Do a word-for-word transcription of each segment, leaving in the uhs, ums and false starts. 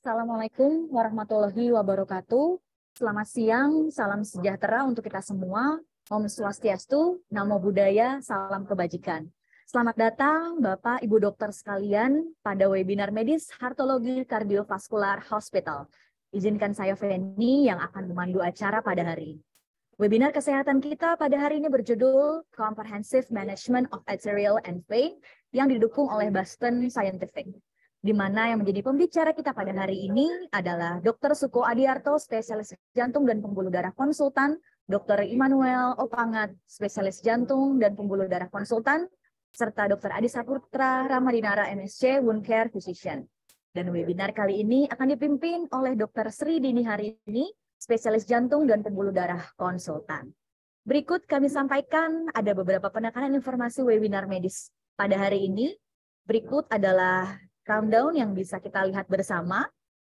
Assalamualaikum warahmatullahi wabarakatuh. Selamat siang, salam sejahtera untuk kita semua. Om Swastiastu, Namo Buddhaya, salam kebajikan. Selamat datang Bapak Ibu dokter sekalian pada webinar medis Heartology Cardiovascular Hospital. Izinkan saya Feni yang akan memandu acara pada hari ini. Webinar kesehatan kita pada hari ini berjudul Comprehensive Management of Arterial and Vein yang didukung oleh Boston Scientific, di mana yang menjadi pembicara kita pada hari ini adalah dokter Suko Adiarto, spesialis jantung dan pembuluh darah konsultan, dokter Immanuel Opangat, spesialis jantung dan pembuluh darah konsultan, serta dokter Adi Saputra Ramadinara, M S C, Wound Care Physician. Dan webinar kali ini akan dipimpin oleh dokter Sri Dini Harini, spesialis jantung dan pembuluh darah konsultan. Berikut kami sampaikan ada beberapa penekanan informasi webinar medis pada hari ini. Berikut adalah countdown yang bisa kita lihat bersama.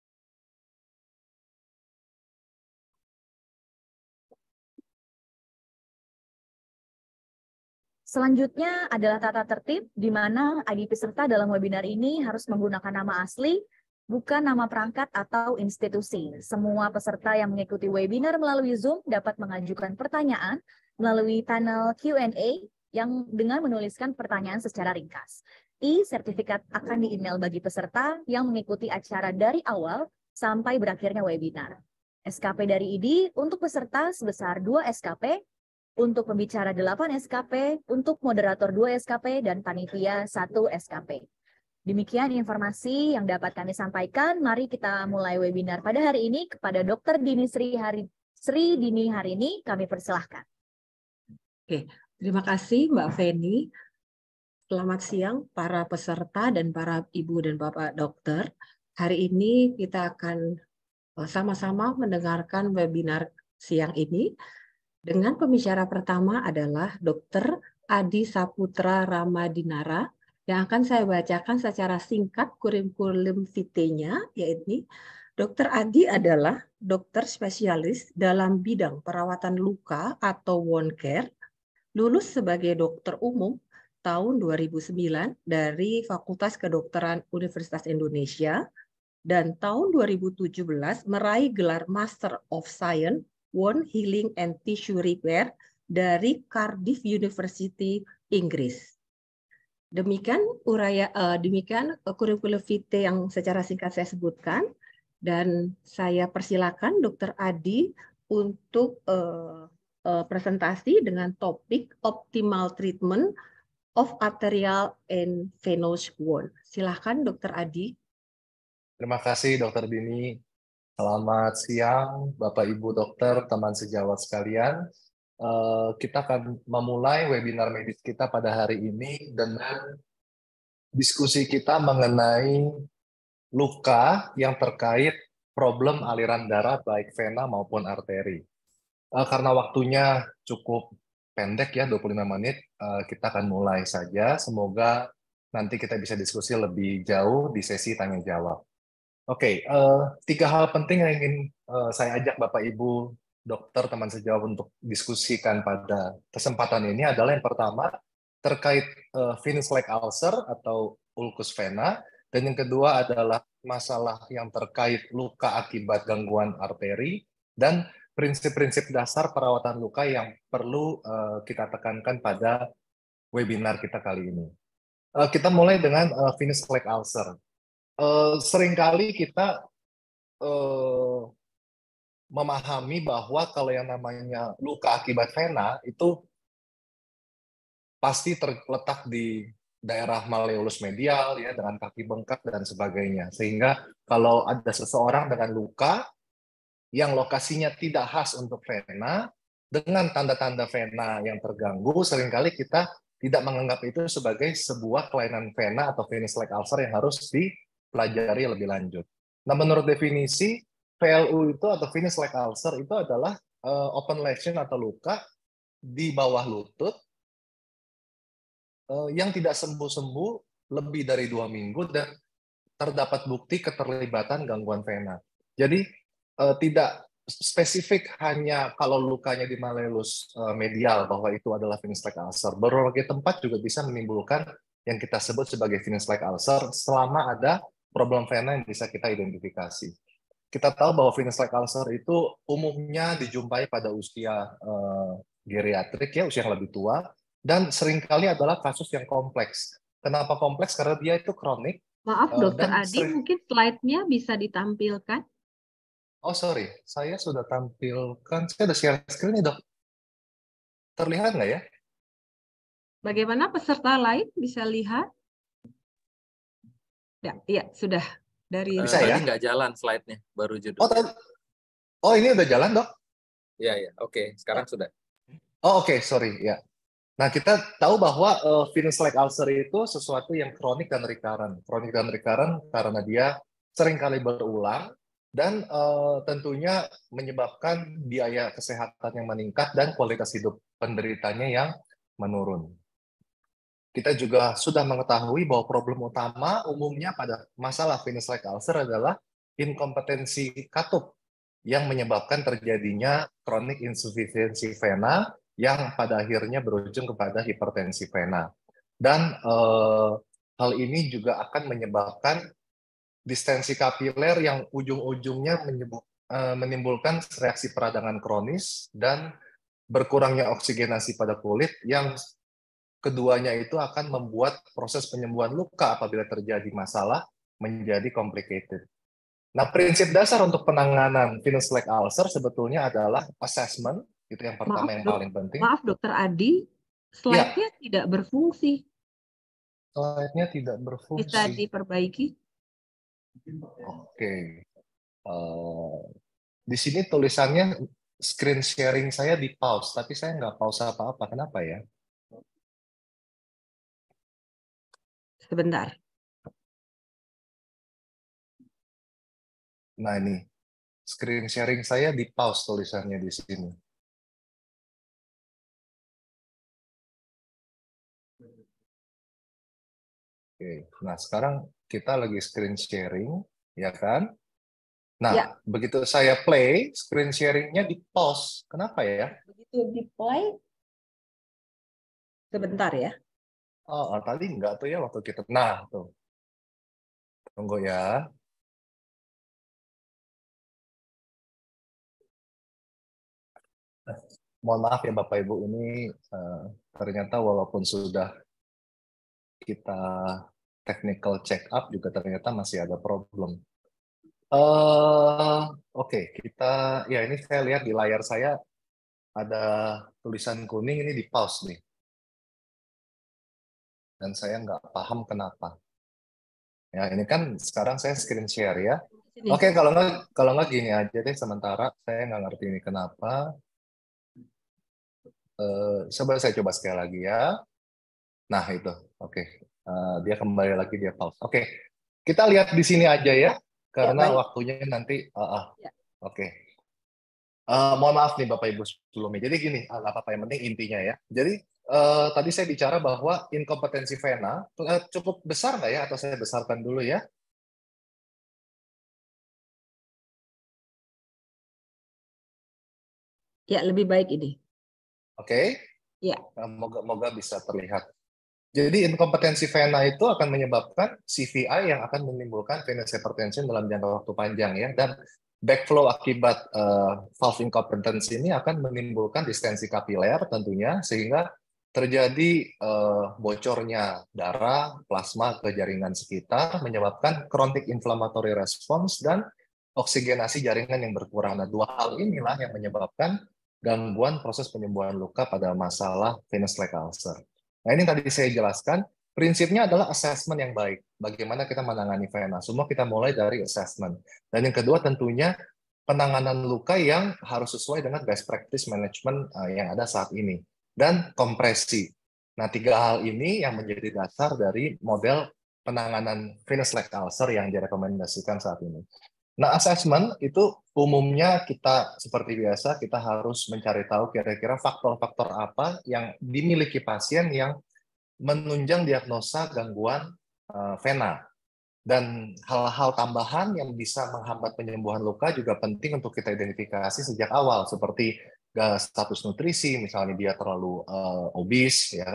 Selanjutnya adalah tata tertib, di mana I D peserta dalam webinar ini harus menggunakan nama asli, bukan nama perangkat atau institusi. Semua peserta yang mengikuti webinar melalui Zoom dapat mengajukan pertanyaan melalui panel Q and A yang dengan menuliskan pertanyaan secara ringkas. E-sertifikat akan di-email bagi peserta yang mengikuti acara dari awal sampai berakhirnya webinar. S K P dari I D untuk peserta sebesar dua S K P, untuk pembicara delapan S K P, untuk moderator dua S K P, dan panitia satu S K P. Demikian informasi yang dapat kami sampaikan. Mari kita mulai webinar pada hari ini. Kepada dokter Dini Sri, Hari, Sri Dini Harini, kami persilahkan. Oke, terima kasih Mbak Feni. Selamat siang para peserta dan para ibu dan bapak dokter. Hari ini kita akan sama-sama mendengarkan webinar siang ini. Dengan pembicara pertama adalah dokter Adi Saputra Ramadinara yang akan saya bacakan secara singkat kurikulum vitae-nya, yaitu dokter Adi adalah dokter spesialis dalam bidang perawatan luka atau wound care, lulus sebagai dokter umum tahun dua ribu sembilan dari Fakultas Kedokteran Universitas Indonesia, dan tahun dua ribu tujuh belas meraih gelar Master of Science Wound Healing and Tissue Repair dari Cardiff University, Inggris. Demikian uraya uh, demikian uh, kurikulum vitae yang secara singkat saya sebutkan, dan saya persilakan dokter Adi untuk uh, uh, presentasi dengan topik optimal treatment of arterial and venous wound. Silahkan Dokter Adi. Terima kasih Dokter Dini. Selamat siang Bapak Ibu dokter, teman sejawat sekalian. Uh, kita akan memulai webinar medis kita pada hari ini dengan diskusi kita mengenai luka yang terkait problem aliran darah baik vena maupun arteri. Uh, karena waktunya cukup pendek ya, dua puluh lima menit, kita akan mulai saja. Semoga nanti kita bisa diskusi lebih jauh di sesi tanya jawab. Oke, uh, tiga hal penting yang ingin uh, saya ajak Bapak Ibu dokter teman sejawat untuk diskusikan pada kesempatan ini adalah yang pertama terkait uh, venous leg ulcer atau ulcus vena, dan yang kedua adalah masalah yang terkait luka akibat gangguan arteri, dan prinsip-prinsip dasar perawatan luka yang perlu uh, kita tekankan pada webinar kita kali ini. Uh, kita mulai dengan uh, venous leg ulcer. Uh, seringkali kita uh, memahami bahwa kalau yang namanya luka akibat vena itu pasti terletak di daerah malleolus medial ya, dengan kaki bengkak dan sebagainya. Sehingga kalau ada seseorang dengan luka yang lokasinya tidak khas untuk vena, dengan tanda-tanda vena yang terganggu, seringkali kita tidak menganggap itu sebagai sebuah kelainan vena atau venous leg ulcer yang harus dipelajari lebih lanjut. Nah, menurut definisi, V L U itu atau venous leg ulcer itu adalah uh, open lesion atau luka di bawah lutut uh, yang tidak sembuh-sembuh lebih dari dua minggu dan terdapat bukti keterlibatan gangguan vena. Jadi uh, tidak spesifik hanya kalau lukanya di malleolus uh, medial bahwa itu adalah venous leg ulcer. Berbagai tempat juga bisa menimbulkan yang kita sebut sebagai venous leg ulcer selama ada problem vena yang bisa kita identifikasi. Kita tahu bahwa venous leg ulcer itu umumnya dijumpai pada usia uh, geriatrik, ya, usia yang lebih tua, dan seringkali adalah kasus yang kompleks. Kenapa kompleks? Karena dia itu kronik. Maaf, uh, Dokter dan Adi, sering... mungkin slide-nya bisa ditampilkan? Oh, sorry. Saya sudah tampilkan. Saya sudah share screen nih, Dok. Terlihat nggak ya? Bagaimana peserta lain bisa lihat? Ya, iya, sudah. Dari Bisa, uh, ya? Tadi nggak jalan slide-nya, baru judul. Oh, tadi... oh, ini udah jalan, Dok? Iya, iya. Oke, sekarang oh. sudah. Oh, oke, okay. Sorry. Ya. Nah, kita tahu bahwa uh, venous leg ulcer itu sesuatu yang kronik dan recurrent. Kronik dan recurrent karena dia seringkali berulang dan uh, tentunya menyebabkan biaya kesehatan yang meningkat dan kualitas hidup penderitanya yang menurun. Kita juga sudah mengetahui bahwa problem utama umumnya pada masalah venous leg ulcer adalah inkompetensi katup yang menyebabkan terjadinya chronic insufficiency vena yang pada akhirnya berujung kepada hipertensi vena. Dan eh, hal ini juga akan menyebabkan distensi kapiler yang ujung-ujungnya eh, menimbulkan reaksi peradangan kronis dan berkurangnya oksigenasi pada kulit yang keduanya itu akan membuat proses penyembuhan luka apabila terjadi masalah menjadi complicated. Nah, prinsip dasar untuk penanganan venous leg ulcer sebetulnya adalah assessment, itu yang pertama maaf, yang dok, paling penting. Maaf, Dokter Adi, slide-nya ya. tidak berfungsi. Slide-nya tidak berfungsi. Bisa diperbaiki? Oke. Uh, di sini tulisannya screen sharing saya di pause, tapi saya nggak pause apa-apa. Kenapa ya? Sebentar. Nah, ini screen sharing saya di pause tulisannya di sini. Oke, nah sekarang kita lagi screen sharing, ya kan? Nah, ya. Begitu saya play, screen sharing-nya di pause. Kenapa ya? Begitu di play, sebentar ya. Oh, tadi enggak tuh ya waktu kita. Nah, tuh. Tunggu ya. Mohon maaf ya Bapak Ibu, ini uh, ternyata walaupun sudah kita technical check up juga ternyata masih ada problem. Uh, Oke, okay. kita ya ini saya lihat di layar saya ada tulisan kuning ini di pause nih. Dan saya nggak paham kenapa. Ya, ini kan sekarang saya screen share ya. Oke, okay, kalau nggak kalau nggak gini aja deh sementara saya nggak ngerti ini kenapa. Uh, coba saya coba sekali lagi ya. Nah itu, oke. Okay. Uh, dia kembali lagi dia pause. Oke, okay. Kita lihat di sini aja ya, karena ya, waktunya nanti. Uh, uh. Ya. Oke. Okay. Uh, mohon maaf nih Bapak Ibu sebelumnya. Jadi gini, nggak apa-apa, yang penting intinya ya. Jadi uh, tadi saya bicara bahwa inkompetensi vena uh, cukup besar nggak ya? Atau saya besarkan dulu ya? Ya, lebih baik ini. Oke. Okay. Ya. Moga-moga bisa terlihat. Jadi inkompetensi vena itu akan menyebabkan C V I yang akan menimbulkan venous hypertension dalam jangka waktu panjang ya, dan backflow akibat uh, valve incompetence ini akan menimbulkan distensi kapiler tentunya, sehingga terjadi uh, bocornya darah, plasma ke jaringan sekitar, menyebabkan chronic inflammatory response dan oksigenasi jaringan yang berkurang. Nah, dua hal inilah yang menyebabkan gangguan proses penyembuhan luka pada masalah venous leg ulcer. Nah, ini tadi saya jelaskan, prinsipnya adalah assessment yang baik. Bagaimana kita menangani vena. Semua kita mulai dari assessment. Dan yang kedua tentunya penanganan luka yang harus sesuai dengan best practice management yang ada saat ini. Dan kompresi. Nah, tiga hal ini yang menjadi dasar dari model penanganan venous leg ulcer yang direkomendasikan saat ini. Nah, assessment itu umumnya kita seperti biasa, kita harus mencari tahu kira-kira faktor-faktor apa yang dimiliki pasien yang menunjang diagnosa gangguan uh, vena. Dan hal-hal tambahan yang bisa menghambat penyembuhan luka juga penting untuk kita identifikasi sejak awal, seperti status nutrisi, misalnya dia terlalu uh, obes, ya kan?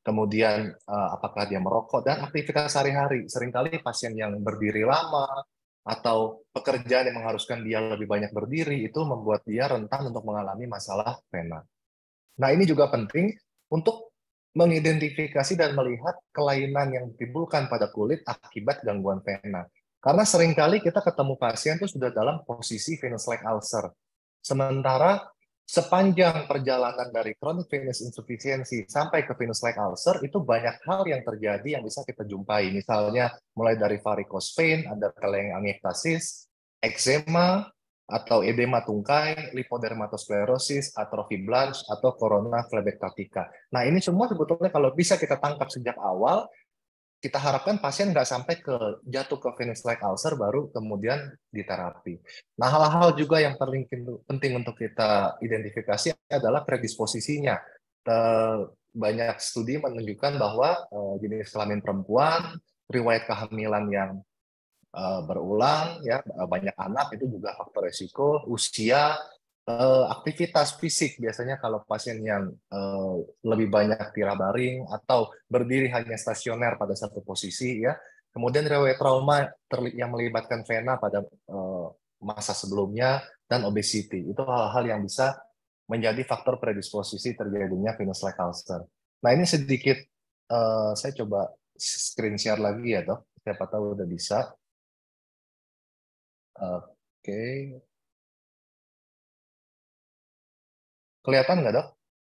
kemudian uh, apakah dia merokok, dan aktivitas sehari-hari. Seringkali pasien yang berdiri lama atau pekerjaan yang mengharuskan dia lebih banyak berdiri itu membuat dia rentan untuk mengalami masalah vena. Nah, ini juga penting untuk mengidentifikasi dan melihat kelainan yang ditimbulkan pada kulit akibat gangguan vena. Karena seringkali kita ketemu pasien itu sudah dalam posisi venous leg ulcer. Sementara sepanjang perjalanan dari chronic venous insufficiency sampai ke venous leg ulcer, itu banyak hal yang terjadi yang bisa kita jumpai. Misalnya mulai dari varicose vein, ada telangiectasis, eczema, atau edema tungkai, lipodermatosklerosis, atrofi blanche, atau corona phlebitictica. Nah, ini semua sebetulnya kalau bisa kita tangkap sejak awal, kita harapkan pasien nggak sampai ke jatuh ke venous leg ulcer baru kemudian diterapi. Nah, hal-hal juga yang paling penting untuk kita identifikasi adalah predisposisinya. Banyak studi menunjukkan bahwa jenis kelamin perempuan, riwayat kehamilan yang berulang, ya banyak anak itu juga faktor resiko, usia, aktivitas fisik biasanya kalau pasien yang lebih banyak tirah baring atau berdiri hanya stasioner pada satu posisi, ya kemudian riwayat trauma yang melibatkan vena pada masa sebelumnya, dan obesity, itu hal-hal yang bisa menjadi faktor predisposisi terjadinya venous leg ulcer. Nah, ini sedikit saya coba screen share lagi ya dok, siapa tahu udah bisa. Oke. Okay. Kelihatan nggak, dok?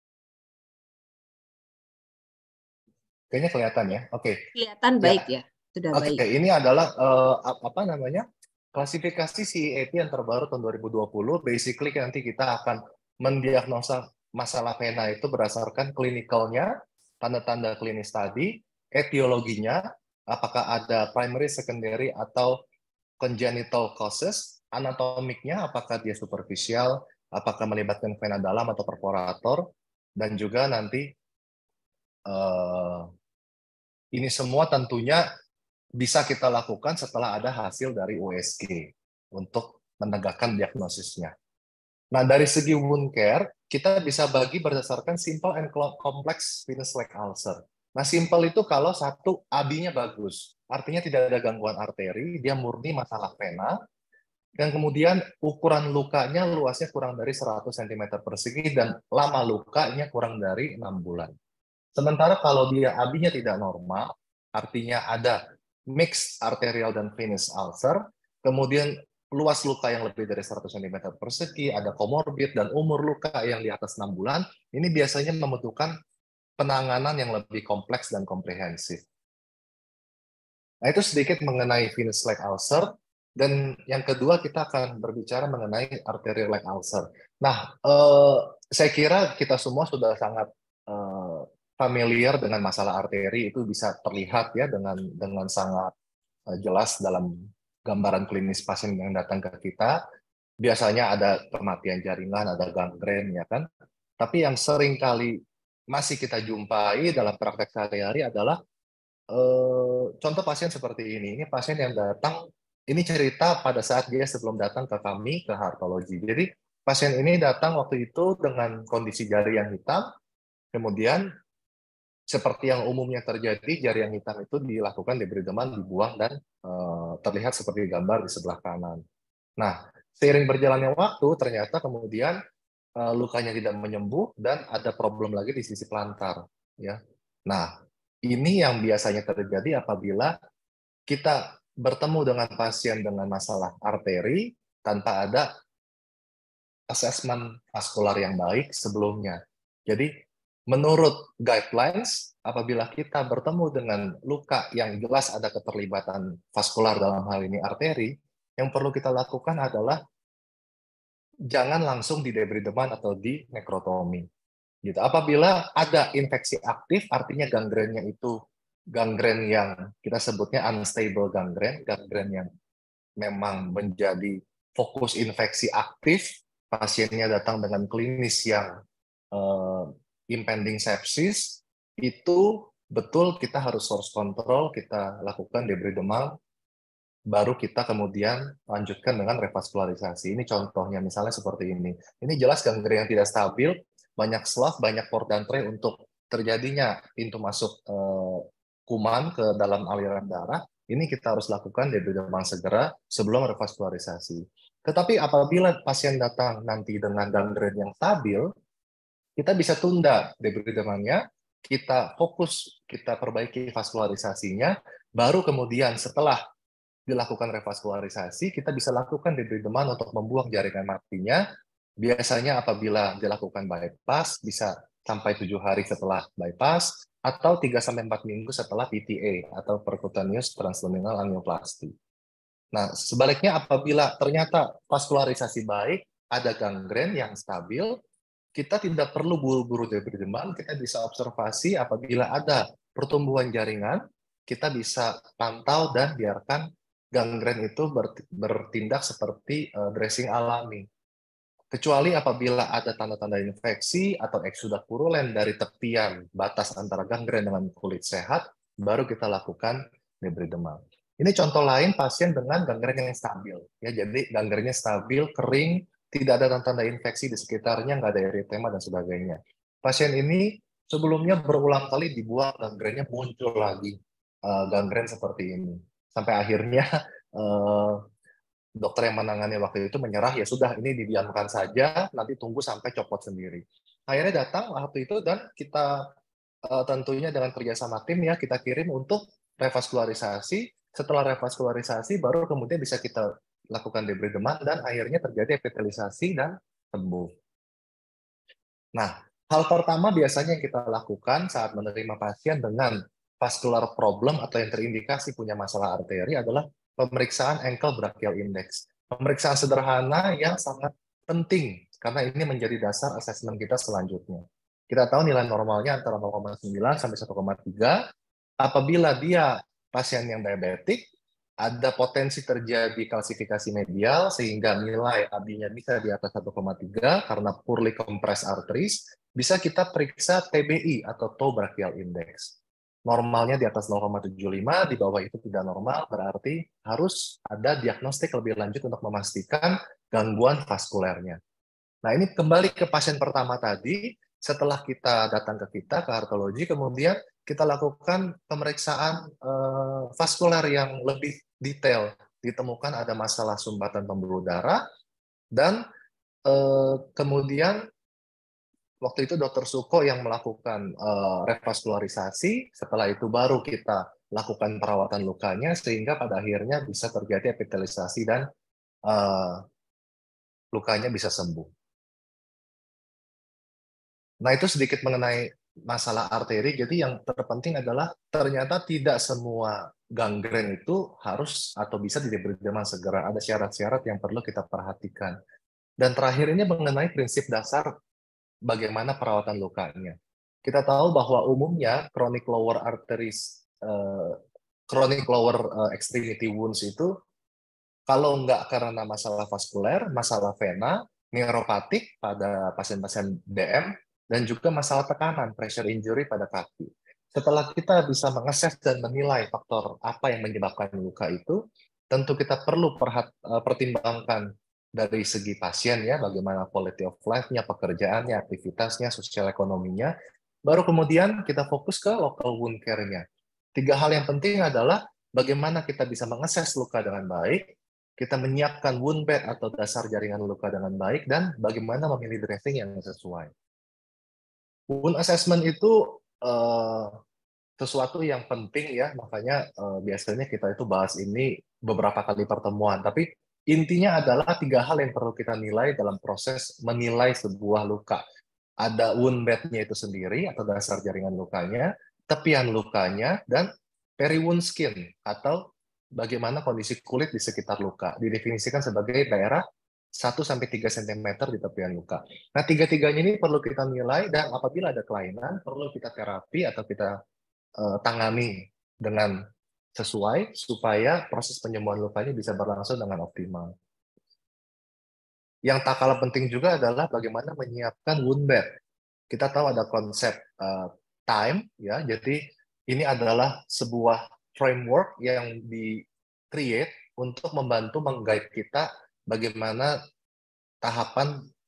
Kayaknya kelihatan ya. Oke. Okay. Kelihatan baik ya. ya. Sudah Oke, okay. baik. Ini adalah uh, apa namanya? Klasifikasi C E A P yang terbaru tahun dua ribu dua puluh. Basically nanti kita akan mendiagnosa masalah vena itu berdasarkan klinikalnya, tanda-tanda klinis tadi, etiologinya, apakah ada primary, secondary, atau congenital causes, anatomiknya, apakah dia superficial, apakah melibatkan vena dalam atau perforator, dan juga nanti uh, ini semua tentunya bisa kita lakukan setelah ada hasil dari U S G untuk menegakkan diagnosisnya. Nah, dari segi wound care, kita bisa bagi berdasarkan simple and complex venous leg ulcer. Nah, simple itu kalau satu, A B-nya bagus. Artinya tidak ada gangguan arteri, dia murni masalah vena, dan kemudian ukuran lukanya luasnya kurang dari seratus sentimeter persegi, dan lama lukanya kurang dari enam bulan. Sementara kalau dia A B-nya tidak normal, artinya ada mixed arterial dan venous ulcer, kemudian luas luka yang lebih dari seratus sentimeter persegi, ada komorbid, dan umur luka yang di atas enam bulan, ini biasanya membutuhkan penanganan yang lebih kompleks dan komprehensif. Nah, itu sedikit mengenai venous leg ulcer, dan yang kedua kita akan berbicara mengenai arterial leg ulcer. Nah, eh, saya kira kita semua sudah sangat eh, familiar dengan masalah arteri, itu bisa terlihat ya dengan dengan sangat jelas dalam gambaran klinis pasien yang datang ke kita. Biasanya ada kematian jaringan, ada gangren, ya kan. Tapi yang sering kali masih kita jumpai dalam praktek sehari-hari adalah eh, contoh pasien seperti ini. Ini pasien yang datang, ini cerita pada saat dia sebelum datang ke kami ke heartology. Jadi pasien ini datang waktu itu dengan kondisi jari yang hitam, kemudian seperti yang umumnya terjadi, jari yang hitam itu dilakukan debridement, dibuang, dan e, terlihat seperti gambar di sebelah kanan. Nah, seiring berjalannya waktu, ternyata kemudian e, lukanya tidak menyembuh dan ada problem lagi di sisi plantar. Ya. Nah, ini yang biasanya terjadi apabila kita bertemu dengan pasien dengan masalah arteri tanpa ada asesmen vaskular yang baik sebelumnya. Jadi, menurut guidelines, apabila kita bertemu dengan luka yang jelas ada keterlibatan vaskular dalam hal ini arteri, yang perlu kita lakukan adalah jangan langsung di debridement atau di nekrotomi. Gitu. Apabila ada infeksi aktif, artinya gangrennya itu gangren yang kita sebutnya unstable gangren, gangren yang memang menjadi fokus infeksi aktif, pasiennya datang dengan klinis yang uh, impending sepsis, itu betul kita harus source control, kita lakukan debridement, baru kita kemudian lanjutkan dengan revaskularisasi. Ini contohnya misalnya seperti ini. Ini jelas gangren yang tidak stabil, banyak slough, banyak port d'entrée untuk terjadinya pintu masuk eh, kuman ke dalam aliran darah, ini kita harus lakukan debridement segera sebelum revaskularisasi. Tetapi apabila pasien datang nanti dengan gangren yang stabil, kita bisa tunda debridement-nya, kita fokus, kita perbaiki vaskularisasinya, baru kemudian setelah dilakukan revaskularisasi, kita bisa lakukan debridement untuk membuang jaringan matinya. Biasanya apabila dilakukan bypass, bisa sampai tujuh hari setelah bypass, atau tiga sampai empat minggu setelah P T A, atau percutaneous transluminal angioplasty. Nah, sebaliknya apabila ternyata vaskularisasi baik, ada gangren yang stabil, kita tidak perlu buru-buru debridement, kita bisa observasi apabila ada pertumbuhan jaringan, kita bisa pantau dan biarkan gangren itu bertindak seperti dressing alami. Kecuali apabila ada tanda-tanda infeksi atau eksudat purulen dari tepian batas antara gangren dengan kulit sehat, baru kita lakukan debridement. Ini contoh lain pasien dengan gangren yang stabil. Ya, jadi gangrennya stabil, kering, tidak ada tanda-tanda infeksi di sekitarnya, nggak ada eritema dan sebagainya. Pasien ini sebelumnya berulang kali dibuang gangrennya, muncul lagi uh, gangren seperti ini. Sampai akhirnya uh, dokter yang menangani waktu itu menyerah, ya sudah ini didiamkan saja, nanti tunggu sampai copot sendiri. Akhirnya datang waktu itu dan kita uh, tentunya dengan kerjasama tim ya kita kirim untuk revaskularisasi. Setelah revaskularisasi baru kemudian bisa kita lakukan debridement dan akhirnya terjadi epitelisasi dan sembuh. Nah, hal pertama biasanya yang kita lakukan saat menerima pasien dengan vascular problem atau yang terindikasi punya masalah arteri adalah pemeriksaan ankle brachial index. Pemeriksaan sederhana yang sangat penting karena ini menjadi dasar asesmen kita selanjutnya. Kita tahu nilai normalnya antara nol koma sembilan sampai satu koma tiga. Apabila dia pasien yang diabetik, ada potensi terjadi kalsifikasi medial sehingga nilai A B I-nya bisa di atas satu koma tiga karena poorly compressed arteries, bisa kita periksa T B I atau toe brachial index. Normalnya di atas nol koma tujuh lima, di bawah itu tidak normal, berarti harus ada diagnostik lebih lanjut untuk memastikan gangguan vaskulernya. Nah, ini kembali ke pasien pertama tadi, setelah kita datang ke kita, ke heartologi, kemudian kita lakukan pemeriksaan eh, vaskuler yang lebih detail. Ditemukan ada masalah sumbatan pembuluh darah, dan eh, kemudian waktu itu dokter Suko yang melakukan eh, revaskularisasi, setelah itu baru kita lakukan perawatan lukanya, sehingga pada akhirnya bisa terjadi epitelisasi dan eh, lukanya bisa sembuh. Nah, itu sedikit mengenai masalah arteri. Jadi yang terpenting adalah ternyata tidak semua gangren itu harus atau bisa diberikan segera. Ada syarat-syarat yang perlu kita perhatikan. Dan terakhir ini mengenai prinsip dasar bagaimana perawatan lukanya. Kita tahu bahwa umumnya chronic lower arteries, uh, chronic lower uh, extremity wounds itu kalau nggak karena masalah vaskuler, masalah vena, neuropatik pada pasien-pasien D M, dan juga masalah tekanan, pressure injury pada kaki. Setelah kita bisa mengakses dan menilai faktor apa yang menyebabkan luka itu, tentu kita perlu perhat, pertimbangkan dari segi pasien ya, bagaimana quality of life-nya, pekerjaannya, aktivitasnya, sosial ekonominya, baru kemudian kita fokus ke local wound care-nya. Tiga hal yang penting adalah bagaimana kita bisa mengakses luka dengan baik, kita menyiapkan wound bed atau dasar jaringan luka dengan baik, dan bagaimana memilih dressing yang sesuai. Wound assessment itu uh, sesuatu yang penting ya, makanya uh, biasanya kita itu bahas ini beberapa kali pertemuan. Tapi intinya adalah tiga hal yang perlu kita nilai dalam proses menilai sebuah luka. Ada wound bed-nya itu sendiri atau dasar jaringan lukanya, tepian lukanya, dan peri-wound skin atau bagaimana kondisi kulit di sekitar luka. Didefinisikan sebagai daerah satu sampai tiga sentimeter di tepian luka. Nah, tiga-tiganya ini perlu kita nilai, dan apabila ada kelainan, perlu kita terapi atau kita uh, tangani dengan sesuai, supaya proses penyembuhan lukanya bisa berlangsung dengan optimal. Yang tak kalah penting juga adalah bagaimana menyiapkan wound bed. Kita tahu ada konsep uh, time, ya. Jadi ini adalah sebuah framework yang di-create untuk membantu meng-guide kita bagaimana tahapan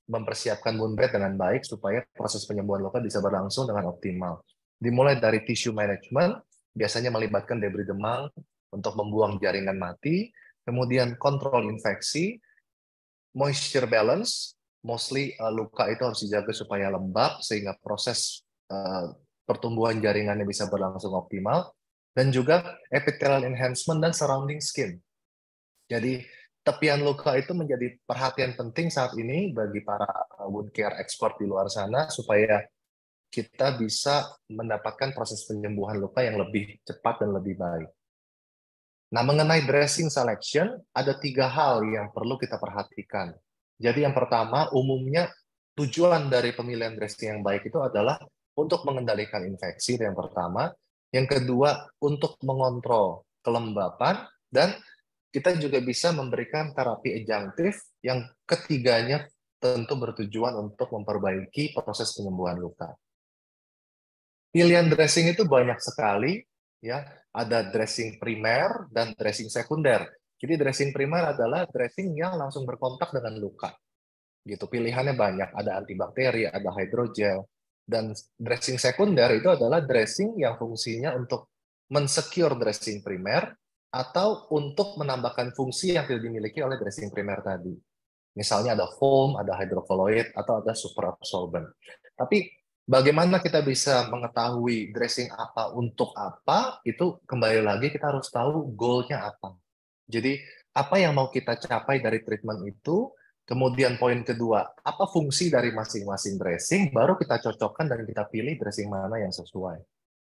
mempersiapkan wound bed dengan baik supaya proses penyembuhan luka bisa berlangsung dengan optimal. Dimulai dari tissue management, biasanya melibatkan debris demam untuk membuang jaringan mati, kemudian kontrol infeksi, moisture balance, mostly uh, luka itu harus dijaga supaya lembab sehingga proses uh, pertumbuhan jaringannya bisa berlangsung optimal, dan juga epithelial enhancement dan surrounding skin. Jadi tepian luka itu menjadi perhatian penting saat ini bagi para wound care expert di luar sana supaya kita bisa mendapatkan proses penyembuhan luka yang lebih cepat dan lebih baik. Nah, mengenai dressing selection, ada tiga hal yang perlu kita perhatikan. Jadi yang pertama, umumnya tujuan dari pemilihan dressing yang baik itu adalah untuk mengendalikan infeksi, yang pertama. Yang kedua, untuk mengontrol kelembapan, dan kita juga bisa memberikan terapi adjunktif yang ketiganya tentu bertujuan untuk memperbaiki proses penyembuhan luka. Pilihan dressing itu banyak sekali, ya. Ada dressing primer dan dressing sekunder. Jadi dressing primer adalah dressing yang langsung berkontak dengan luka. Gitu. Pilihannya banyak, ada antibakteri, ada hydrogel. Dan dressing sekunder itu adalah dressing yang fungsinya untuk mensecure dressing primer atau untuk menambahkan fungsi yang tidak dimiliki oleh dressing primer tadi. Misalnya ada foam, ada hydrocolloid, atau ada superabsorbent. Tapi bagaimana kita bisa mengetahui dressing apa untuk apa, itu kembali lagi kita harus tahu goal-nya apa. Jadi apa yang mau kita capai dari treatment itu, kemudian poin kedua, apa fungsi dari masing-masing dressing, baru kita cocokkan dan kita pilih dressing mana yang sesuai.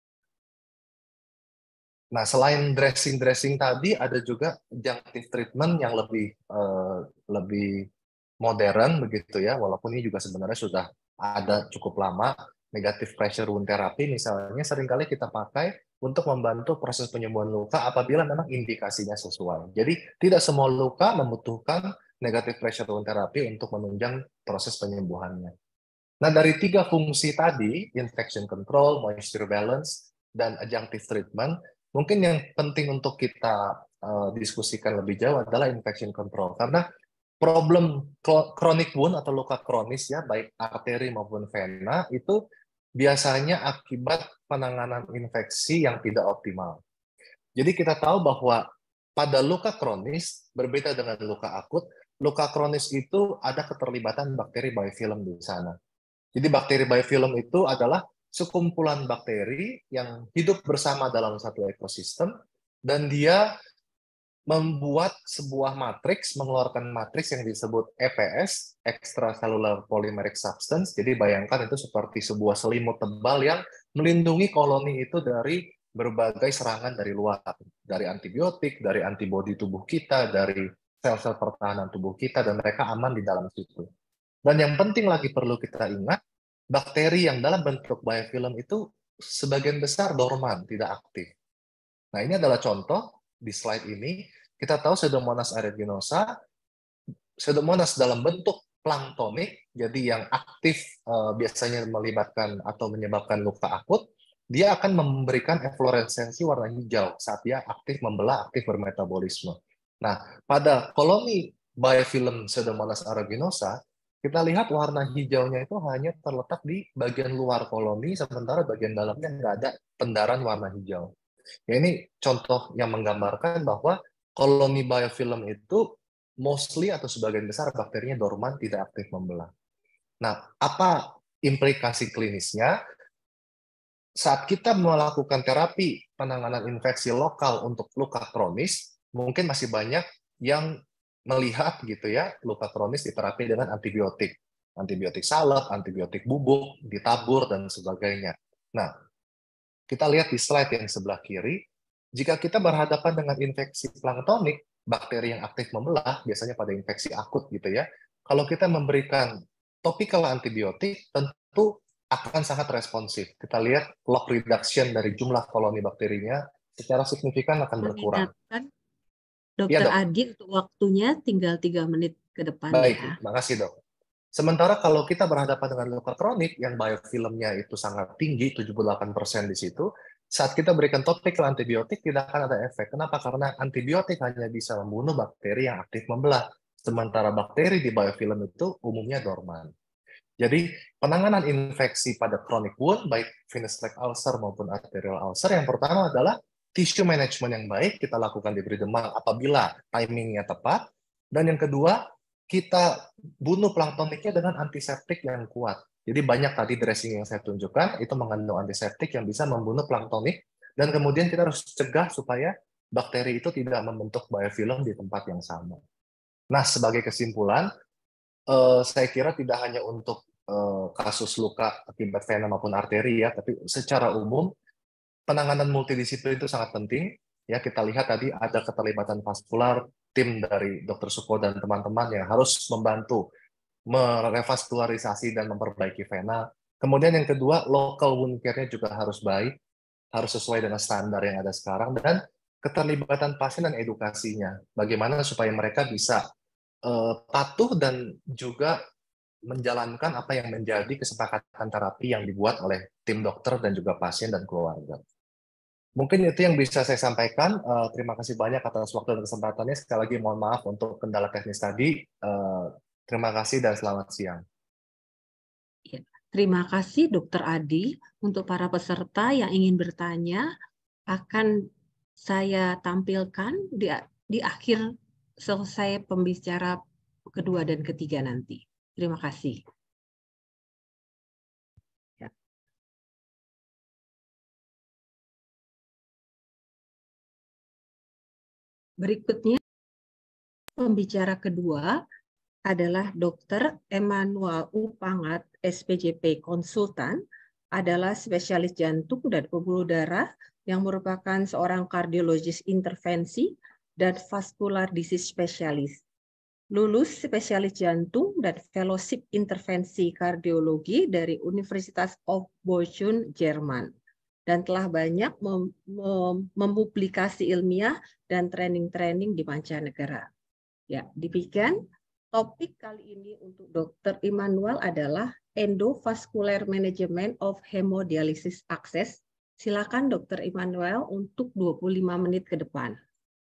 Nah, selain dressing-dressing tadi, ada juga adjunctive treatment yang lebih uh, lebih modern begitu ya, walaupun ini juga sebenarnya sudah ada cukup lama. Negative pressure wound therapy misalnya seringkali kita pakai untuk membantu proses penyembuhan luka apabila memang indikasinya sesuai. Jadi tidak semua luka membutuhkan negative pressure wound therapy untuk menunjang proses penyembuhannya. Nah, dari tiga fungsi tadi, infection control, moisture balance, dan adjunctive treatment, mungkin yang penting untuk kita uh, diskusikan lebih jauh adalah infection control. Karena problem chronic wound atau luka kronis ya, baik arteri maupun vena, itu biasanya akibat penanganan infeksi yang tidak optimal. Jadi kita tahu bahwa pada luka kronis, berbeda dengan luka akut, luka kronis itu ada keterlibatan bakteri biofilm di sana. Jadi bakteri biofilm itu adalah sekumpulan bakteri yang hidup bersama dalam satu ekosistem, dan dia membuat sebuah matriks, mengeluarkan matriks yang disebut E P S, extracellular polymeric substance. Jadi bayangkan itu seperti sebuah selimut tebal yang melindungi koloni itu dari berbagai serangan dari luar, dari antibiotik, dari antibodi tubuh kita, dari sel-sel pertahanan tubuh kita, dan mereka aman di dalam situ. Dan yang penting lagi perlu kita ingat, bakteri yang dalam bentuk biofilm itu sebagian besar dorman, tidak aktif. Nah, ini adalah contoh di slide ini. Kita tahu Pseudomonas aeruginosa, Pseudomonas dalam bentuk planktonik, jadi yang aktif eh, biasanya melibatkan atau menyebabkan luka akut, dia akan memberikan efloresensi warna hijau saat dia aktif membelah, aktif bermetabolisme. Nah, pada koloni biofilm Pseudomonas aeruginosa, kita lihat warna hijaunya itu hanya terletak di bagian luar koloni, sementara bagian dalamnya nggak ada pendaran warna hijau. Ya, ini contoh yang menggambarkan bahwa koloni biofilm itu mostly atau sebagian besar bakterinya dorman, tidak aktif membelah. Nah, apa implikasi klinisnya? Saat kita melakukan terapi penanganan infeksi lokal untuk luka kronis, mungkin masih banyak yang melihat gitu ya, luka kronis diterapi dengan antibiotik. Antibiotik salep, antibiotik bubuk, ditabur, dan sebagainya. Nah, kita lihat di slide yang sebelah kiri, jika kita berhadapan dengan infeksi planktonik, bakteri yang aktif membelah, biasanya pada infeksi akut gitu ya, kalau kita memberikan topical antibiotik, tentu akan sangat responsif. Kita lihat log reduction dari jumlah koloni bakterinya secara signifikan akan berkurang. Dokter ya, dok. Adi, untuk waktunya tinggal tiga menit ke depan. Baik, ya. Terima kasih dok. Sementara kalau kita berhadapan dengan luka kronik yang biofilmnya itu sangat tinggi, tujuh puluh delapan persen di situ, saat kita berikan topical antibiotik tidak akan ada efek. Kenapa? Karena antibiotik hanya bisa membunuh bakteri yang aktif membelah. Sementara bakteri di biofilm itu umumnya dorman. Jadi penanganan infeksi pada chronic wound, baik venous leg ulcer maupun arterial ulcer, yang pertama adalah tissue management yang baik kita lakukan di beri demam apabila timingnya tepat. Dan yang kedua, kita bunuh planktoniknya dengan antiseptik yang kuat. Jadi banyak tadi dressing yang saya tunjukkan, itu mengandung antiseptik yang bisa membunuh planktonik, dan kemudian kita harus cegah supaya bakteri itu tidak membentuk biofilm di tempat yang sama. Nah, sebagai kesimpulan, eh, saya kira tidak hanya untuk eh, kasus luka akibat vena maupun arteri ya, tapi secara umum penanganan multidisiplin itu sangat penting. Ya, kita lihat tadi ada keterlibatan vaskular, tim dari dokter Suko dan teman-teman yang harus membantu merevaskularisasi dan memperbaiki vena. Kemudian yang kedua, local wound care-nya juga harus baik, harus sesuai dengan standar yang ada sekarang, dan keterlibatan pasien dan edukasinya. Bagaimana supaya mereka bisa uh, patuh dan juga menjalankan apa yang menjadi kesepakatan terapi yang dibuat oleh tim dokter dan juga pasien dan keluarga. Mungkin itu yang bisa saya sampaikan. Uh, terima kasih banyak atas waktu dan kesempatannya. Sekali lagi mohon maaf untuk kendala teknis tadi. Uh, terima kasih dan selamat siang. Ya, terima kasih Dokter Adi. Untuk para peserta yang ingin bertanya, akan saya tampilkan di, di akhir selesai pembicara kedua dan ketiga nanti. Terima kasih. Ya. Berikutnya, pembicara kedua adalah Dokter Emmanuel Upangat, S P J P Konsultan, adalah spesialis jantung dan pembuluh darah yang merupakan seorang kardiologis intervensi dan vascular disease spesialis. Lulus spesialis jantung dan fellowship intervensi kardiologi dari Universitas of Bochum, Jerman, dan telah banyak mem mem mempublikasi ilmiah dan training-training di mancanegara. Ya, demikian topik kali ini untuk Dokter Immanuel adalah Endovascular Management of Hemodialysis Access. Silakan Dokter Immanuel untuk dua puluh lima menit ke depan.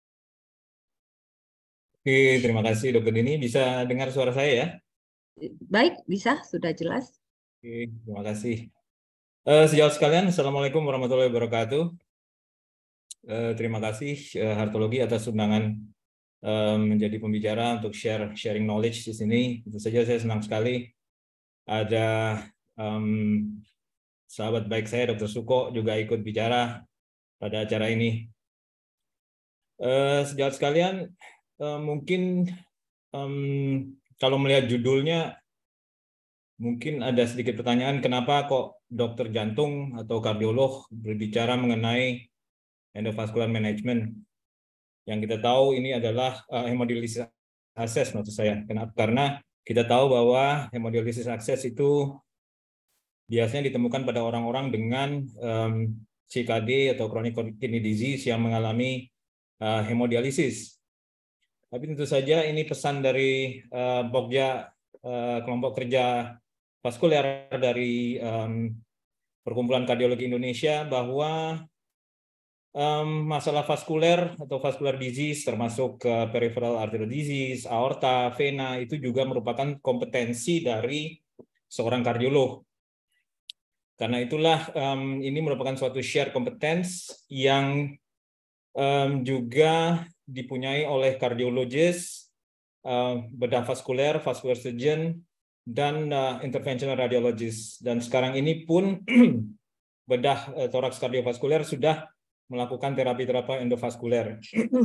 Oke, terima kasih Dokter Dini. Bisa dengar suara saya ya? Baik, bisa, sudah jelas. Oke, terima kasih. Uh, sejawat sekalian, Assalamualaikum warahmatullahi wabarakatuh. Uh, terima kasih uh, Hartologi atas undangan uh, menjadi pembicara untuk share sharing knowledge di sini. Tentu saja saya senang sekali ada um, sahabat baik saya Dokter Suko juga ikut bicara pada acara ini. Uh, sejawat sekalian, uh, mungkin um, kalau melihat judulnya mungkin ada sedikit pertanyaan, kenapa kok dokter jantung atau kardiolog berbicara mengenai endovascular management? Yang kita tahu ini adalah uh, hemodialisis access, maksud saya. Kenapa? Karena kita tahu bahwa hemodialisis access itu biasanya ditemukan pada orang-orang dengan um, C K D atau chronic kidney disease yang mengalami uh, hemodialisis. Tapi tentu saja ini pesan dari uh, Pokja, uh, kelompok kerja vaskuler dari um, Perkumpulan Kardiologi Indonesia, bahwa um, masalah vaskuler atau vascular disease termasuk uh, peripheral arterial disease, aorta, vena itu juga merupakan kompetensi dari seorang kardiolog. Karena itulah um, ini merupakan suatu share competence yang um, juga dipunyai oleh kardiologis, uh, bedah vaskuler, vascular surgeon, dan uh, interventional radiologist. Dan sekarang ini pun bedah uh, toraks kardiovaskuler sudah melakukan terapi-terapi endovaskuler.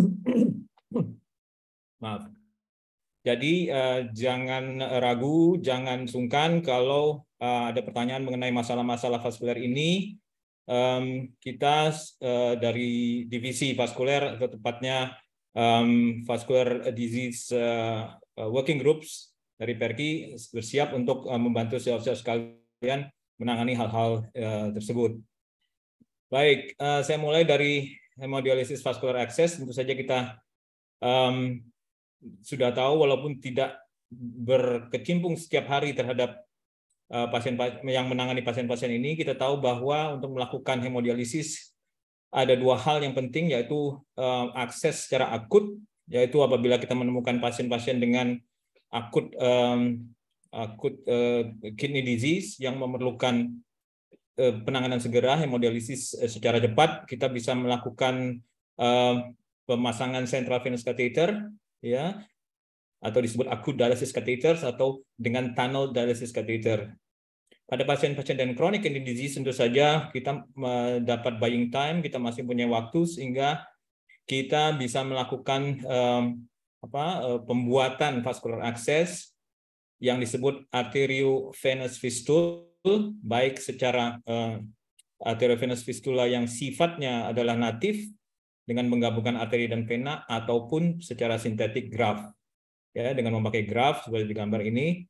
Maaf. Jadi uh, jangan ragu, jangan sungkan kalau uh, ada pertanyaan mengenai masalah-masalah vaskuler ini. Um, kita uh, dari divisi vaskuler, atau tepatnya um, vascular disease uh, working groups dari Perki, bersiap untuk uh, membantu saudara sekalian menangani hal-hal uh, tersebut. Baik, uh, saya mulai dari hemodialisis vascular access. Tentu saja kita um, sudah tahu, walaupun tidak berkecimpung setiap hari terhadap uh, pasien yang menangani pasien-pasien ini, kita tahu bahwa untuk melakukan hemodialisis ada dua hal yang penting, yaitu uh, akses secara akut yaitu apabila kita menemukan pasien-pasien dengan akut um, akut uh, kidney disease yang memerlukan uh, penanganan segera, hemodialisis uh, secara cepat, kita bisa melakukan uh, pemasangan central venous catheter, ya, atau disebut acute dialysis catheters atau dengan tunnel dialysis catheter. Pada pasien-pasien dengan chronic kidney disease tentu saja kita mendapat buying time, kita masih punya waktu sehingga kita bisa melakukan um, apa, uh, pembuatan vascular access yang disebut arteriovenous fistula, baik secara uh, arteriovenous fistula yang sifatnya adalah natif dengan menggabungkan arteri dan vena ataupun secara sintetik graft, ya, dengan memakai graft seperti di gambar ini.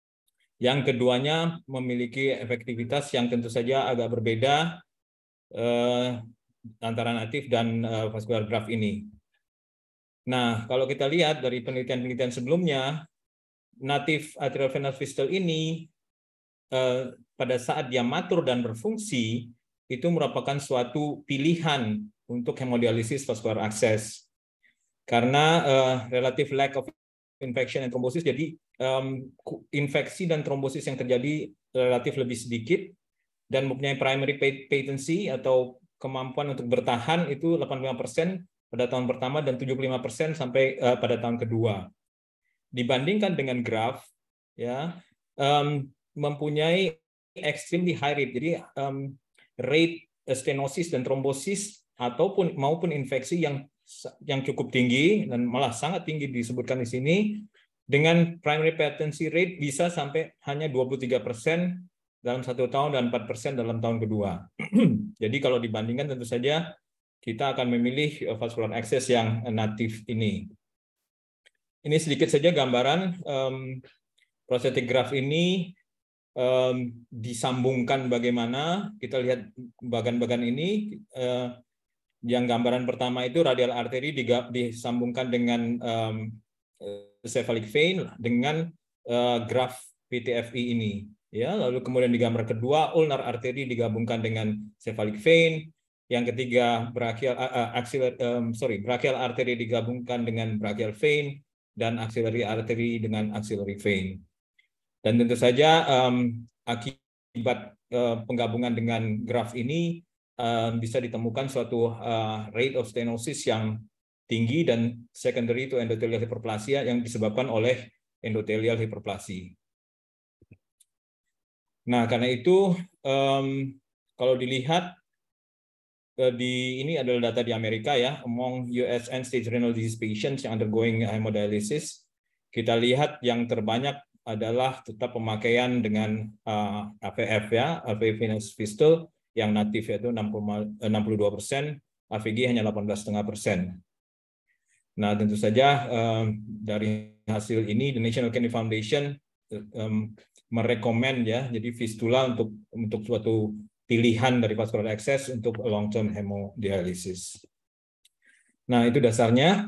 Yang keduanya memiliki efektivitas yang tentu saja agak berbeda eh, antara natif dan eh, vascular graft ini. Nah, kalau kita lihat dari penelitian-penelitian sebelumnya, natif arteriovenous fistula ini eh, pada saat dia matur dan berfungsi itu merupakan suatu pilihan untuk hemodialisis vascular access. Karena eh, relative lack of infection and thrombosis, jadi um, infeksi dan trombosis yang terjadi relatif lebih sedikit dan mempunyai primary patency atau kemampuan untuk bertahan itu delapan puluh lima persen pada tahun pertama dan tujuh puluh lima persen sampai uh, pada tahun kedua. Dibandingkan dengan graft, ya, um, mempunyai extremely high rate, jadi um, rate stenosis dan trombosis ataupun maupun infeksi yang yang cukup tinggi dan malah sangat tinggi disebutkan di sini, dengan primary patency rate bisa sampai hanya dua puluh tiga persen dalam satu tahun dan empat persen dalam tahun kedua. Jadi kalau dibandingkan tentu saja kita akan memilih vascular access yang natif ini. Ini sedikit saja gambaran um, prosthetic graft ini um, disambungkan bagaimana. Kita lihat bagan-bagan ini. Uh, Yang gambaran pertama itu radial arteri disambungkan dengan um, cephalic vein dengan uh, graft P T F I ini, ya. Lalu kemudian di gambar kedua ulnar arteri digabungkan dengan cephalic vein. Yang ketiga brachial uh, uh, axillary um, sorry brachial arteri digabungkan dengan brachial vein dan axillary arteri dengan axillary vein. Dan tentu saja um, akibat uh, penggabungan dengan graft ini Uh, bisa ditemukan suatu uh, rate of stenosis yang tinggi dan secondary to endothelial hyperplasia yang disebabkan oleh endothelial hyperplasi. Nah, karena itu um, kalau dilihat uh, di ini adalah data di Amerika, ya, among U S end-stage renal disease patients yang undergoing hemodialysis, kita lihat yang terbanyak adalah tetap pemakaian dengan uh, A V F, ya, arteriovenous fistula, yang natif yaitu enam puluh dua persen, A V G hanya delapan belas koma lima persen. Nah, tentu saja um, dari hasil ini, the National Kidney Foundation um, merekomend, ya, jadi fistula untuk untuk suatu pilihan dari vascular access untuk long-term hemodialysis. Nah, itu dasarnya.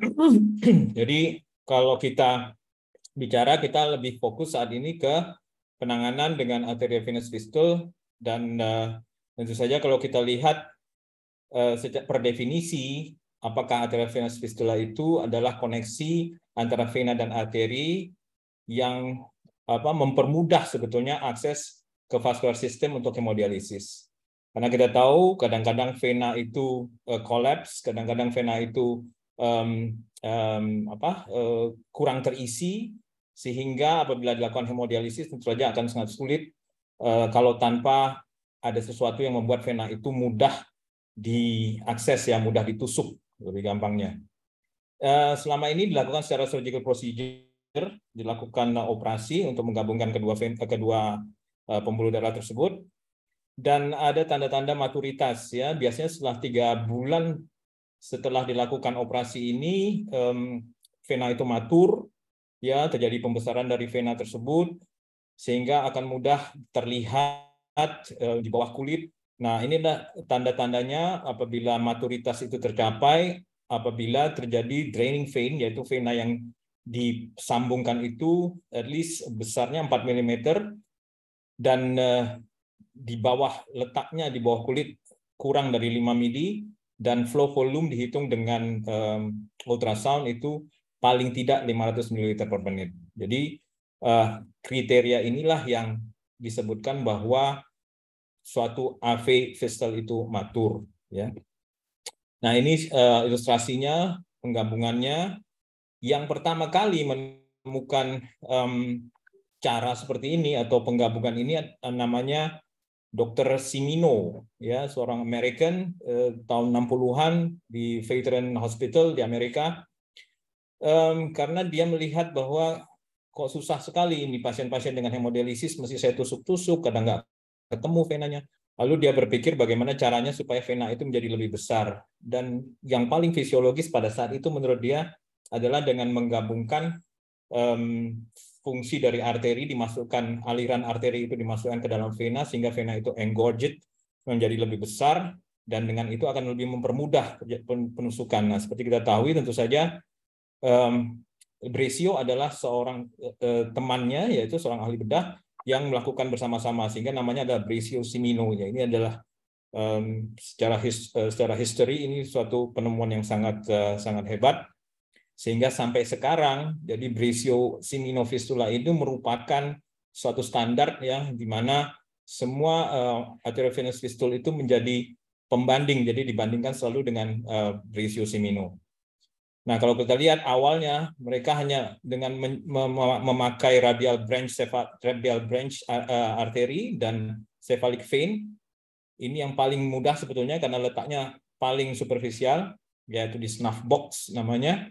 Jadi kalau kita bicara, kita lebih fokus saat ini ke penanganan dengan arteriovenous fistula dan uh, tentu saja kalau kita lihat uh, per definisi, apakah arteriovenous fistula itu adalah koneksi antara vena dan arteri yang apa mempermudah sebetulnya akses ke vascular system untuk hemodialisis. Karena kita tahu kadang-kadang vena itu uh, collapse, kadang-kadang vena itu um, um, apa uh, kurang terisi, sehingga apabila dilakukan hemodialisis tentu saja akan sangat sulit uh, kalau tanpa ada sesuatu yang membuat vena itu mudah diakses, ya, mudah ditusuk, lebih gampangnya. Selama ini dilakukan secara surgical procedure, dilakukan operasi untuk menggabungkan kedua kedua pembuluh darah tersebut, dan ada tanda-tanda maturitas, ya. Biasanya setelah tiga bulan setelah dilakukan operasi ini, vena itu matur, ya, terjadi pembesaran dari vena tersebut, sehingga akan mudah terlihat di bawah kulit. Nah, inilah tanda-tandanya apabila maturitas itu tercapai, apabila terjadi draining vein, yaitu vena yang disambungkan itu at least besarnya empat milimeter dan uh, di bawah letaknya di bawah kulit kurang dari lima mili dan flow volume dihitung dengan um, ultrasound itu paling tidak lima ratus mililiter per menit. Jadi uh, kriteria inilah yang disebutkan bahwa suatu A V fistal itu matur, ya. Nah, ini uh, ilustrasinya, penggabungannya. Yang pertama kali menemukan um, cara seperti ini atau penggabungan ini uh, namanya dokter Cimino, ya, seorang American uh, tahun enam puluhan di Veteran Hospital di Amerika, um, karena dia melihat bahwa kok susah sekali ini pasien-pasien dengan hemodialisis, mesti saya tusuk-tusuk, kadang nggak ketemu venanya. Lalu dia berpikir bagaimana caranya supaya vena itu menjadi lebih besar. Dan yang paling fisiologis pada saat itu menurut dia adalah dengan menggabungkan um, fungsi dari arteri, dimasukkan aliran arteri itu dimasukkan ke dalam vena, sehingga vena itu engorged, menjadi lebih besar, dan dengan itu akan lebih mempermudah penusukan. Nah, seperti kita tahu, tentu saja um, Brescio adalah seorang uh, temannya, yaitu seorang ahli bedah, yang melakukan bersama-sama, sehingga namanya adalah Brescio-Cimino. Ya, ini adalah um, secara his, uh, secara history ini suatu penemuan yang sangat uh, sangat hebat, sehingga sampai sekarang jadi Brescio-Cimino fistula itu merupakan suatu standar, ya, di mana semua uh, arteriovenous fistula itu menjadi pembanding, jadi dibandingkan selalu dengan uh, Brescio-Cimino. Nah, kalau kita lihat awalnya mereka hanya dengan mem memakai radial branch radial branch uh, arteri dan cephalic vein. Ini yang paling mudah sebetulnya karena letaknya paling superficial, yaitu di snuff box namanya,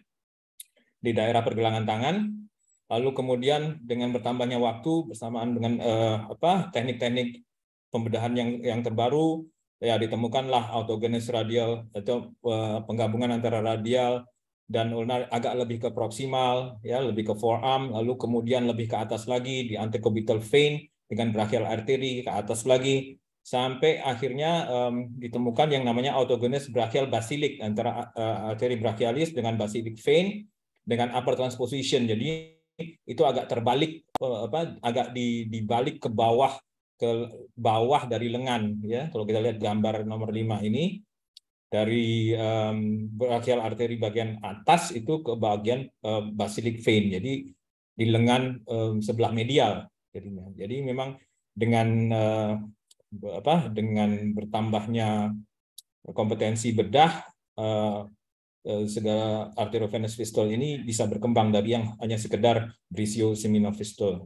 di daerah pergelangan tangan. Lalu kemudian dengan bertambahnya waktu bersamaan dengan uh, apa teknik-teknik pembedahan yang yang terbaru, ya ditemukanlah autogenous radial atau uh, penggabungan antara radial dan ulnar agak lebih ke proksimal, ya, lebih ke forearm, lalu kemudian lebih ke atas lagi di antecubital vein dengan brachial artery ke atas lagi, sampai akhirnya um, ditemukan yang namanya autogenous brachial basilic antara uh, arteri brachialis dengan basilic vein dengan upper transposition. Jadi itu agak terbalik, uh, apa, agak di, dibalik ke bawah ke bawah dari lengan, ya. Kalau kita lihat gambar nomor lima ini, dari um, brachial arteri bagian atas itu ke bagian uh, basilic vein, jadi di lengan um, sebelah medial jadinya. Jadi memang dengan uh, apa dengan bertambahnya kompetensi bedah, uh, uh, segala arteriovenous fistula ini bisa berkembang dari yang hanya sekedar Brescio-Cimino fistula.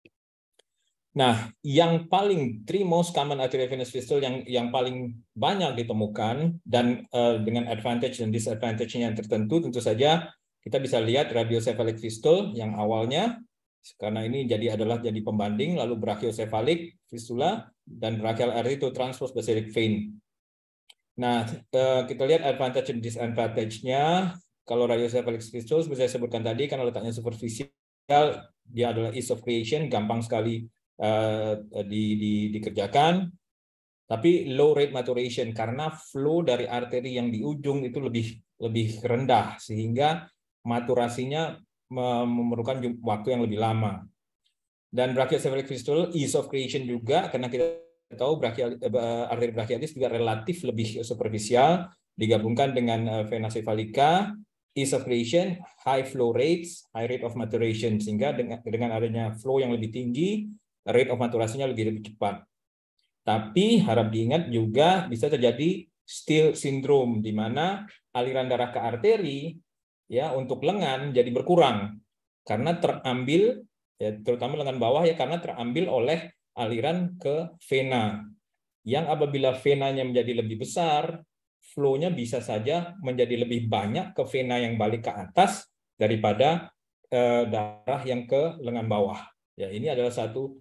Nah, yang paling three most common arteriovenous fistula yang yang paling banyak ditemukan dan uh, dengan advantage dan disadvantage-nya yang tertentu, tentu saja kita bisa lihat radiocephalic fistula yang awalnya, karena ini jadi adalah jadi pembanding, lalu brachiocephalic fistula dan brachial artery to transpose basilic vein. Nah, uh, kita lihat advantage dan disadvantage-nya. Kalau radiocephalic fistula seperti saya sebutkan tadi, karena letaknya superficial, dia adalah ease of creation, gampang sekali Uh, di, di, dikerjakan, tapi low rate maturation karena flow dari arteri yang di ujung itu lebih lebih rendah, sehingga maturasinya memerlukan waktu yang lebih lama. Dan brachiocephalic fistula ease of creation juga, karena kita tahu brachial, arteri brachialis juga relatif lebih superficial, digabungkan dengan vena cephalica, ease of creation, high flow rates, high rate of maturation, sehingga dengan, dengan adanya flow yang lebih tinggi, rate of maturasinya lebih lebih cepat. Tapi harap diingat juga bisa terjadi Still syndrome, di mana aliran darah ke arteri, ya, untuk lengan jadi berkurang karena terambil, ya, terutama lengan bawah, ya, karena terambil oleh aliran ke vena. Yang apabila venanya menjadi lebih besar, flow-nya bisa saja menjadi lebih banyak ke vena yang balik ke atas daripada eh, darah yang ke lengan bawah. Ya, ini adalah satu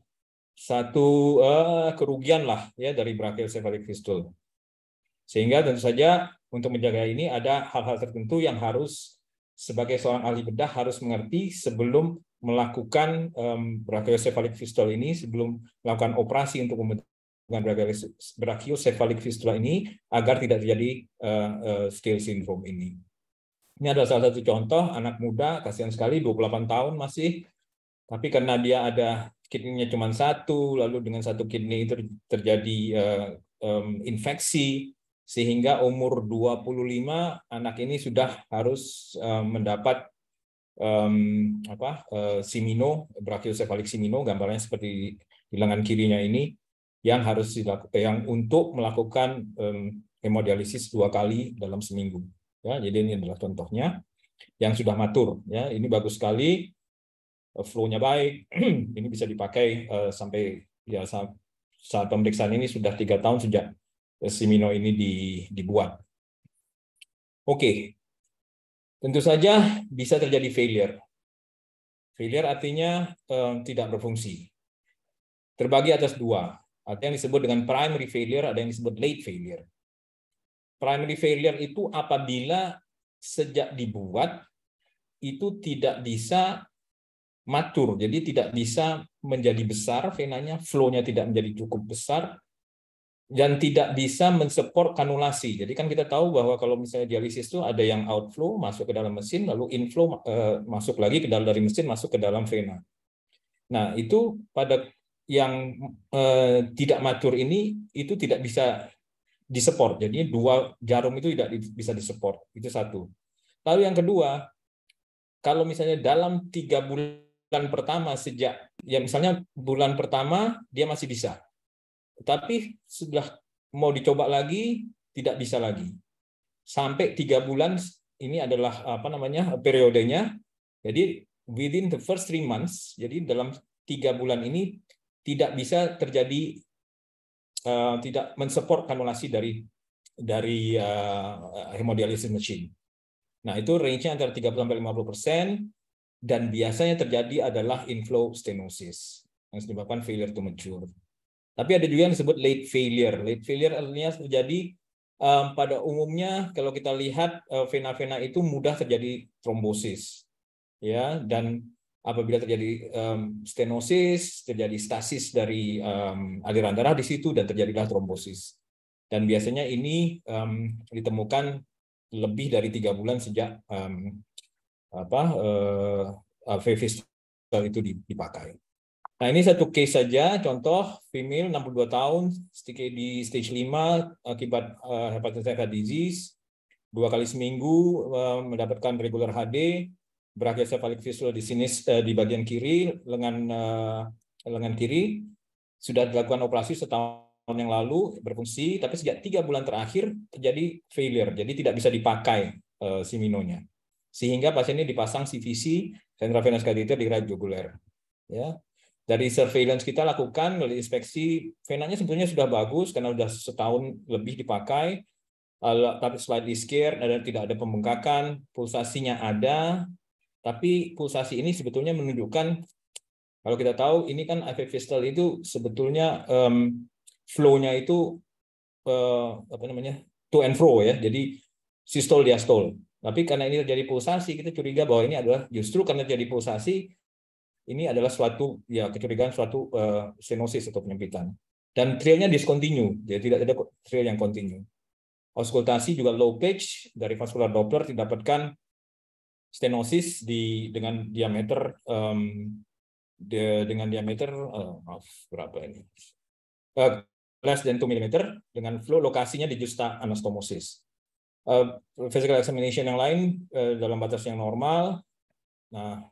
satu uh, kerugian lah, ya, dari brachiocephalic fistula. Sehingga tentu saja untuk menjaga ini ada hal-hal tertentu yang harus sebagai seorang ahli bedah harus mengerti sebelum melakukan um, brachiocephalic fistula ini, sebelum melakukan operasi untuk membentukkan brachiocephalic fistula ini, agar tidak terjadi uh, uh, Still syndrome ini. Ini adalah salah satu contoh anak muda, kasihan sekali, dua puluh delapan tahun masih, tapi karena dia ada kidney-nya cuma satu, lalu dengan satu kidney itu terjadi uh, um, infeksi, sehingga umur dua puluh lima anak ini sudah harus uh, mendapat um, apa uh, Simino, brachiosefalik Simino, gambarnya seperti di lengan kirinya ini, yang harus dilakukan, yang untuk melakukan um, hemodialisis dua kali dalam seminggu. Ya, jadi ini adalah contohnya yang sudah matur. Ya, ini bagus sekali, flow-nya baik, ini bisa dipakai uh, sampai ya saat, saat pemeriksaan ini sudah tiga tahun sejak Simino ini di, dibuat. Oke, tentu saja bisa terjadi failure. Failure artinya um, tidak berfungsi. Terbagi atas dua. Ada yang disebut dengan primary failure, ada yang disebut late failure. Primary failure itu apabila sejak dibuat itu tidak bisa matur, jadi tidak bisa menjadi besar venanya, flow-nya tidak menjadi cukup besar, dan tidak bisa mensupport kanulasi. Jadi kan kita tahu bahwa kalau misalnya dialisis itu ada yang outflow masuk ke dalam mesin, lalu inflow eh, masuk lagi ke dalam dari mesin masuk ke dalam vena. Nah itu pada yang eh, tidak matur ini itu tidak bisa disupport. Jadi dua jarum itu tidak bisa disupport. Itu satu. Lalu yang kedua, kalau misalnya dalam tiga bulan pertama sejak ya misalnya bulan pertama dia masih bisa. Tapi sudah mau dicoba lagi tidak bisa lagi sampai tiga bulan ini adalah apa namanya periodenya. Jadi within the first three months, jadi dalam tiga bulan ini tidak bisa terjadi uh, tidak mensupport kanulasi dari dari uh, hemodialisis machine. Nah itu range-nya antara tiga puluh sampai lima puluh persen dan biasanya terjadi adalah inflow stenosis yang disebabkan failure to mature. Tapi ada juga yang disebut late failure. Late failure artinya terjadi um, pada umumnya kalau kita lihat vena-vena uh, itu mudah terjadi trombosis, ya. Dan apabila terjadi um, stenosis, terjadi stasis dari um, aliran darah di situ dan terjadilah trombosis. Dan biasanya ini um, ditemukan lebih dari tiga bulan sejak um, apa uh, V V stel itu dipakai. Nah, ini satu case saja, contoh female enam puluh dua tahun, di stage lima akibat uh, hepatitis heart disease, dua kali seminggu uh, mendapatkan regular H D, brachiosefalik fistula di sini uh, di bagian kiri, lengan uh, lengan kiri, sudah dilakukan operasi setahun yang lalu, berfungsi, tapi sejak tiga bulan terakhir terjadi failure, jadi tidak bisa dipakai uh, Siminonya. Sehingga pasien ini dipasang C V C, central venous catheter di right jugular. Ya. Dari surveillance kita lakukan, dari inspeksi, venanya sebetulnya sudah bagus karena sudah setahun lebih dipakai, tapi slightly scared, dan tidak ada pembengkakan, pulsasinya ada, tapi pulsasi ini sebetulnya menunjukkan, kalau kita tahu ini kan A V fistal itu sebetulnya um, flow-nya itu uh, apa namanya to and fro ya, jadi sistol diastol. Tapi karena ini terjadi pulsasi, kita curiga bahwa ini adalah justru karena terjadi pulsasi. Ini adalah suatu ya kecurigaan suatu uh, stenosis atau penyempitan. Dan trailnya discontinue, jadi tidak ada trail yang continue. Auskultasi juga low pitch dari vascular Doppler didapatkan stenosis di dengan diameter um, de, dengan diameter uh, maaf berapa ini uh, less than two millimeter dengan flow lokasinya di justa anastomosis. Uh, physical examination yang lain uh, dalam batas yang normal. Nah,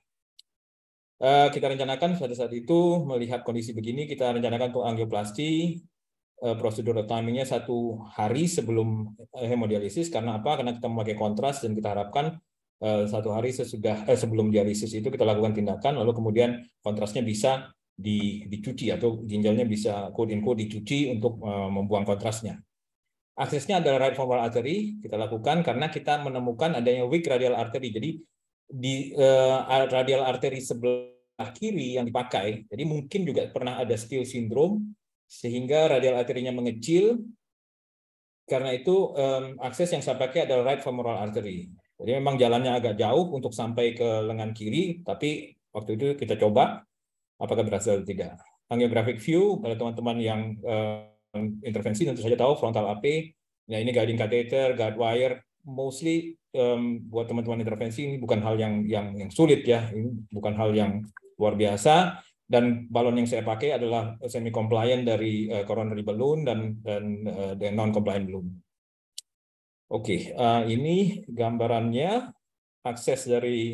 Uh, kita rencanakan pada saat itu melihat kondisi begini, kita rencanakan untuk angioplasti, uh, prosedur timingnya satu hari sebelum uh, hemodialisis. Karena apa? Karena kita memakai kontras dan kita harapkan uh, satu hari sesudah eh, sebelum dialisis itu kita lakukan tindakan, lalu kemudian kontrasnya bisa di, dicuci atau ginjalnya bisa quote in quote dicuci untuk uh, membuang kontrasnya. Aksesnya adalah right femoral artery, kita lakukan karena kita menemukan adanya weak radial artery. Jadi di uh, radial arteri sebelah kiri yang dipakai, jadi mungkin juga pernah ada Steele syndrome sehingga radial arterinya mengecil. Karena itu um, akses yang saya pakai adalah right femoral artery. Jadi memang jalannya agak jauh untuk sampai ke lengan kiri, tapi waktu itu kita coba apakah berhasil atau tidak. Angiographic view pada teman-teman yang uh, intervensi tentu saja tahu frontal A P. Ya ini guiding catheter, guide wire. Mostly um, buat teman-teman intervensi ini bukan hal yang, yang yang sulit ya, ini bukan hal yang luar biasa. Dan balon yang saya pakai adalah semi compliant dari uh, coronary balloon dan dan uh, non compliant balloon. Oke, okay, uh, ini gambarannya akses dari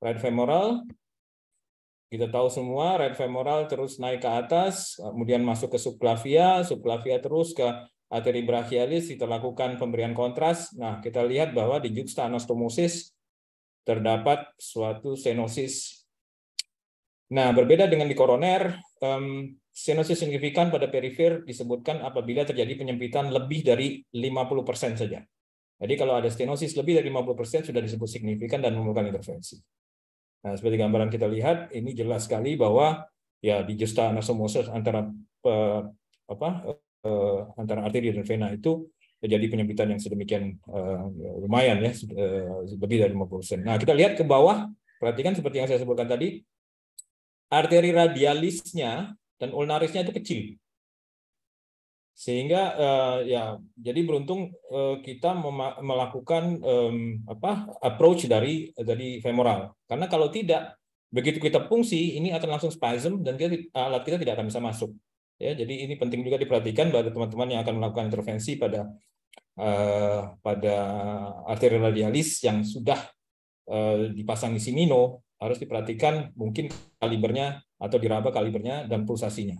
right femoral. Kita tahu semua right femoral terus naik ke atas, kemudian masuk ke subclavia, subclavia terus ke arteri brachialis, kita lakukan pemberian kontras. Nah, kita lihat bahwa di juxta anastomosis terdapat suatu stenosis. Nah, berbeda dengan di koroner, um, stenosis signifikan pada perifer disebutkan apabila terjadi penyempitan lebih dari lima puluh persen saja. Jadi kalau ada stenosis lebih dari lima puluh persen sudah disebut signifikan dan memerlukan intervensi. Nah, seperti gambaran kita lihat, ini jelas sekali bahwa ya di juxta anastomosis antara uh, apa uh, antara arteri dan vena itu terjadi penyempitan yang sedemikian uh, lumayan ya, uh, lebih dari lima puluh persen. Nah, kita lihat ke bawah, perhatikan seperti yang saya sebutkan tadi, arteri radialisnya dan ulnarisnya itu kecil. Sehingga uh, ya jadi beruntung uh, kita melakukan um, apa approach dari dari femoral, karena kalau tidak begitu kita fungsi ini akan langsung spasm dan kita, alat kita tidak akan bisa masuk ya. Jadi ini penting juga diperhatikan pada teman-teman yang akan melakukan intervensi pada uh, pada arteri radialis yang sudah uh, dipasang di simino, harus diperhatikan mungkin kalibernya atau diraba kalibernya dan pulsasinya.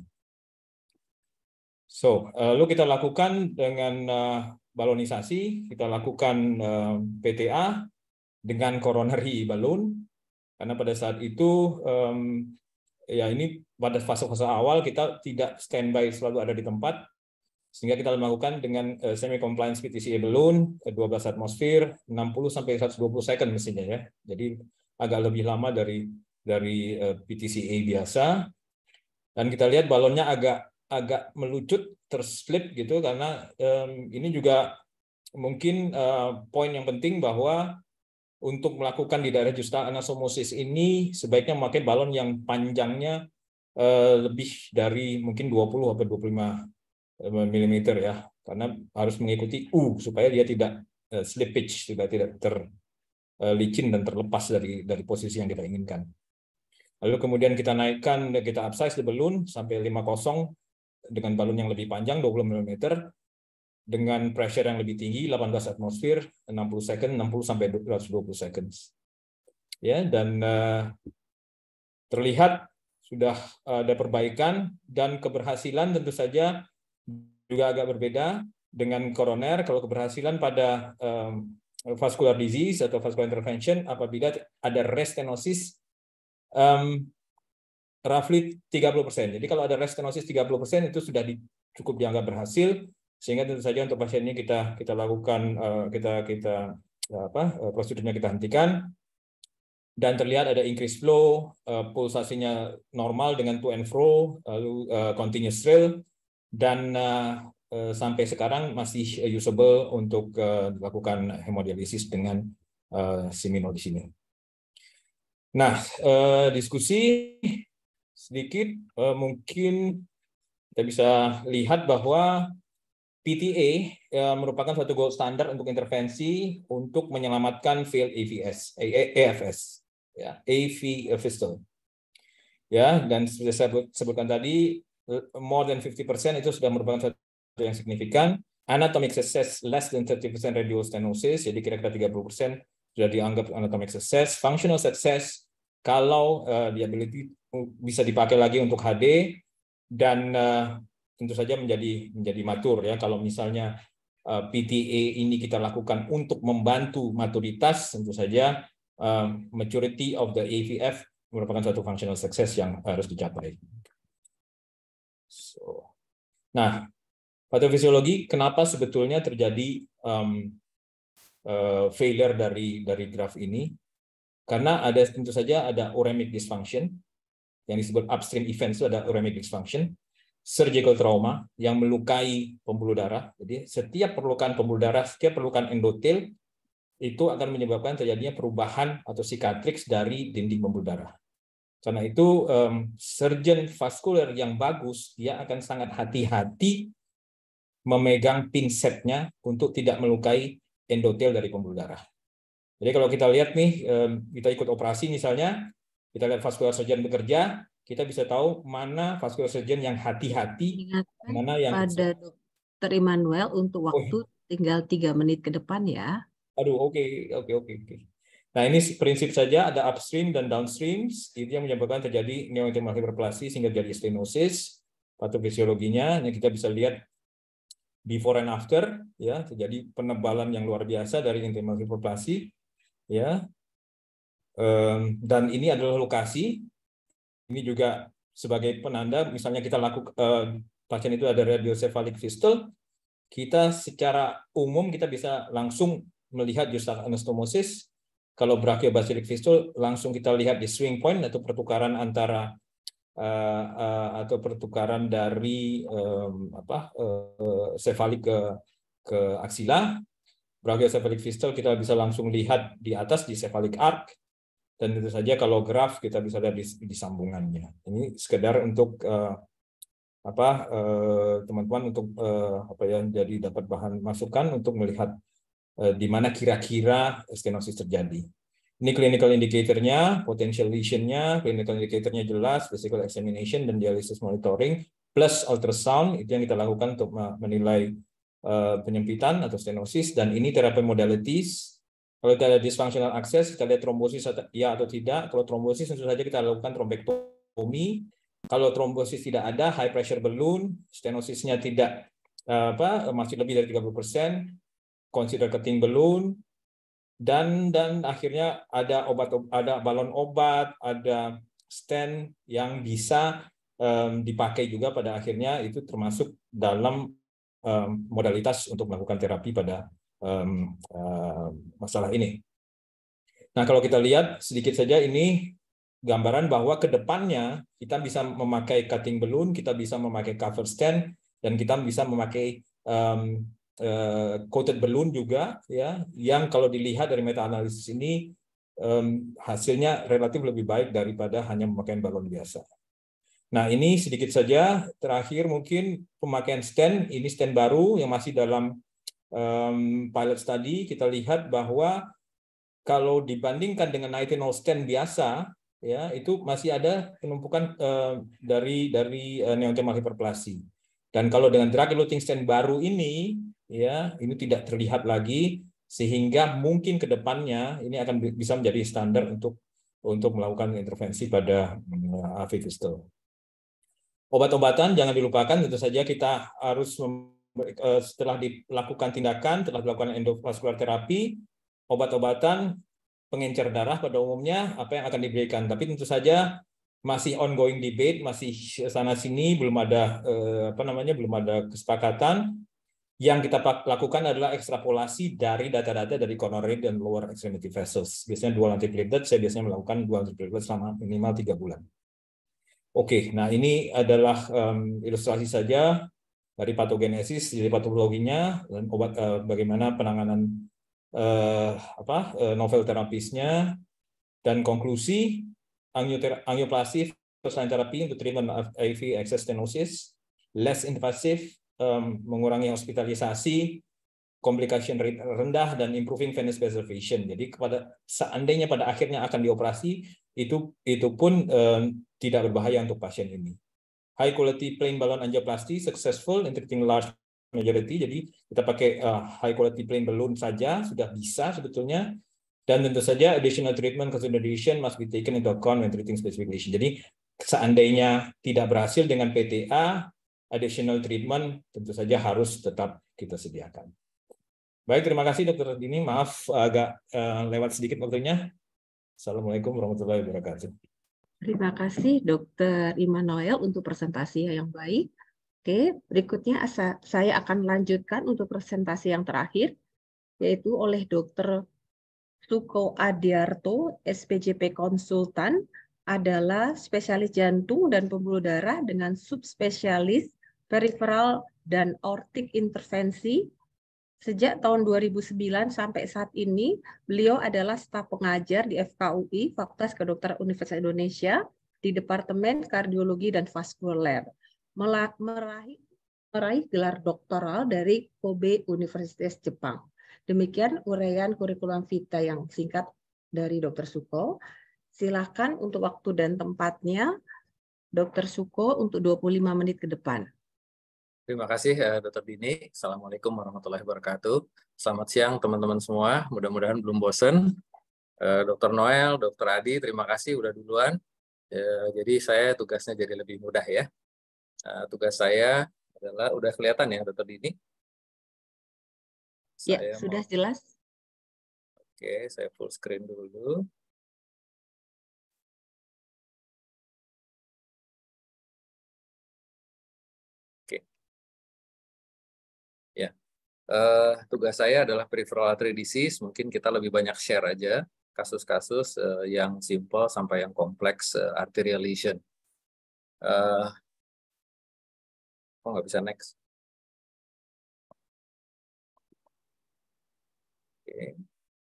So, lalu kita lakukan dengan uh, balonisasi, kita lakukan uh, P T A dengan coronary balloon, karena pada saat itu, um, ya ini pada fase-fase awal kita tidak standby selalu ada di tempat, sehingga kita melakukan dengan uh, semi-compliance P T C A balloon, dua belas atmosfer, enam puluh sampai seratus dua puluh second mestinya ya, jadi agak lebih lama dari dari uh, P T C A biasa, dan kita lihat balonnya agak agak melucut, terslip gitu, karena um, ini juga mungkin uh, poin yang penting bahwa untuk melakukan di daerah juxta anastomosis ini sebaiknya memakai balon yang panjangnya uh, lebih dari mungkin dua puluh sampai dua puluh lima milimeter ya, karena harus mengikuti U supaya dia tidak uh, slippage, juga tidak terlicin dan terlepas dari dari posisi yang kita inginkan. Lalu kemudian kita naikkan, kita upsize the balloon sampai lima puluh dengan balon yang lebih panjang dua puluh milimeter dengan pressure yang lebih tinggi delapan belas atmosfer, enam puluh second, enam puluh sampai seratus dua puluh seconds. Ya, dan uh, terlihat sudah ada perbaikan dan keberhasilan tentu saja juga agak berbeda dengan koroner. Kalau keberhasilan pada um, vascular disease atau vascular intervention apabila ada restenosis um, roughly tiga puluh persen. Jadi kalau ada restenosis tiga puluh persen itu sudah di, cukup dianggap berhasil, sehingga tentu saja untuk pasien ini kita kita lakukan uh, kita kita uh, apa uh, prosedurnya kita hentikan, dan terlihat ada increase flow, uh, pulsasinya normal dengan to and fro, lalu uh, continuous trail, dan uh, uh, sampai sekarang masih usable untuk uh, dilakukan hemodialisis dengan uh, simino di sini. Nah, uh, diskusi sedikit, uh, mungkin kita bisa lihat bahwa P T A uh, merupakan suatu gold standard untuk intervensi untuk menyelamatkan failed A V S, A F S, ya, A V fistula. Ya, dan seperti saya sebutkan tadi, more than fifty percent itu sudah merupakan suatu yang signifikan. Anatomic success less than thirty percent radial stenosis, jadi kira-kira tiga puluh persen sudah dianggap anatomic success. Functional success kalau uh, disability bisa dipakai lagi untuk H D, dan uh, tentu saja menjadi menjadi matur ya. Kalau misalnya uh, P T A ini kita lakukan untuk membantu maturitas, tentu saja uh, maturity of the A V F merupakan suatu functional success yang harus dicapai. So, nah, patofisiologi kenapa sebetulnya terjadi um, uh, failure dari dari graf ini? Karena ada tentu saja ada uremic dysfunction yang disebut upstream event, itu ada uremic dysfunction, surgical trauma yang melukai pembuluh darah. Jadi setiap perlukan pembuluh darah, setiap perlukan endotel itu akan menyebabkan terjadinya perubahan atau cicatrix dari dinding pembuluh darah. Karena itu um, surgeon vaskular yang bagus dia akan sangat hati-hati memegang pinsetnya untuk tidak melukai endotel dari pembuluh darah. Jadi kalau kita lihat nih, um, kita ikut operasi misalnya, kita lihat vascular surgeon bekerja, kita bisa tahu mana vascular surgeon yang hati-hati, mana yang pada Dokter Immanuel untuk waktu oh. tinggal tiga menit ke depan ya. Aduh, oke, okay, oke, okay, oke, okay, oke. Nah, ini prinsip saja, ada upstream dan downstream, itu yang menyebabkan terjadi neointimal hiperplasia sehingga jadi stenosis. Patofisiologinya, yang kita bisa lihat before and after, ya, terjadi penebalan yang luar biasa dari intimal hiperplasia, ya. Um, dan ini adalah lokasi. Ini juga sebagai penanda, misalnya kita lakukan uh, pasien itu ada radiocephalic fistule, kita secara umum kita bisa langsung melihat justal anastomosis. Kalau brachiobasilic fistule langsung kita lihat di swing point atau pertukaran antara uh, uh, atau pertukaran dari um, apa uh, cephalic ke ke aksila. Brachiocephalic fistule kita bisa langsung lihat di atas di cephalic arc, dan tentu saja kalau graf kita bisa lihat di, di sambungannya. Ini sekedar untuk uh, apa teman-teman uh, untuk uh, apa ya, jadi dapat bahan masukan untuk melihat di mana kira-kira stenosis terjadi. Ini clinical indicator-nya, potential lesion-nya, clinical indicator-nya jelas, physical examination dan dialysis monitoring, plus ultrasound, itu yang kita lakukan untuk menilai uh, penyempitan atau stenosis, dan ini terapi modalities. Kalau kita ada dysfunctional access, kita lihat trombosis ya atau tidak. Kalau trombosis tentu saja kita lakukan trombektomi. Kalau trombosis tidak ada, high pressure balloon, stenosisnya tidak uh, apa masih lebih dari tiga puluh persen, consider cutting balloon, dan dan akhirnya ada obat, ada balon obat, ada stent yang bisa um, dipakai juga pada akhirnya, itu termasuk dalam um, modalitas untuk melakukan terapi pada um, uh, masalah ini. Nah, kalau kita lihat sedikit saja ini gambaran bahwa ke depannya kita bisa memakai cutting balloon, kita bisa memakai cover stent, dan kita bisa memakai um, Uh, coated balloon juga, ya, yang kalau dilihat dari meta-analisis ini um, hasilnya relatif lebih baik daripada hanya memakai balon biasa. Nah, ini sedikit saja. Terakhir mungkin pemakaian stent, ini stent baru yang masih dalam um, pilot study. Kita lihat bahwa kalau dibandingkan dengan nitinol stent biasa, ya, itu masih ada penumpukan uh, dari dari uh, neointimal hiperplasia. Dan kalau dengan drug-eluting stent baru ini, ya, ini tidak terlihat lagi, sehingga mungkin ke depannya ini akan bisa menjadi standar untuk untuk melakukan intervensi pada A V fistule. Obat-obatan jangan dilupakan, tentu saja kita harus setelah dilakukan tindakan, telah dilakukan endovaskular terapi, obat-obatan pengencer darah pada umumnya apa yang akan diberikan. Tapi tentu saja masih ongoing debate, masih sana sini, belum ada eh, apa namanya, belum ada kesepakatan. Yang kita lakukan adalah ekstrapolasi dari data-data dari coronary dan lower extremity vessels. Biasanya dual antiplatelet, saya biasanya melakukan dual antiplatelet selama minimal tiga bulan. Oke, nah ini adalah um, ilustrasi saja dari patogenesis, dari patologinya, dan obat uh, bagaimana penanganan uh, apa uh, novel terapisnya, dan konklusi. Angioplasty first line therapy untuk treatment of A V excess stenosis, less invasive, um, mengurangi hospitalisasi, complication rate rendah, dan improving venous preservation. Jadi kepada seandainya pada akhirnya akan dioperasi, itu itu pun um, tidak berbahaya untuk pasien ini. High quality plain balloon angioplasty successful in treating large majority. Jadi kita pakai uh, high quality plain balloon saja sudah bisa sebetulnya. Dan tentu saja additional treatment consideration must be taken into account when treating specific lesion. Jadi seandainya tidak berhasil dengan P T A, additional treatment tentu saja harus tetap kita sediakan. Baik, terima kasih Dokter Dini. Maaf agak uh, lewat sedikit waktunya. Assalamualaikum warahmatullahi wabarakatuh. Terima kasih Dokter Immanuel untuk presentasi yang baik. Oke, berikutnya saya akan lanjutkan untuk presentasi yang terakhir, yaitu oleh Dokter Suko Adiarto, S P J P Konsultan, adalah spesialis jantung dan pembuluh darah dengan subspesialis peripheral dan aortic intervensi. Sejak tahun dua ribu sembilan sampai saat ini, beliau adalah staf pengajar di F K U I, Fakultas Kedokteran Universitas Indonesia, di Departemen Kardiologi dan Vaskuler. Meraih, meraih gelar doktoral dari Kobe Universitas Jepang. Demikian uraian kurikulum vita yang singkat dari Dokter Suko. Silakan untuk waktu dan tempatnya, Dokter Suko, untuk dua puluh lima menit ke depan. Terima kasih, Dokter Dini. Assalamualaikum warahmatullahi wabarakatuh. Selamat siang, teman-teman semua. Mudah-mudahan belum bosan. dokter Noel, dokter Adi, terima kasih udah duluan. Jadi saya tugasnya jadi lebih mudah ya. Tugas saya adalah, udah kelihatan ya dokter Dini? Ya, Saya sudah mau, jelas. Oke, saya full screen dulu. Oke. Ya. Uh, tugas saya adalah peripheral artery disease. Mungkin kita lebih banyak share aja kasus-kasus uh, yang simple sampai yang kompleks uh, arterial lesion. Uh, oh, nggak bisa next. Oke.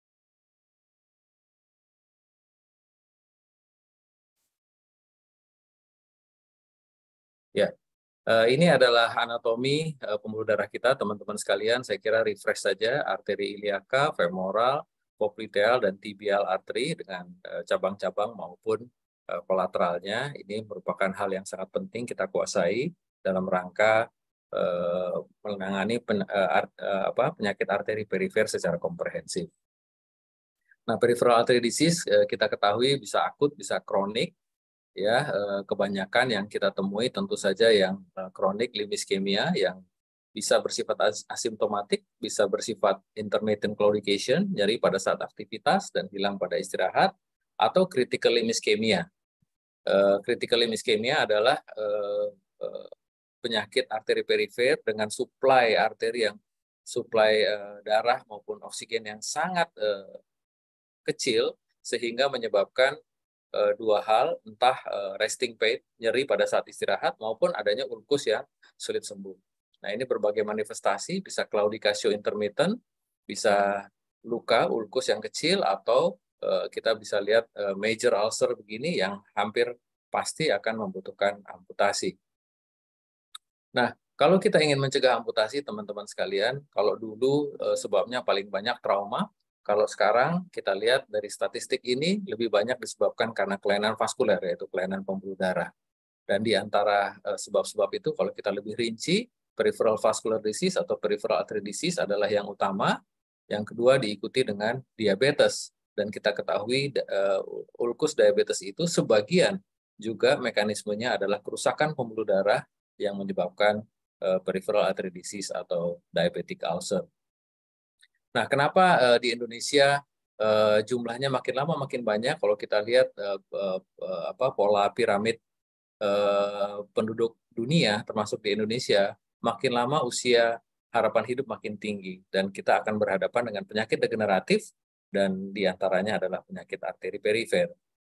Ya, uh, ini adalah anatomi uh, pembuluh darah kita, teman-teman sekalian. Saya kira refresh saja arteri iliaka, femoral, popliteal, dan tibial artery dengan cabang-cabang uh, maupun uh, kolateralnya. Ini merupakan hal yang sangat penting kita kuasai dalam rangka uh, menangani pen, uh, art, uh, apa, penyakit arteri perifer secara komprehensif. Nah, peripheral artery disease uh, kita ketahui bisa akut, bisa kronik. Ya, kebanyakan yang kita temui tentu saja yang kronik limb ischemia yang bisa bersifat asimptomatik, bisa bersifat intermittent claudication, nyeri pada saat aktivitas dan hilang pada istirahat, atau critical limb ischemia. Critical limb ischemia adalah penyakit arteri perifer dengan suplai arteri yang suplai darah maupun oksigen yang sangat kecil sehingga menyebabkan Uh, dua hal, entah uh, resting pain, nyeri pada saat istirahat, maupun adanya ulkus yang sulit sembuh. Nah, ini berbagai manifestasi, bisa claudicatio intermittent, bisa luka, ulkus yang kecil, atau uh, kita bisa lihat uh, major ulcer begini yang hampir pasti akan membutuhkan amputasi. Nah, kalau kita ingin mencegah amputasi, teman-teman sekalian, kalau dulu uh, sebabnya paling banyak trauma, kalau sekarang kita lihat dari statistik ini lebih banyak disebabkan karena kelainan vaskuler, yaitu kelainan pembuluh darah. Dan di antara sebab-sebab uh, itu, kalau kita lebih rinci, peripheral vascular disease atau peripheral artery disease adalah yang utama. Yang kedua diikuti dengan diabetes. Dan kita ketahui uh, ulkus diabetes itu sebagian juga mekanismenya adalah kerusakan pembuluh darah yang menyebabkan uh, peripheral artery disease atau diabetic ulcer. Nah, kenapa uh, di Indonesia uh, jumlahnya makin lama makin banyak? Kalau kita lihat uh, uh, uh, apa pola piramid uh, penduduk dunia, termasuk di Indonesia, makin lama usia harapan hidup makin tinggi, dan kita akan berhadapan dengan penyakit degeneratif, dan diantaranya adalah penyakit arteri perifer.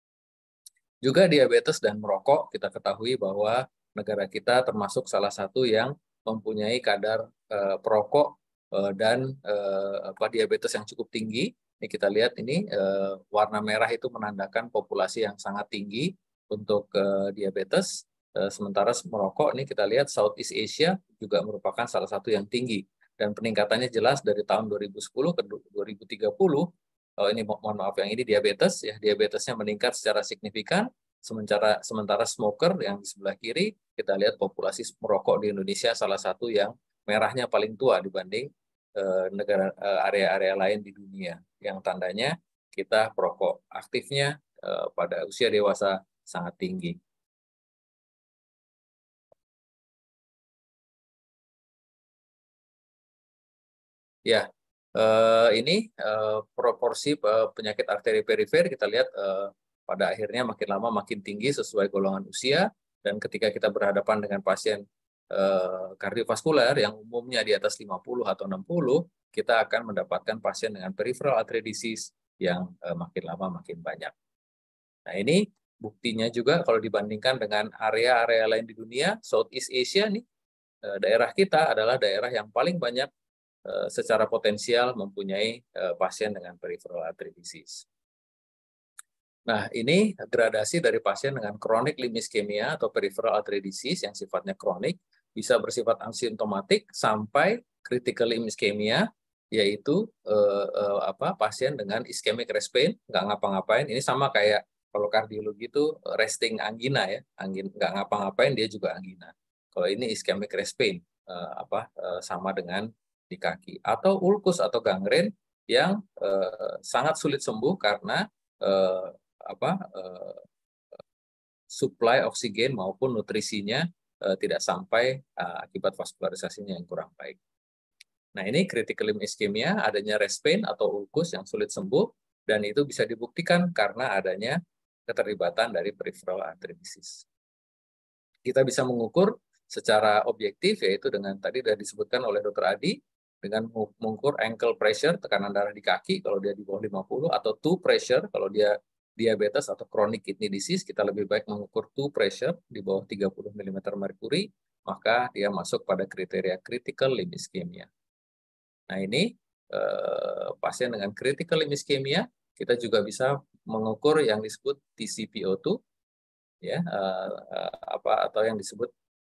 Juga diabetes dan merokok, kita ketahui bahwa negara kita termasuk salah satu yang mempunyai kadar uh, perokok dan uh, apa, diabetes yang cukup tinggi. Ini kita lihat ini uh, warna merah itu menandakan populasi yang sangat tinggi untuk uh, diabetes. Uh, sementara merokok ini kita lihat Southeast Asia juga merupakan salah satu yang tinggi. Dan peningkatannya jelas dari tahun dua ribu sepuluh ke dua ribu tiga puluh. Oh, ini mohon maaf yang ini diabetes ya, diabetesnya meningkat secara signifikan. Sementara sementara smoker yang di sebelah kiri, kita lihat populasi merokok di Indonesia salah satu yang merahnya paling tua dibanding negara area-area lain di dunia, yang tandanya kita perokok aktifnya pada usia dewasa sangat tinggi. Ya, ini proporsi penyakit arteri perifer kita lihat pada akhirnya makin lama makin tinggi sesuai golongan usia, dan ketika kita berhadapan dengan pasien kardiovaskuler yang umumnya di atas lima puluh atau enam puluh, kita akan mendapatkan pasien dengan peripheral artery disease yang uh, makin lama makin banyak. Nah, ini buktinya juga kalau dibandingkan dengan area-area lain di dunia, Southeast Asia nih, uh, daerah kita adalah daerah yang paling banyak uh, secara potensial mempunyai uh, pasien dengan peripheral artery disease. Nah, ini gradasi dari pasien dengan chronic limb ischemia atau peripheral artery disease yang sifatnya kronik, bisa bersifat asimptomatik sampai critical limb ischemia, yaitu eh, eh, apa pasien dengan ischemic rest pain, nggak ngapa-ngapain. Ini sama kayak kalau kardiologi itu resting angina ya, angin nggak ngapa-ngapain dia juga angina. Kalau ini ischemic rest pain, eh, apa eh, sama dengan di kaki. Atau ulkus atau gangren yang uh, sangat sulit sembuh karena uh, apa uh, suplai oksigen maupun nutrisinya uh, tidak sampai uh, akibat vaskularisasinya yang kurang baik. Nah, ini critical limb ischemia, adanya rest pain atau ulkus yang sulit sembuh, dan itu bisa dibuktikan karena adanya keterlibatan dari peripheral artery disease. Kita bisa mengukur secara objektif, yaitu dengan tadi sudah disebutkan oleh dokter Adi, dengan mengukur ankle pressure, tekanan darah di kaki kalau dia di bawah lima puluh, atau toe pressure kalau dia diabetes atau chronic kidney disease, kita lebih baik mengukur toe pressure di bawah tiga puluh milimeter merkuri, maka dia masuk pada kriteria critical limb ischemia. Nah, ini eh, pasien dengan critical limb ischemia, kita juga bisa mengukur yang disebut T C P O dua, ya, eh, eh, apa atau yang disebut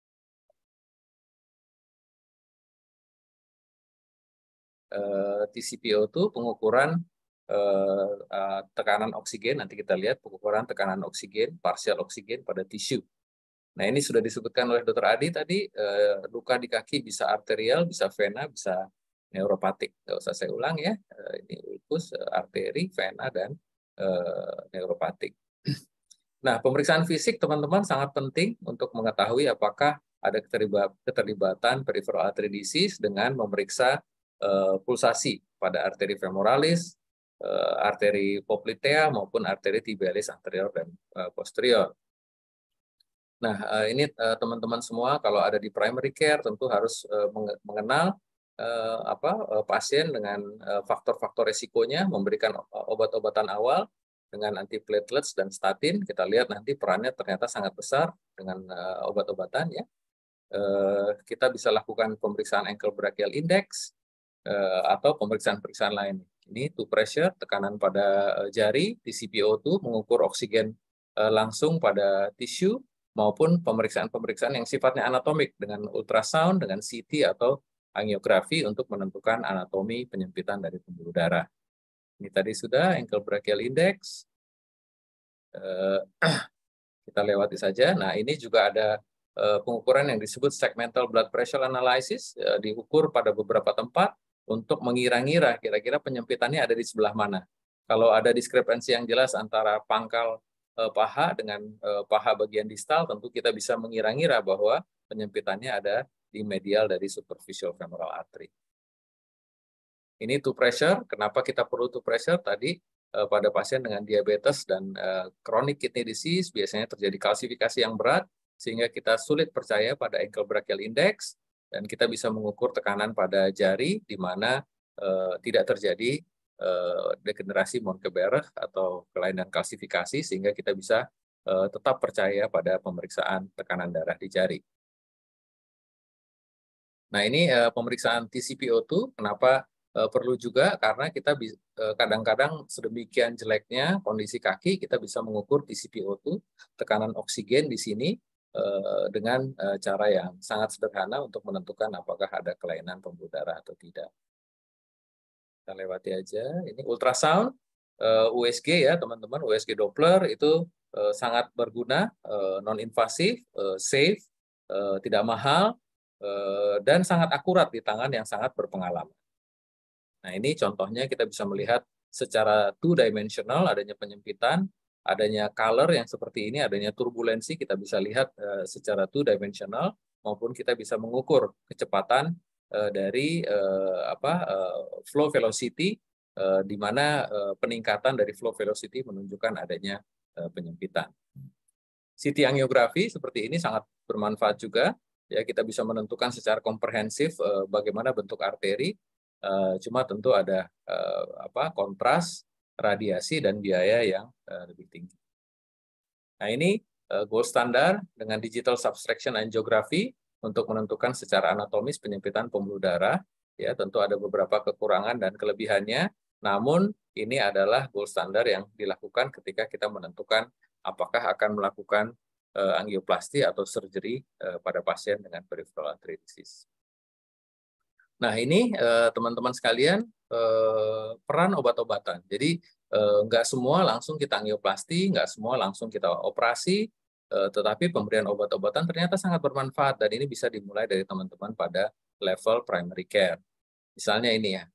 eh, T C P O dua, pengukuran eh, eh, tekanan oksigen. Nanti kita lihat pengukuran tekanan oksigen, partial oksigen pada tisu. Nah, ini sudah disebutkan oleh dokter Adi tadi, eh, luka di kaki bisa arterial, bisa vena, bisa neuropatik. Nggak usah saya ulang ya, eh, ini ulkus, eh, arteri, vena, dan eh, neuropatik. Nah, pemeriksaan fisik teman-teman sangat penting untuk mengetahui apakah ada keterlibatan peripheral artery disease dengan memeriksa eh, pulsasi pada arteri femoralis, eh, arteri poplitea, maupun arteri tibialis anterior dan eh, posterior. Nah, ini teman-teman semua kalau ada di primary care tentu harus mengenal apa pasien dengan faktor-faktor resikonya, memberikan obat-obatan awal dengan antiplatelets dan statin. Kita lihat nanti perannya ternyata sangat besar dengan obat-obatan ya. Kita bisa lakukan pemeriksaan ankle brachial index atau pemeriksaan-pemeriksaan lain. Ini toe pressure, tekanan pada jari, T C P O dua, mengukur oksigen langsung pada tisu, maupun pemeriksaan-pemeriksaan yang sifatnya anatomik dengan ultrasound, dengan C T atau angiografi untuk menentukan anatomi penyempitan dari pembuluh darah. Ini tadi sudah ankle brachial index. Kita lewati saja. Nah, ini juga ada pengukuran yang disebut segmental blood pressure analysis, diukur pada beberapa tempat untuk mengira-ngira kira-kira penyempitannya ada di sebelah mana. Kalau ada diskrepansi yang jelas antara pangkal paha dengan paha bagian distal, tentu kita bisa mengira-ngira bahwa penyempitannya ada di medial dari superficial femoral artery. Ini toe pressure. Kenapa kita perlu toe pressure? Tadi pada pasien dengan diabetes dan chronic kidney disease biasanya terjadi kalsifikasi yang berat, sehingga kita sulit percaya pada ankle brachial index, dan kita bisa mengukur tekanan pada jari di mana tidak terjadi degenerasi Monkeberg atau kelainan kalsifikasi, sehingga kita bisa uh, tetap percaya pada pemeriksaan tekanan darah di jari. Nah, ini uh, pemeriksaan T C P O dua, kenapa uh, perlu juga? Karena kita kadang-kadang uh, sedemikian jeleknya kondisi kaki, kita bisa mengukur T C P O dua, tekanan oksigen di sini, uh, dengan uh, cara yang sangat sederhana untuk menentukan apakah ada kelainan pembuluh darah atau tidak. Kita lewati aja. Ini ultrasound, uh, U S G ya teman-teman, U S G Doppler itu uh, sangat berguna, uh, non-invasif, uh, safe, uh, tidak mahal, uh, dan sangat akurat di tangan yang sangat berpengalaman. Nah, ini contohnya kita bisa melihat secara two-dimensional adanya penyempitan, adanya color yang seperti ini, adanya turbulensi, kita bisa lihat uh, secara two-dimensional, maupun kita bisa mengukur kecepatan dari uh, apa uh, flow velocity, uh, di mana uh, peningkatan dari flow velocity menunjukkan adanya uh, penyempitan. C T angiografi seperti ini sangat bermanfaat juga ya, kita bisa menentukan secara komprehensif uh, bagaimana bentuk arteri, uh, cuma tentu ada uh, apa kontras, radiasi, dan biaya yang uh, lebih tinggi. Nah, ini uh, gold standar dengan digital subtraction angiography untuk menentukan secara anatomis penyempitan pembuluh darah. Ya, tentu ada beberapa kekurangan dan kelebihannya, namun ini adalah gold standar yang dilakukan ketika kita menentukan apakah akan melakukan uh, angioplasti atau surgery uh, pada pasien dengan peripheral artery disease. Nah, ini teman-teman uh, sekalian, uh, peran obat-obatan. Jadi uh, nggak semua langsung kita angioplasti, nggak semua langsung kita operasi, tetapi pemberian obat-obatan ternyata sangat bermanfaat, dan ini bisa dimulai dari teman-teman pada level primary care. Misalnya ini ya,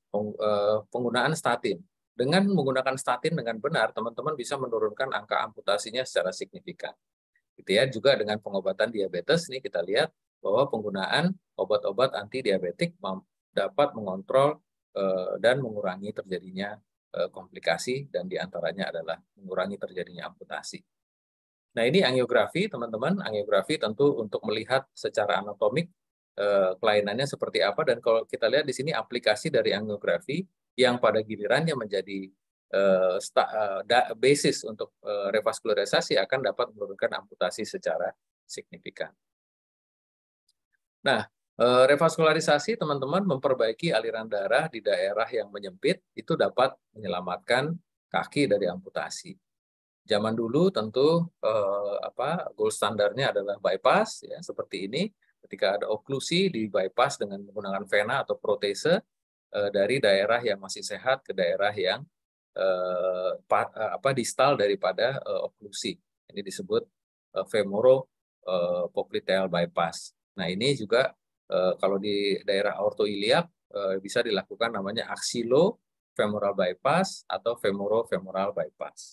penggunaan statin. Dengan menggunakan statin dengan benar, teman-teman bisa menurunkan angka amputasinya secara signifikan. Gitu ya. Juga dengan pengobatan diabetes, nih kita lihat bahwa penggunaan obat-obat anti diabetik dapat mengontrol uh, dan mengurangi terjadinya uh, komplikasi, dan diantaranya adalah mengurangi terjadinya amputasi. Nah, ini angiografi, teman-teman. Angiografi tentu untuk melihat secara anatomik uh, kelainannya seperti apa, dan kalau kita lihat di sini aplikasi dari angiografi yang pada gilirannya menjadi uh, sta, uh, da, basis untuk uh, revaskularisasi akan dapat menurunkan amputasi secara signifikan. Nah, uh, revaskularisasi, teman-teman, memperbaiki aliran darah di daerah yang menyempit, itu dapat menyelamatkan kaki dari amputasi. Zaman dulu tentu uh, apa gold standarnya adalah bypass, ya seperti ini. Ketika ada oklusi, di bypass dengan menggunakan vena atau protese dari daerah yang masih sehat ke daerah yang eh, apa distal daripada eh, oklusi. Ini disebut eh, femoro-popliteal bypass. Nah, ini juga eh, kalau di daerah aortoiliac eh, bisa dilakukan namanya axilo-femoral bypass atau femoro-femoral bypass.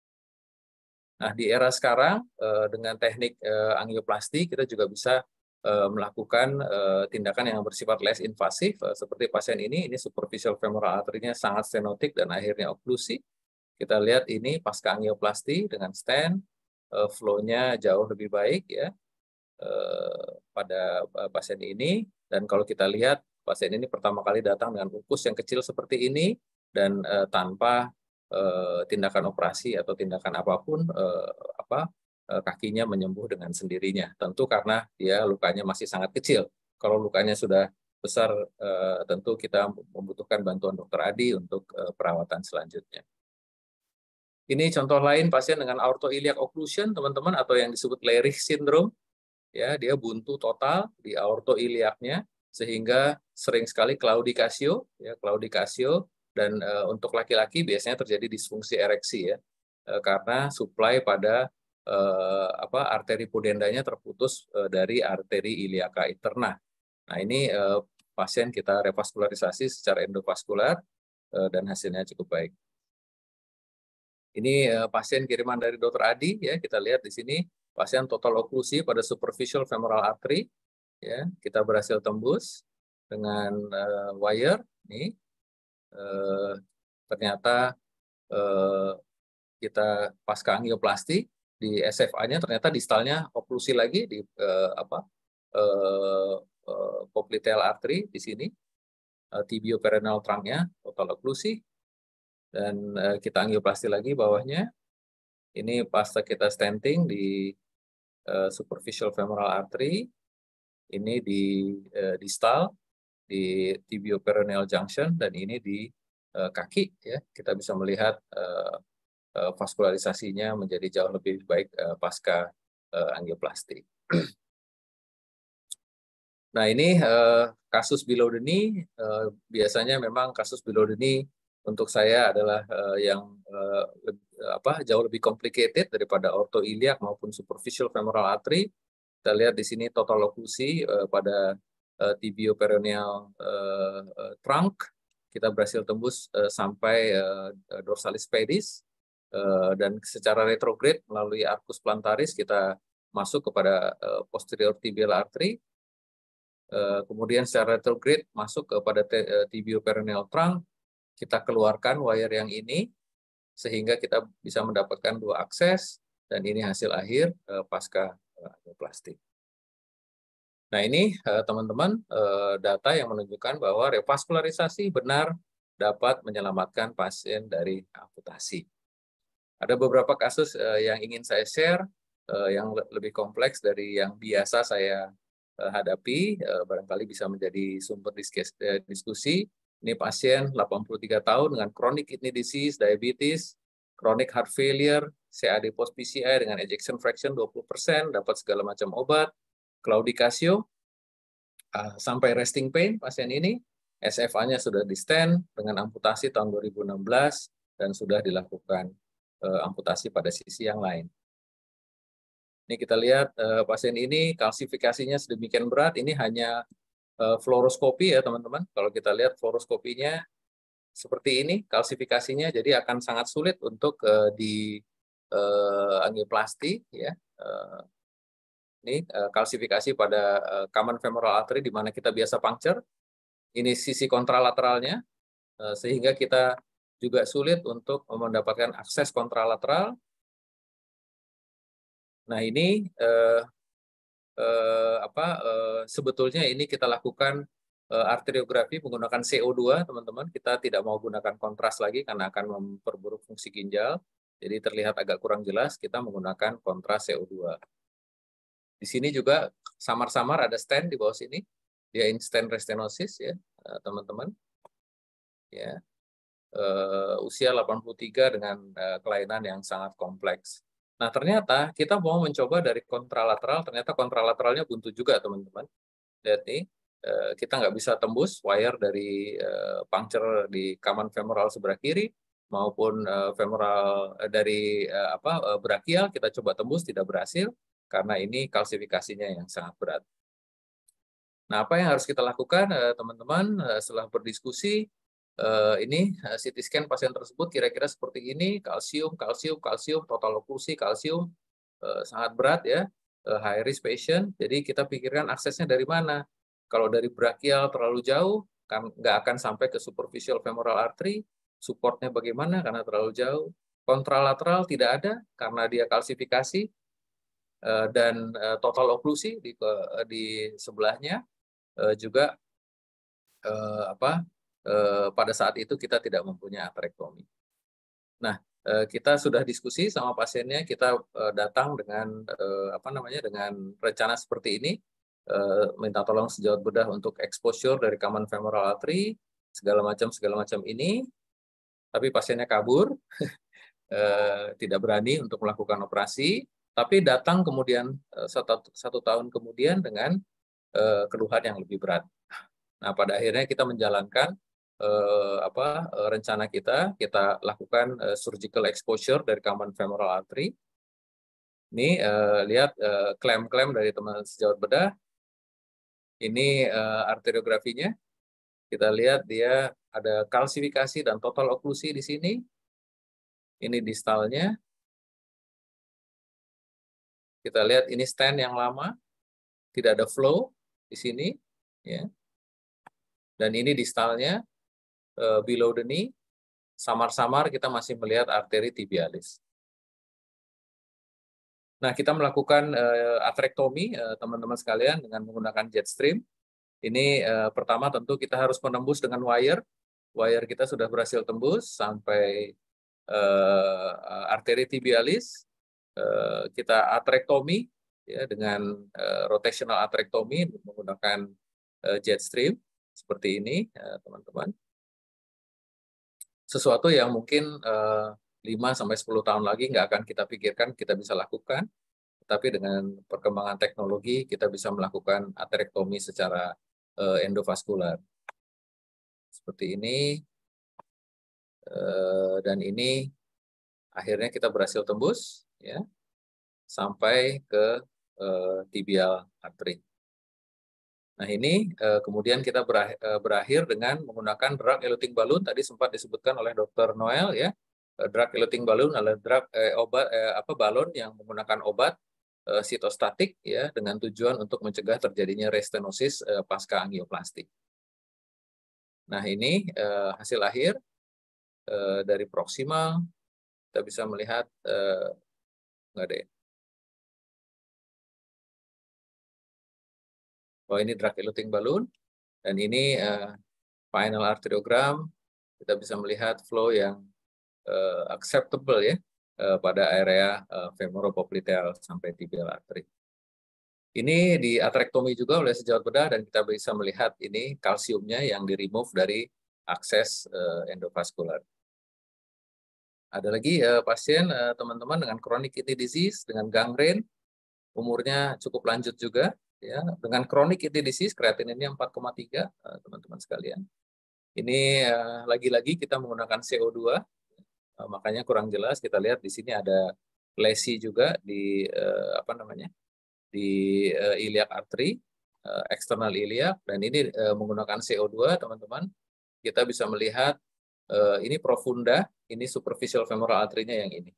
Nah, di era sekarang eh, dengan teknik eh, angioplasti kita juga bisa melakukan uh, tindakan yang bersifat less invasif, uh, seperti pasien ini, ini superficial femoral artery-nya sangat stenotik dan akhirnya oklusi. Kita lihat ini pasca angioplasti dengan stent, uh, flow-nya jauh lebih baik ya uh, pada uh, pasien ini. Dan kalau kita lihat pasien ini pertama kali datang dengan ukus yang kecil seperti ini dan uh, tanpa uh, tindakan operasi atau tindakan apapun, uh, apa kakinya menyembuh dengan sendirinya. Tentu karena dia lukanya masih sangat kecil. Kalau lukanya sudah besar, tentu kita membutuhkan bantuan dokter Adi untuk perawatan selanjutnya. Ini contoh lain pasien dengan aortoiliac occlusion, teman-teman, atau yang disebut Lerich syndrome. Ya, dia buntu total di aortoiliacnya sehingga sering sekali claudicatio, ya, claudicatio, dan untuk laki-laki biasanya terjadi disfungsi ereksi ya, karena suplai pada Eh, apa arteri pudendanya terputus eh, dari arteri iliaca interna. Nah, ini eh, pasien kita revaskularisasi secara endovaskular eh, dan hasilnya cukup baik. Ini eh, pasien kiriman dari dokter Adi ya, kita lihat di sini pasien total oklusi pada superficial femoral artery ya, kita berhasil tembus dengan eh, wire nih. Eh, ternyata eh, kita pasca angioplasti di S F A-nya ternyata distalnya oklusi lagi di eh, apa eh, eh, popliteal artery di sini, eh, tibioperoneal trunk-nya total oklusi, dan eh, kita angioplasti lagi bawahnya. Ini pasca kita stenting di eh, superficial femoral artery, ini di eh, distal di tibioperoneal junction, dan ini di eh, kaki ya, kita bisa melihat eh, vaskularisasinya menjadi jauh lebih baik uh, pasca uh, angioplasti. Nah, ini uh, kasus below the knee, uh, biasanya memang kasus below the knee untuk saya adalah uh, yang uh, lebih, uh, apa, jauh lebih complicated daripada aortoiliac maupun superficial femoral artery. Kita lihat di sini total oklusi uh, pada uh, tibioperoneal uh, uh, trunk. Kita berhasil tembus uh, sampai uh, dorsalis pedis. Uh, dan secara retrograde melalui arcus plantaris kita masuk kepada uh, posterior tibial artery, uh, kemudian secara retrograde masuk kepada uh, tibioperoneal trunk, kita keluarkan wire yang ini sehingga kita bisa mendapatkan dua akses, dan ini hasil akhir uh, pasca angioplasti. Nah, ini teman-teman uh, uh, data yang menunjukkan bahwa revaskularisasi benar dapat menyelamatkan pasien dari amputasi. Ada beberapa kasus uh, yang ingin saya share, uh, yang le lebih kompleks dari yang biasa saya uh, hadapi, uh, barangkali bisa menjadi sumber diskusi. Ini pasien delapan puluh tiga tahun dengan chronic kidney disease, diabetes, chronic heart failure, C A D post P C I dengan ejection fraction dua puluh persen, dapat segala macam obat, claudicatio, uh, sampai resting pain pasien ini, S F A-nya sudah di stent dengan amputasi tahun dua ribu enam belas dan sudah dilakukan amputasi pada sisi yang lain. Ini kita lihat uh, pasien ini kalsifikasinya sedemikian berat, ini hanya uh, fluoroskopi ya teman-teman. Kalau kita lihat fluoroskopinya seperti ini kalsifikasinya, jadi akan sangat sulit untuk uh, di uh, angioplasti ya. Uh, ini uh, kalsifikasi pada uh, common femoral artery di mana kita biasa puncture. Ini sisi kontralateralnya, uh, sehingga kita juga sulit untuk mendapatkan akses kontralateral. Nah ini uh, uh, apa uh, sebetulnya ini kita lakukan uh, arteriografi menggunakan C O dua, teman-teman. Kita tidak mau gunakan kontras lagi karena akan memperburuk fungsi ginjal. Jadi terlihat agak kurang jelas, kita menggunakan kontras C O dua. Di sini juga samar-samar ada stent di bawah sini. Dia in-stent restenosis ya, teman-teman. Ya. Uh, usia delapan puluh tiga dengan uh, kelainan yang sangat kompleks. Nah, ternyata kita mau mencoba dari kontralateral, ternyata kontralateralnya buntu juga, teman-teman. Lihat nih, uh, kita nggak bisa tembus wire dari uh, puncture di common femoral sebelah kiri maupun uh, femoral uh, dari uh, apa uh, brachial, kita coba tembus tidak berhasil karena ini kalsifikasinya yang sangat berat. Nah, apa yang harus kita lakukan, teman-teman, setelah berdiskusi, ini C T scan pasien tersebut kira-kira seperti ini, kalsium, kalsium, kalsium, total oklusi, kalsium, sangat berat ya, high risk patient, jadi kita pikirkan aksesnya dari mana. Kalau dari brachial terlalu jauh, kan nggak akan sampai ke superficial femoral artery, supportnya bagaimana karena terlalu jauh. Kontralateral tidak ada karena dia kalsifikasi, dan total oklusi di, di sebelahnya. Uh, juga uh, apa uh, pada saat itu kita tidak mempunyai aterektomi. Nah, uh, kita sudah diskusi sama pasiennya, kita uh, datang dengan uh, apa namanya dengan rencana seperti ini, uh, minta tolong sejawat bedah untuk exposure dari common femoral artery, segala macam segala macam ini, tapi pasiennya kabur, uh, tidak berani untuk melakukan operasi, tapi datang kemudian uh, satu, satu tahun kemudian dengan uh, keluhan yang lebih berat. Nah, pada akhirnya kita menjalankan eh, apa eh, rencana kita, kita lakukan eh, surgical exposure dari common femoral artery. Ini eh, lihat eh, klaim-klaim dari teman sejawat bedah. Ini eh, arteriografinya. Kita lihat dia ada kalsifikasi dan total oklusi di sini. Ini distalnya. Kita lihat ini stent yang lama, tidak ada flow di sini, ya. Dan ini distalnya, uh, below the knee, samar-samar kita masih melihat arteri tibialis. Nah, kita melakukan uh, aterektomi, uh, teman-teman sekalian, dengan menggunakan jet stream. Ini uh, pertama tentu kita harus menembus dengan wire. Wire kita sudah berhasil tembus sampai uh, arteri tibialis. Uh, kita aterektomi ya, dengan uh, rotational aterektomi menggunakan uh, jet stream. Seperti ini, teman-teman. Sesuatu yang mungkin uh, lima sampai sepuluh tahun lagi nggak akan kita pikirkan kita bisa lakukan, tapi dengan perkembangan teknologi kita bisa melakukan aterektomi secara uh, endovaskular. Seperti ini, uh, dan ini akhirnya kita berhasil tembus ya sampai ke uh, tibial artery. Nah, ini eh, kemudian kita berakhir, eh, berakhir dengan menggunakan drug eluting balloon, tadi sempat disebutkan oleh dokter Noel ya. Eh, drug eluting balloon adalah drug eh, obat eh, apa balon yang menggunakan obat eh, sitostatik ya dengan tujuan untuk mencegah terjadinya restenosis eh, pasca angioplastik. Nah, ini eh, hasil akhir eh, dari proksimal. Kita bisa melihat eh, enggak ada ya. Oh, ini drug eluting balloon, dan ini uh, final arteriogram. Kita bisa melihat flow yang uh, acceptable ya uh, pada area uh, femoropopliteal sampai tibial artery. Ini di aterektomi juga oleh sejawat bedah dan kita bisa melihat ini kalsiumnya yang di remove dari akses uh, endovaskular. Ada lagi uh, pasien teman-teman uh, dengan chronic kidney disease dengan gangrene, umurnya cukup lanjut juga. Ya, dengan chronic kidney disease, kreatininnya empat koma tiga, teman-teman sekalian. Ini lagi-lagi uh, kita menggunakan C O dua, uh, makanya kurang jelas. Kita lihat di sini ada lesi juga di uh, apa namanya di uh, iliac artery, uh, eksternal iliac, dan ini uh, menggunakan C O dua, teman-teman. Kita bisa melihat uh, ini profunda, ini superficial femoral artery-nya yang ini.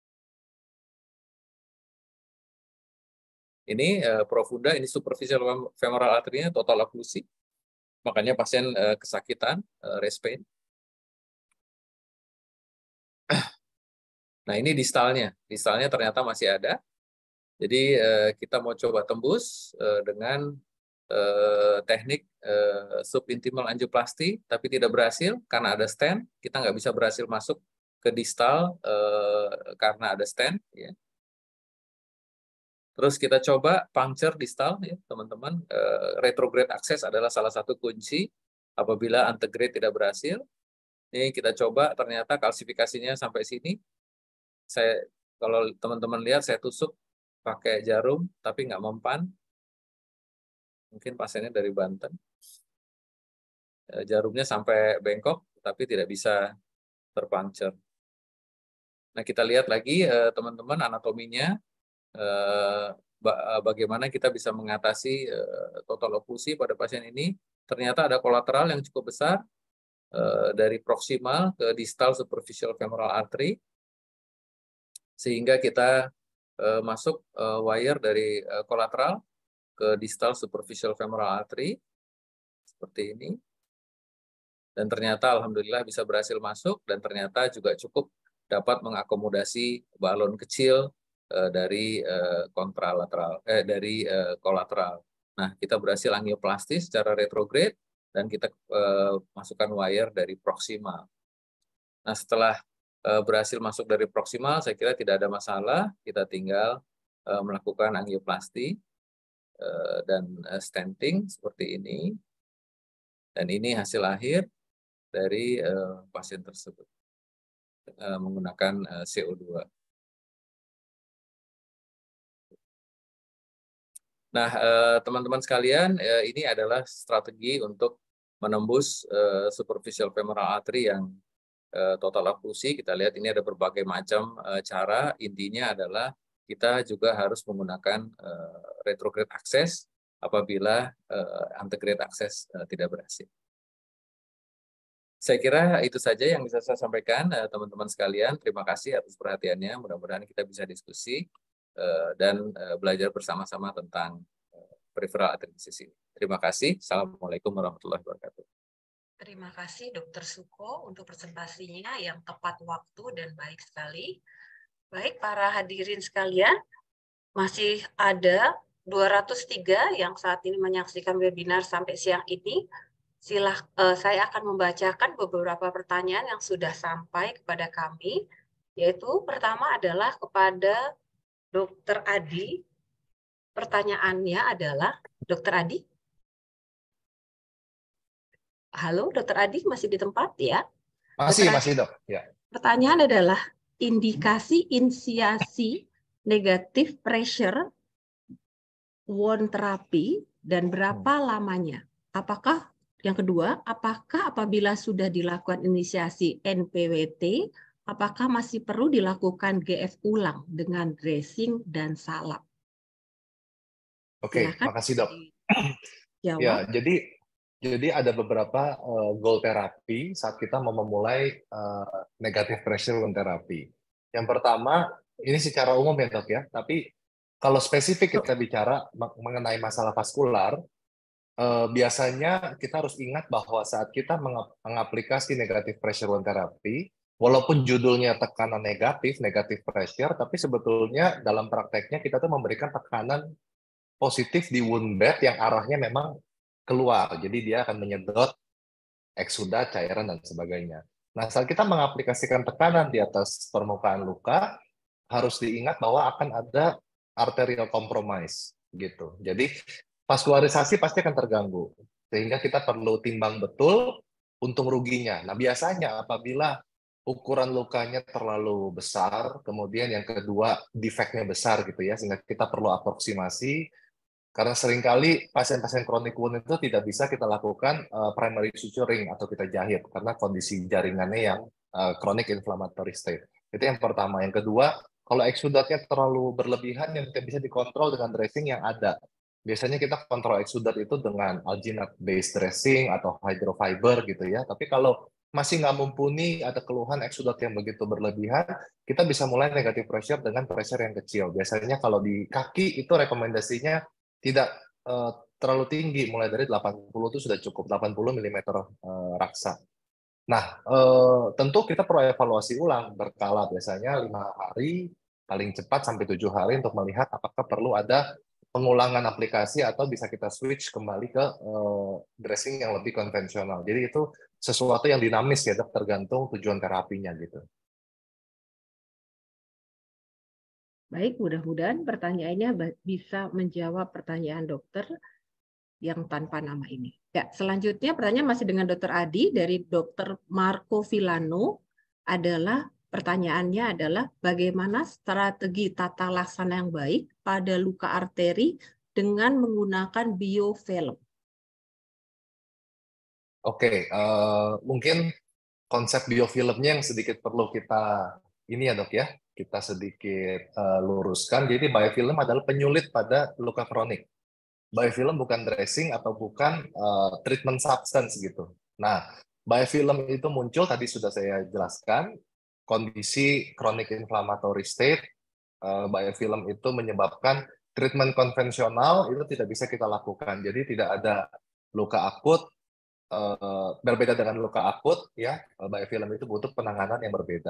Ini uh, profunda, ini superficial femoral artery-nya total oklusi. Makanya pasien uh, kesakitan, uh, rest pain. Nah, ini distalnya. Distalnya ternyata masih ada. Jadi uh, kita mau coba tembus uh, dengan uh, teknik uh, subintimal angioplasty, tapi tidak berhasil karena ada stent. Kita nggak bisa berhasil masuk ke distal uh, karena ada stent. Ya. Terus kita coba puncture distal, ya, teman-teman. Uh, retrograde access adalah salah satu kunci apabila antegrade tidak berhasil. Ini kita coba, ternyata kalsifikasinya sampai sini. Saya, kalau teman-teman lihat, saya tusuk pakai jarum, tapi nggak mempan. Mungkin pasiennya dari Banten. Uh, jarumnya sampai bengkok, tapi tidak bisa terpuncture. Nah, kita lihat lagi, uh, teman-teman, anatominya. Bagaimana kita bisa mengatasi total oklusi pada pasien ini. Ternyata ada kolateral yang cukup besar dari proximal ke distal superficial femoral artery, sehingga kita masuk wire dari kolateral ke distal superficial femoral artery seperti ini, dan ternyata alhamdulillah bisa berhasil masuk, dan ternyata juga cukup dapat mengakomodasi balon kecil dari kontralateral, eh, dari kolateral. Nah, kita berhasil angioplasti secara retrograde dan kita eh, masukkan wire dari proximal. Nah, setelah eh, berhasil masuk dari proximal, saya kira tidak ada masalah. Kita tinggal eh, melakukan angioplasti eh, dan eh, stenting seperti ini. Dan ini hasil akhir dari eh, pasien tersebut eh, menggunakan eh, C O dua. Nah, teman-teman sekalian, ini adalah strategi untuk menembus superficial femoral artery yang total oklusi. Kita lihat ini ada berbagai macam cara. Intinya adalah kita juga harus menggunakan retrograde access apabila antegrade access tidak berhasil. Saya kira itu saja yang bisa saya sampaikan, teman-teman sekalian. Terima kasih atas perhatiannya. Mudah-mudahan kita bisa diskusi dan belajar bersama-sama tentang peripheral artery disease ini. Terima kasih. Assalamualaikum warahmatullahi wabarakatuh. Terima kasih Dokter Suko untuk presentasinya yang tepat waktu dan baik sekali. Baik, para hadirin sekalian, masih ada dua ratus tiga yang saat ini menyaksikan webinar sampai siang ini. Silah, eh, saya akan membacakan beberapa pertanyaan yang sudah sampai kepada kami, yaitu pertama adalah kepada Dokter Adi. Pertanyaannya adalah, Dokter Adi? Halo, Dokter Adi, masih di tempat ya? Masih, Dokter masih dok. Ya. Pertanyaan adalah, indikasi inisiasi negatif pressure wound therapy dan berapa hmm. lamanya? Apakah, yang kedua, apakah apabila sudah dilakukan inisiasi N P W T, apakah masih perlu dilakukan G F ulang dengan dressing dan salep? Oke, okay, makasih dok. Ya, jadi jadi ada beberapa uh, goal terapi saat kita mau memulai uh, negative pressure wound therapy. Yang pertama, ini secara umum ya dok ya, tapi kalau spesifik kita bicara mengenai masalah vaskular, uh, biasanya kita harus ingat bahwa saat kita mengaplikasi negative pressure wound therapy, walaupun judulnya tekanan negatif, negative pressure, tapi sebetulnya dalam prakteknya kita tuh memberikan tekanan positif di wound bed yang arahnya memang keluar. Jadi dia akan menyedot eksudat, cairan, dan sebagainya. Nah, saat kita mengaplikasikan tekanan di atas permukaan luka, harus diingat bahwa akan ada arterial compromise. Gitu. Jadi, vaskularisasi pasti akan terganggu. Sehingga kita perlu timbang betul untung ruginya. Nah, biasanya apabila ukuran lukanya terlalu besar, kemudian yang kedua defeknya besar gitu ya, sehingga kita perlu aproksimasi. Karena seringkali pasien-pasien chronic wound itu tidak bisa kita lakukan uh, primary suturing atau kita jahit karena kondisi jaringannya yang uh, chronic inflammatory state. Itu yang pertama. Yang kedua, kalau eksudatnya terlalu berlebihan yang tidak bisa dikontrol dengan dressing yang ada. Biasanya kita kontrol eksudat itu dengan alginate based dressing atau hydrofiber gitu ya. Tapi kalau masih nggak mumpuni, ada keluhan eksudat yang begitu berlebihan, kita bisa mulai negative pressure dengan pressure yang kecil. Biasanya kalau di kaki itu rekomendasinya tidak uh, terlalu tinggi, mulai dari delapan puluh itu sudah cukup, delapan puluh milimeter uh, raksa. Nah, uh, tentu kita perlu evaluasi ulang berkala, biasanya lima hari, paling cepat sampai tujuh hari untuk melihat apakah perlu ada pengulangan aplikasi atau bisa kita switch kembali ke uh, dressing yang lebih konvensional. Jadi itu sesuatu yang dinamis ya, dok, tergantung tujuan terapinya gitu. Baik, mudah-mudahan pertanyaannya bisa menjawab pertanyaan dokter yang tanpa nama ini. Ya, selanjutnya pertanyaan masih dengan dokter Adi dari dokter Marco Villano adalah pertanyaannya adalah bagaimana strategi tata laksana yang baik pada luka arteri dengan menggunakan biofilm. Oke, uh, mungkin konsep biofilmnya yang sedikit perlu kita ini ya dok ya, kita sedikit uh, luruskan. Jadi biofilm adalah penyulit pada luka kronik. Biofilm bukan dressing atau bukan uh, treatment substance gitu. Nah, biofilm itu muncul tadi sudah saya jelaskan, kondisi chronic inflammatory state, uh, biofilm itu menyebabkan treatment konvensional itu tidak bisa kita lakukan. Jadi tidak ada luka akut, uh, berbeda dengan luka akut, ya biofilm itu butuh penanganan yang berbeda.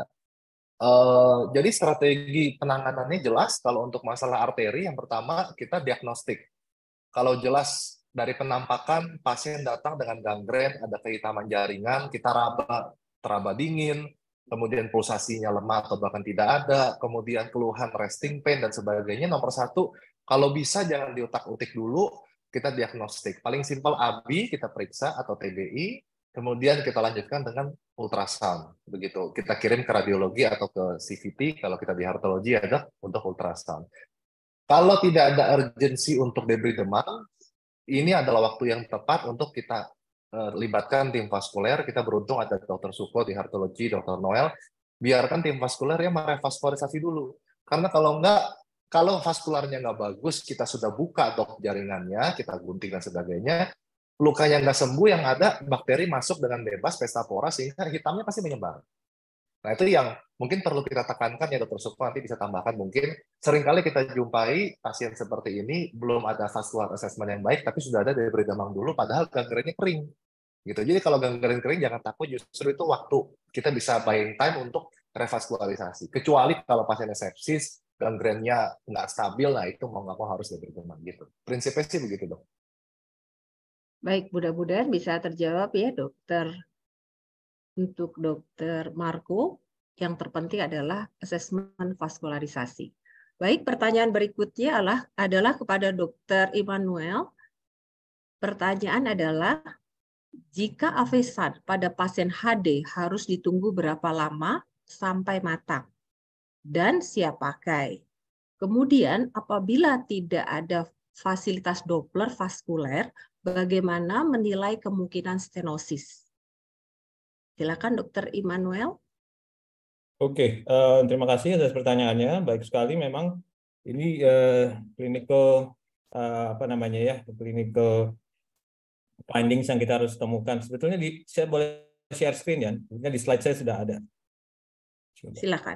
Uh, jadi strategi penanganannya jelas. Kalau untuk masalah arteri, yang pertama kita diagnostik. Kalau jelas dari penampakan pasien datang dengan gangren, ada kehitaman jaringan, kita raba, teraba dingin, kemudian pulsasinya lemah atau bahkan tidak ada, kemudian keluhan resting pain dan sebagainya. Nomor satu, kalau bisa jangan diutak-utik dulu, kita diagnostik. Paling simpel A B I kita periksa atau T B I, kemudian kita lanjutkan dengan ultrasound. Begitu, kita kirim ke radiologi atau ke C V T, kalau kita di hematologi ada untuk ultrasound. Kalau tidak ada urgensi untuk debris demam, ini adalah waktu yang tepat untuk kita uh, libatkan tim vaskuler. Kita beruntung ada dokter Suko di hematologi, dokter Noel. Biarkan tim vaskuler yang merevaskularisasi dulu. Karena kalau enggak, kalau vaskularnya nggak bagus, kita sudah buka dok jaringannya, kita gunting dan sebagainya, lukanya nggak sembuh, yang ada bakteri masuk dengan bebas, pestapora, sehingga hitamnya pasti menyebar. Nah, itu yang mungkin perlu kita tekankan ya dokter Sukma, nanti bisa tambahkan mungkin. Seringkali kita jumpai pasien seperti ini, belum ada vascular assessment yang baik, tapi sudah ada debris demam dulu, padahal gangrennya kering. Gitu. Jadi kalau gangren kering, jangan takut, justru itu waktu kita bisa buying time untuk revaskularisasi. Kecuali kalau pasiennya sepsis, gangrennya nggak stabil, nah itu mau nggak mau harus debris demam. Gitu. Prinsipnya sih begitu, dok. Baik, mudah-mudahan bisa terjawab ya dokter. Untuk dokter Marco, yang terpenting adalah asesmen vaskularisasi. Baik, pertanyaan berikutnya adalah, adalah kepada dokter Immanuel. Pertanyaan adalah, jika avesan pada pasien H D harus ditunggu berapa lama sampai matang dan siap pakai? Kemudian, apabila tidak ada fasilitas Doppler vaskuler, bagaimana menilai kemungkinan stenosis? Silakan dokter Immanuel. Oke, uh, terima kasih atas pertanyaannya. Baik sekali, memang ini uh, clinical uh, apa namanya ya, clinical findings yang kita harus temukan. Sebetulnya di, saya boleh share screen ya, sebetulnya di slide saya sudah ada. Coba. Silakan.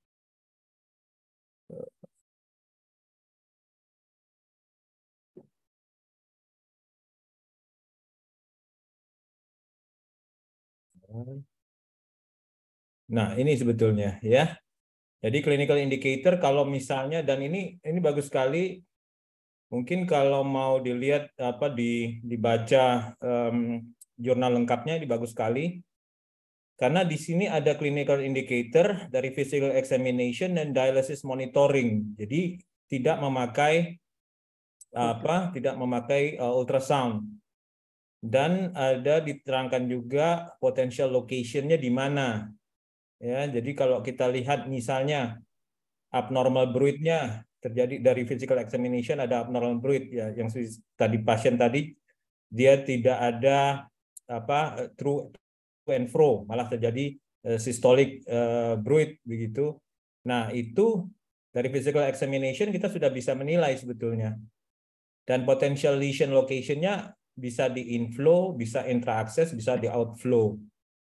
Nah, ini sebetulnya ya. Jadi clinical indicator kalau misalnya, dan ini ini bagus sekali. Mungkin kalau mau dilihat apa di dibaca um, jurnal lengkapnya, ini bagus sekali. Karena di sini ada clinical indicator dari physical examination dan dialysis monitoring. Jadi tidak memakai apa? Tidak memakai uh, ultrasound. Dan ada diterangkan juga potential location-nya di mana. Ya, jadi kalau kita lihat misalnya abnormal bruit-nya terjadi dari physical examination, ada abnormal bruit ya, yang tadi pasien tadi dia tidak ada apa true and fro, malah terjadi uh, systolic uh, bruit begitu. Nah, itu dari physical examination kita sudah bisa menilai sebetulnya. Dan potential lesion location-nya bisa di inflow, bisa intra-access, bisa di outflow.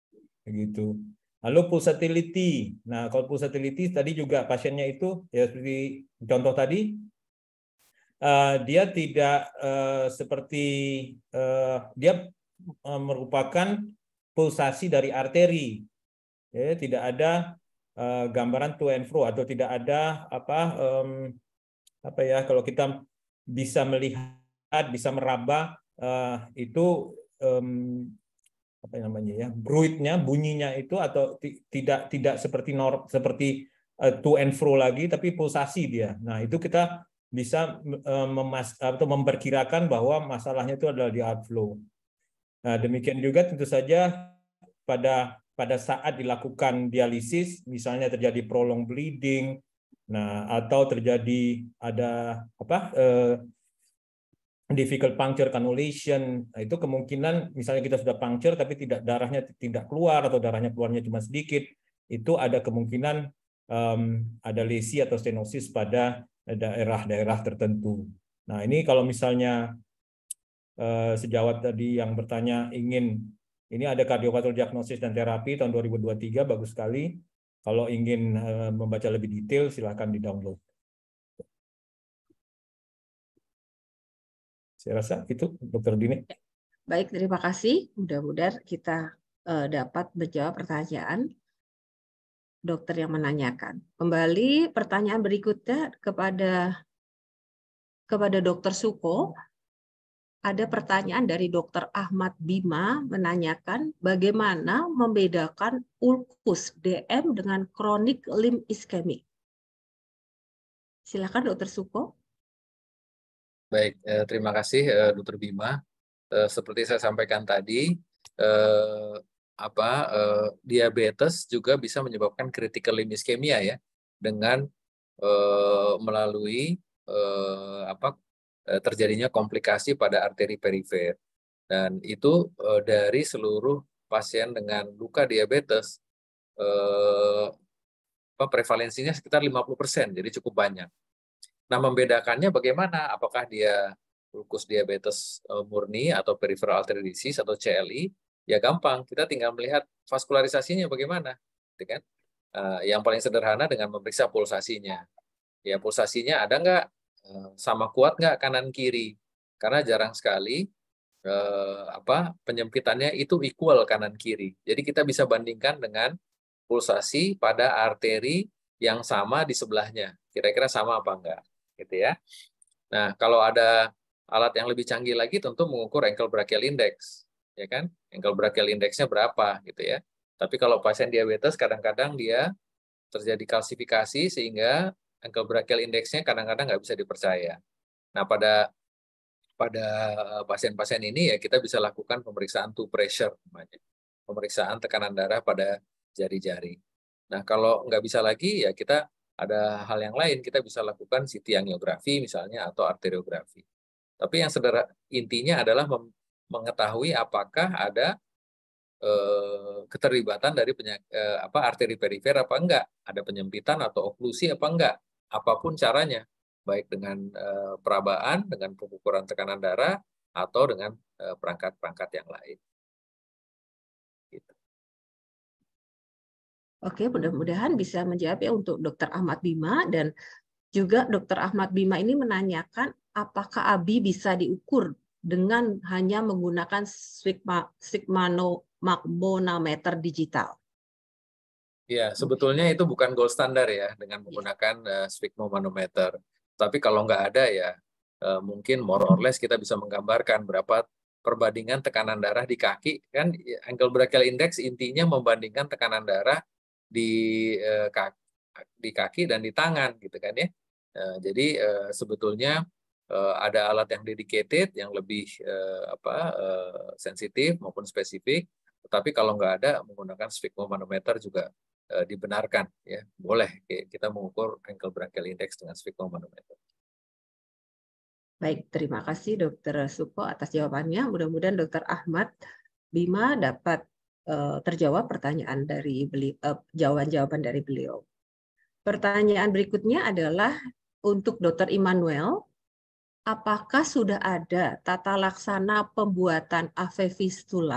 begitu. Lalu pulsatility. Nah, kalau pulsatility tadi juga pasiennya itu ya seperti contoh tadi, uh, dia tidak uh, seperti uh, dia uh, merupakan pulsasi dari arteri, ya, tidak ada uh, gambaran to and fro atau tidak ada apa um, apa ya kalau kita bisa melihat bisa meraba uh, itu um, apa namanya ya bruitnya bunyinya itu atau tidak tidak seperti nor seperti uh, to and fro lagi tapi pulsasi dia. Nah itu kita bisa uh, memas atau memperkirakan bahwa masalahnya itu adalah di outflow. Nah demikian juga tentu saja pada pada saat dilakukan dialisis misalnya terjadi prolonged bleeding, nah atau terjadi ada apa uh, difficult puncture cannulation, nah, itu kemungkinan misalnya kita sudah puncture tapi tidak darahnya tidak keluar atau darahnya keluarnya cuma sedikit, itu ada kemungkinan um, ada lesi atau stenosis pada daerah-daerah tertentu. Nah ini kalau misalnya uh, sejawat tadi yang bertanya ingin, ini ada cardiovascular diagnosis dan terapi tahun dua ribu dua puluh tiga, bagus sekali. Kalau ingin uh, membaca lebih detail silahkan di-download. Saya rasa itu, Dokter Dini. Baik, terima kasih. Mudah-mudahan kita uh, dapat menjawab pertanyaan dokter yang menanyakan. Kembali pertanyaan berikutnya kepada kepada Dokter Suko. Ada pertanyaan dari Dokter Ahmad Bima menanyakan bagaimana membedakan ulkus D M dengan chronic limb ischemic. Silakan Dokter Suko. Baik, eh, terima kasih eh, Dokter Bima. Eh, seperti saya sampaikan tadi, eh, apa eh, diabetes juga bisa menyebabkan critical limb ischemia ya, dengan eh, melalui eh, apa eh, terjadinya komplikasi pada arteri perifer. Dan itu eh, dari seluruh pasien dengan luka diabetes, eh, apa, prevalensinya sekitar lima puluh persen, jadi cukup banyak. Nah, membedakannya bagaimana? Apakah dia ulkus diabetes murni atau peripheral artery disease atau C L I? Ya gampang, kita tinggal melihat vaskularisasinya bagaimana, gitu kan? Uh, yang paling sederhana dengan memeriksa pulsasinya. Ya pulsasinya ada nggak uh, sama kuat nggak kanan kiri? Karena jarang sekali uh, apa penyempitannya itu equal kanan kiri. Jadi kita bisa bandingkan dengan pulsasi pada arteri yang sama di sebelahnya. Kira-kira sama apa enggak? Gitu ya. Nah, kalau ada alat yang lebih canggih lagi tentu mengukur ankle brachial index, ya kan? Ankle brachial index-nya berapa gitu ya. Tapi kalau pasien diabetes kadang-kadang dia terjadi kalsifikasi sehingga ankle brachial index-nya kadang-kadang nggak bisa dipercaya. Nah, pada pada pasien-pasien ini ya kita bisa lakukan pemeriksaan to pressure namanya. Pemeriksaan tekanan darah pada jari-jari. Nah, kalau nggak bisa lagi ya kita ada hal yang lain, kita bisa lakukan C T angiografi misalnya atau arteriografi. Tapi yang sederhana intinya adalah mengetahui apakah ada eh, keterlibatan dari penyakit, eh, apa arteri perifer apa enggak, ada penyempitan atau oklusi apa enggak, apapun caranya, baik dengan eh, perabaan, dengan pengukuran tekanan darah atau dengan perangkat-perangkat eh, yang lain. Gitu. Oke, mudah-mudahan bisa menjawab ya untuk Dokter Ahmad Bima, dan juga Dokter Ahmad Bima ini menanyakan apakah A B I bisa diukur dengan hanya menggunakan sphygmomanometer digital. Ya, sebetulnya itu bukan gold standar ya dengan menggunakan uh, sphygmomanometer. Tapi kalau nggak ada ya uh, mungkin more or less kita bisa menggambarkan berapa perbandingan tekanan darah di kaki. Kan ankle brachial index intinya membandingkan tekanan darah di uh, kaki, di kaki dan di tangan gitu kan ya. Uh, jadi uh, sebetulnya uh, ada alat yang dedicated yang lebih uh, apa uh, sensitif maupun spesifik. Tetapi kalau nggak ada menggunakan sphygmomanometer juga uh, dibenarkan ya. Boleh kita mengukur ankle brachial index dengan sphygmomanometer. Baik, terima kasih Dokter Suko atas jawabannya. Mudah-mudahan Dokter Ahmad Bima dapat terjawab pertanyaan dari beliau, uh, jawaban-jawaban dari beliau. Pertanyaan berikutnya adalah untuk Dokter Immanuel, apakah sudah ada tata laksana pembuatan A V fistula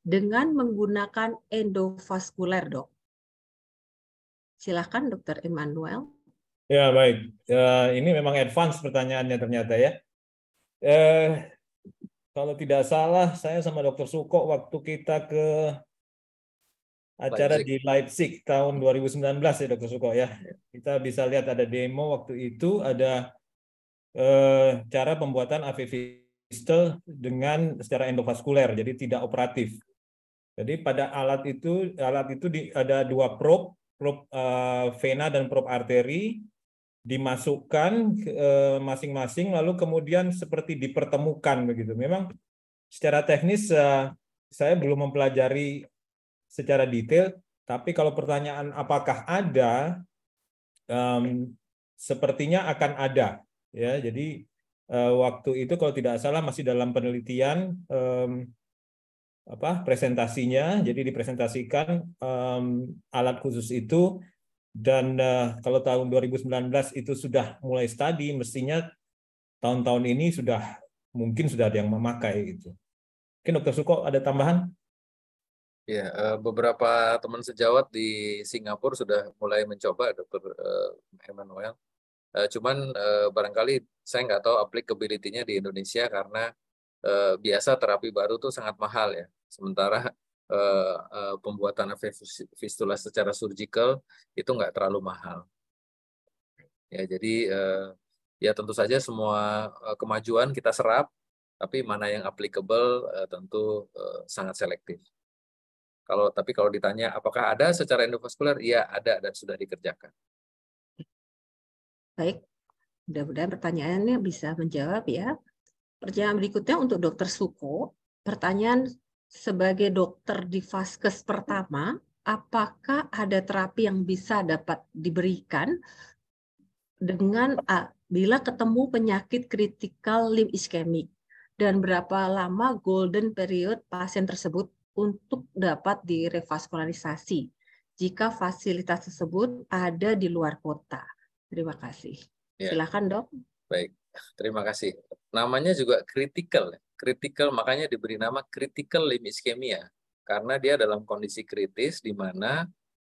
dengan menggunakan endovaskuler, dok? Silakan, Dokter Emmanuel. Ya, baik. Ya, ini memang advance pertanyaannya ternyata ya. Eh, kalau tidak salah, saya sama Dokter Suko waktu kita ke acara Leipzig. di Leipzig tahun dua ribu sembilan belas ya, Dokter Suko ya. Kita bisa lihat ada demo waktu itu, ada eh, cara pembuatan A V Fistel dengan secara endovaskuler, jadi tidak operatif. Jadi pada alat itu, alat itu di, ada dua probe, probe uh, vena dan probe arteri, dimasukkan masing-masing, uh, lalu kemudian seperti dipertemukan begitu. Memang secara teknis uh, saya belum mempelajari secara detail, tapi kalau pertanyaan apakah ada, um, sepertinya akan ada. Ya, jadi uh, waktu itu kalau tidak salah masih dalam penelitian. Um, apa presentasinya, jadi dipresentasikan um, alat khusus itu, dan uh, kalau tahun dua ribu sembilan belas itu sudah mulai studi, mestinya tahun-tahun ini sudah mungkin sudah ada yang memakai gitu. Mungkin Dokter Suko ada tambahan? Ya, beberapa teman sejawat di Singapura sudah mulai mencoba, Dokter Emmanuel. Cuman barangkali saya nggak tahu applicability-nya di Indonesia karena biasa terapi baru tuh sangat mahal ya. Sementara uh, uh, pembuatan A V fistula secara surgical itu nggak terlalu mahal. Ya, jadi uh, ya tentu saja semua uh, kemajuan kita serap, tapi mana yang applicable uh, tentu uh, sangat selektif. Kalau tapi kalau ditanya apakah ada secara endovaskuler, iya ada dan sudah dikerjakan. Baik, mudah-mudahan pertanyaannya bisa menjawab ya. Pertanyaan berikutnya untuk Dokter Suko. Pertanyaan, sebagai dokter di vaskes pertama, apakah ada terapi yang bisa dapat diberikan dengan bila ketemu penyakit kritikal limb ischemic, dan berapa lama golden period pasien tersebut untuk dapat direvaskularisasi jika fasilitas tersebut ada di luar kota? Terima kasih. Ya. Silakan, Dok. Baik, terima kasih. Namanya juga critical, critical makanya diberi nama critical limb ischemia karena dia dalam kondisi kritis di mana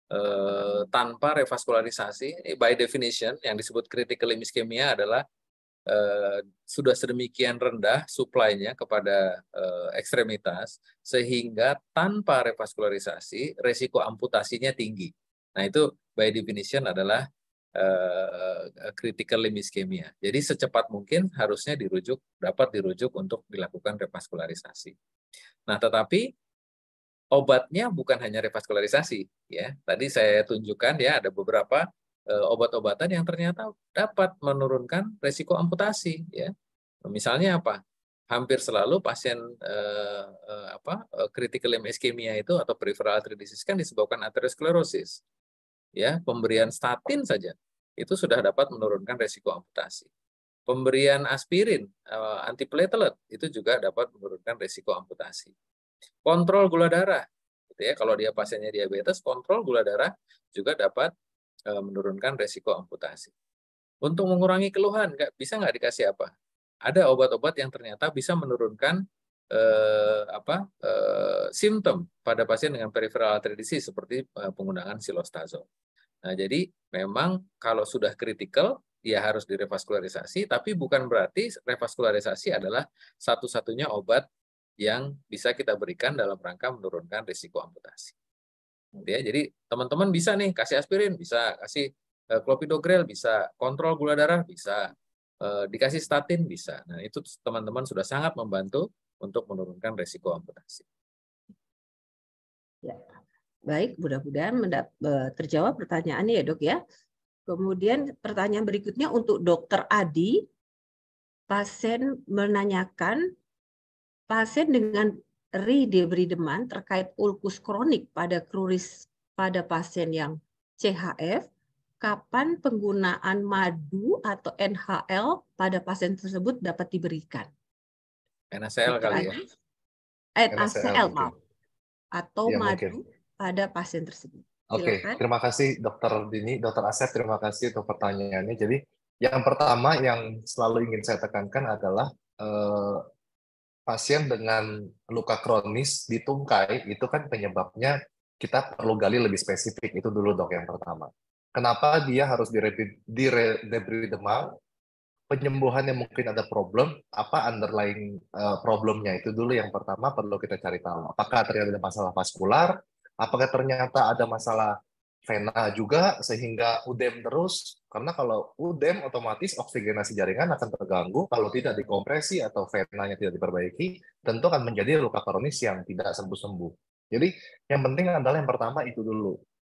eh, tanpa revaskularisasi, by definition yang disebut critical limb ischemia adalah eh, sudah sedemikian rendah supply-nya kepada eh, ekstremitas sehingga tanpa revaskularisasi resiko amputasinya tinggi. Nah, itu by definition adalah Uh, critical limb ischemia. Jadi secepat mungkin harusnya dirujuk, dapat dirujuk untuk dilakukan revaskularisasi. Nah, tetapi obatnya bukan hanya revaskularisasi, ya. Tadi saya tunjukkan ya ada beberapa uh, obat-obatan yang ternyata dapat menurunkan resiko amputasi, ya. Misalnya apa? Hampir selalu pasien uh, uh, apa uh, critical limb ischemia itu atau peripheral artery disease kan disebabkan arteriosklerosis. Ya, pemberian statin saja itu sudah dapat menurunkan resiko amputasi. Pemberian aspirin, antiplatelet itu juga dapat menurunkan resiko amputasi. Kontrol gula darah, gitu ya. Kalau dia pasiennya diabetes, kontrol gula darah juga dapat menurunkan resiko amputasi. Untuk mengurangi keluhan, nggak bisa nggak dikasih apa? Ada obat-obat yang ternyata bisa menurunkan eh, apa eh, simptom pada pasien dengan peripheral artery disease seperti eh, penggunaan silostazol. Nah, jadi memang kalau sudah kritikal, ya harus direvaskularisasi, tapi bukan berarti revaskularisasi adalah satu-satunya obat yang bisa kita berikan dalam rangka menurunkan risiko amputasi. Ya, jadi teman-teman bisa nih kasih aspirin, bisa kasih uh, clopidogrel, bisa kontrol gula darah, bisa uh, dikasih statin, bisa. Nah, itu teman-teman sudah sangat membantu untuk menurunkan risiko amputasi. Ya. Baik, mudah-mudahan terjawab pertanyaannya ya, Dok ya. Kemudian pertanyaan berikutnya untuk Dokter Adi. Pasien menanyakan, pasien dengan ridebridement terkait ulkus kronik pada kruris pada pasien yang C H F, kapan penggunaan madu atau N H L pada pasien tersebut dapat diberikan? N H L kali ya? N H L, maaf. Atau ya, madu mungkin pada pasien tersebut. Oke, okay. Terima kasih Dokter Dini, Dokter Asep, terima kasih untuk pertanyaannya. Jadi yang pertama yang selalu ingin saya tekankan adalah eh, pasien dengan luka kronis di tungkai itu kan penyebabnya kita perlu gali lebih spesifik. Itu dulu dok yang pertama. Kenapa dia harus debridement? Penyembuhannya mungkin ada problem, apa underlying uh, problemnya itu dulu yang pertama perlu kita cari tahu. Apakah ternyata ada masalah vaskular, apakah ternyata ada masalah vena juga sehingga udem terus, karena kalau udem otomatis oksigenasi jaringan akan terganggu kalau tidak dikompresi atau venanya tidak diperbaiki, tentu akan menjadi luka kronis yang tidak sembuh-sembuh. Jadi yang penting adalah yang pertama itu dulu,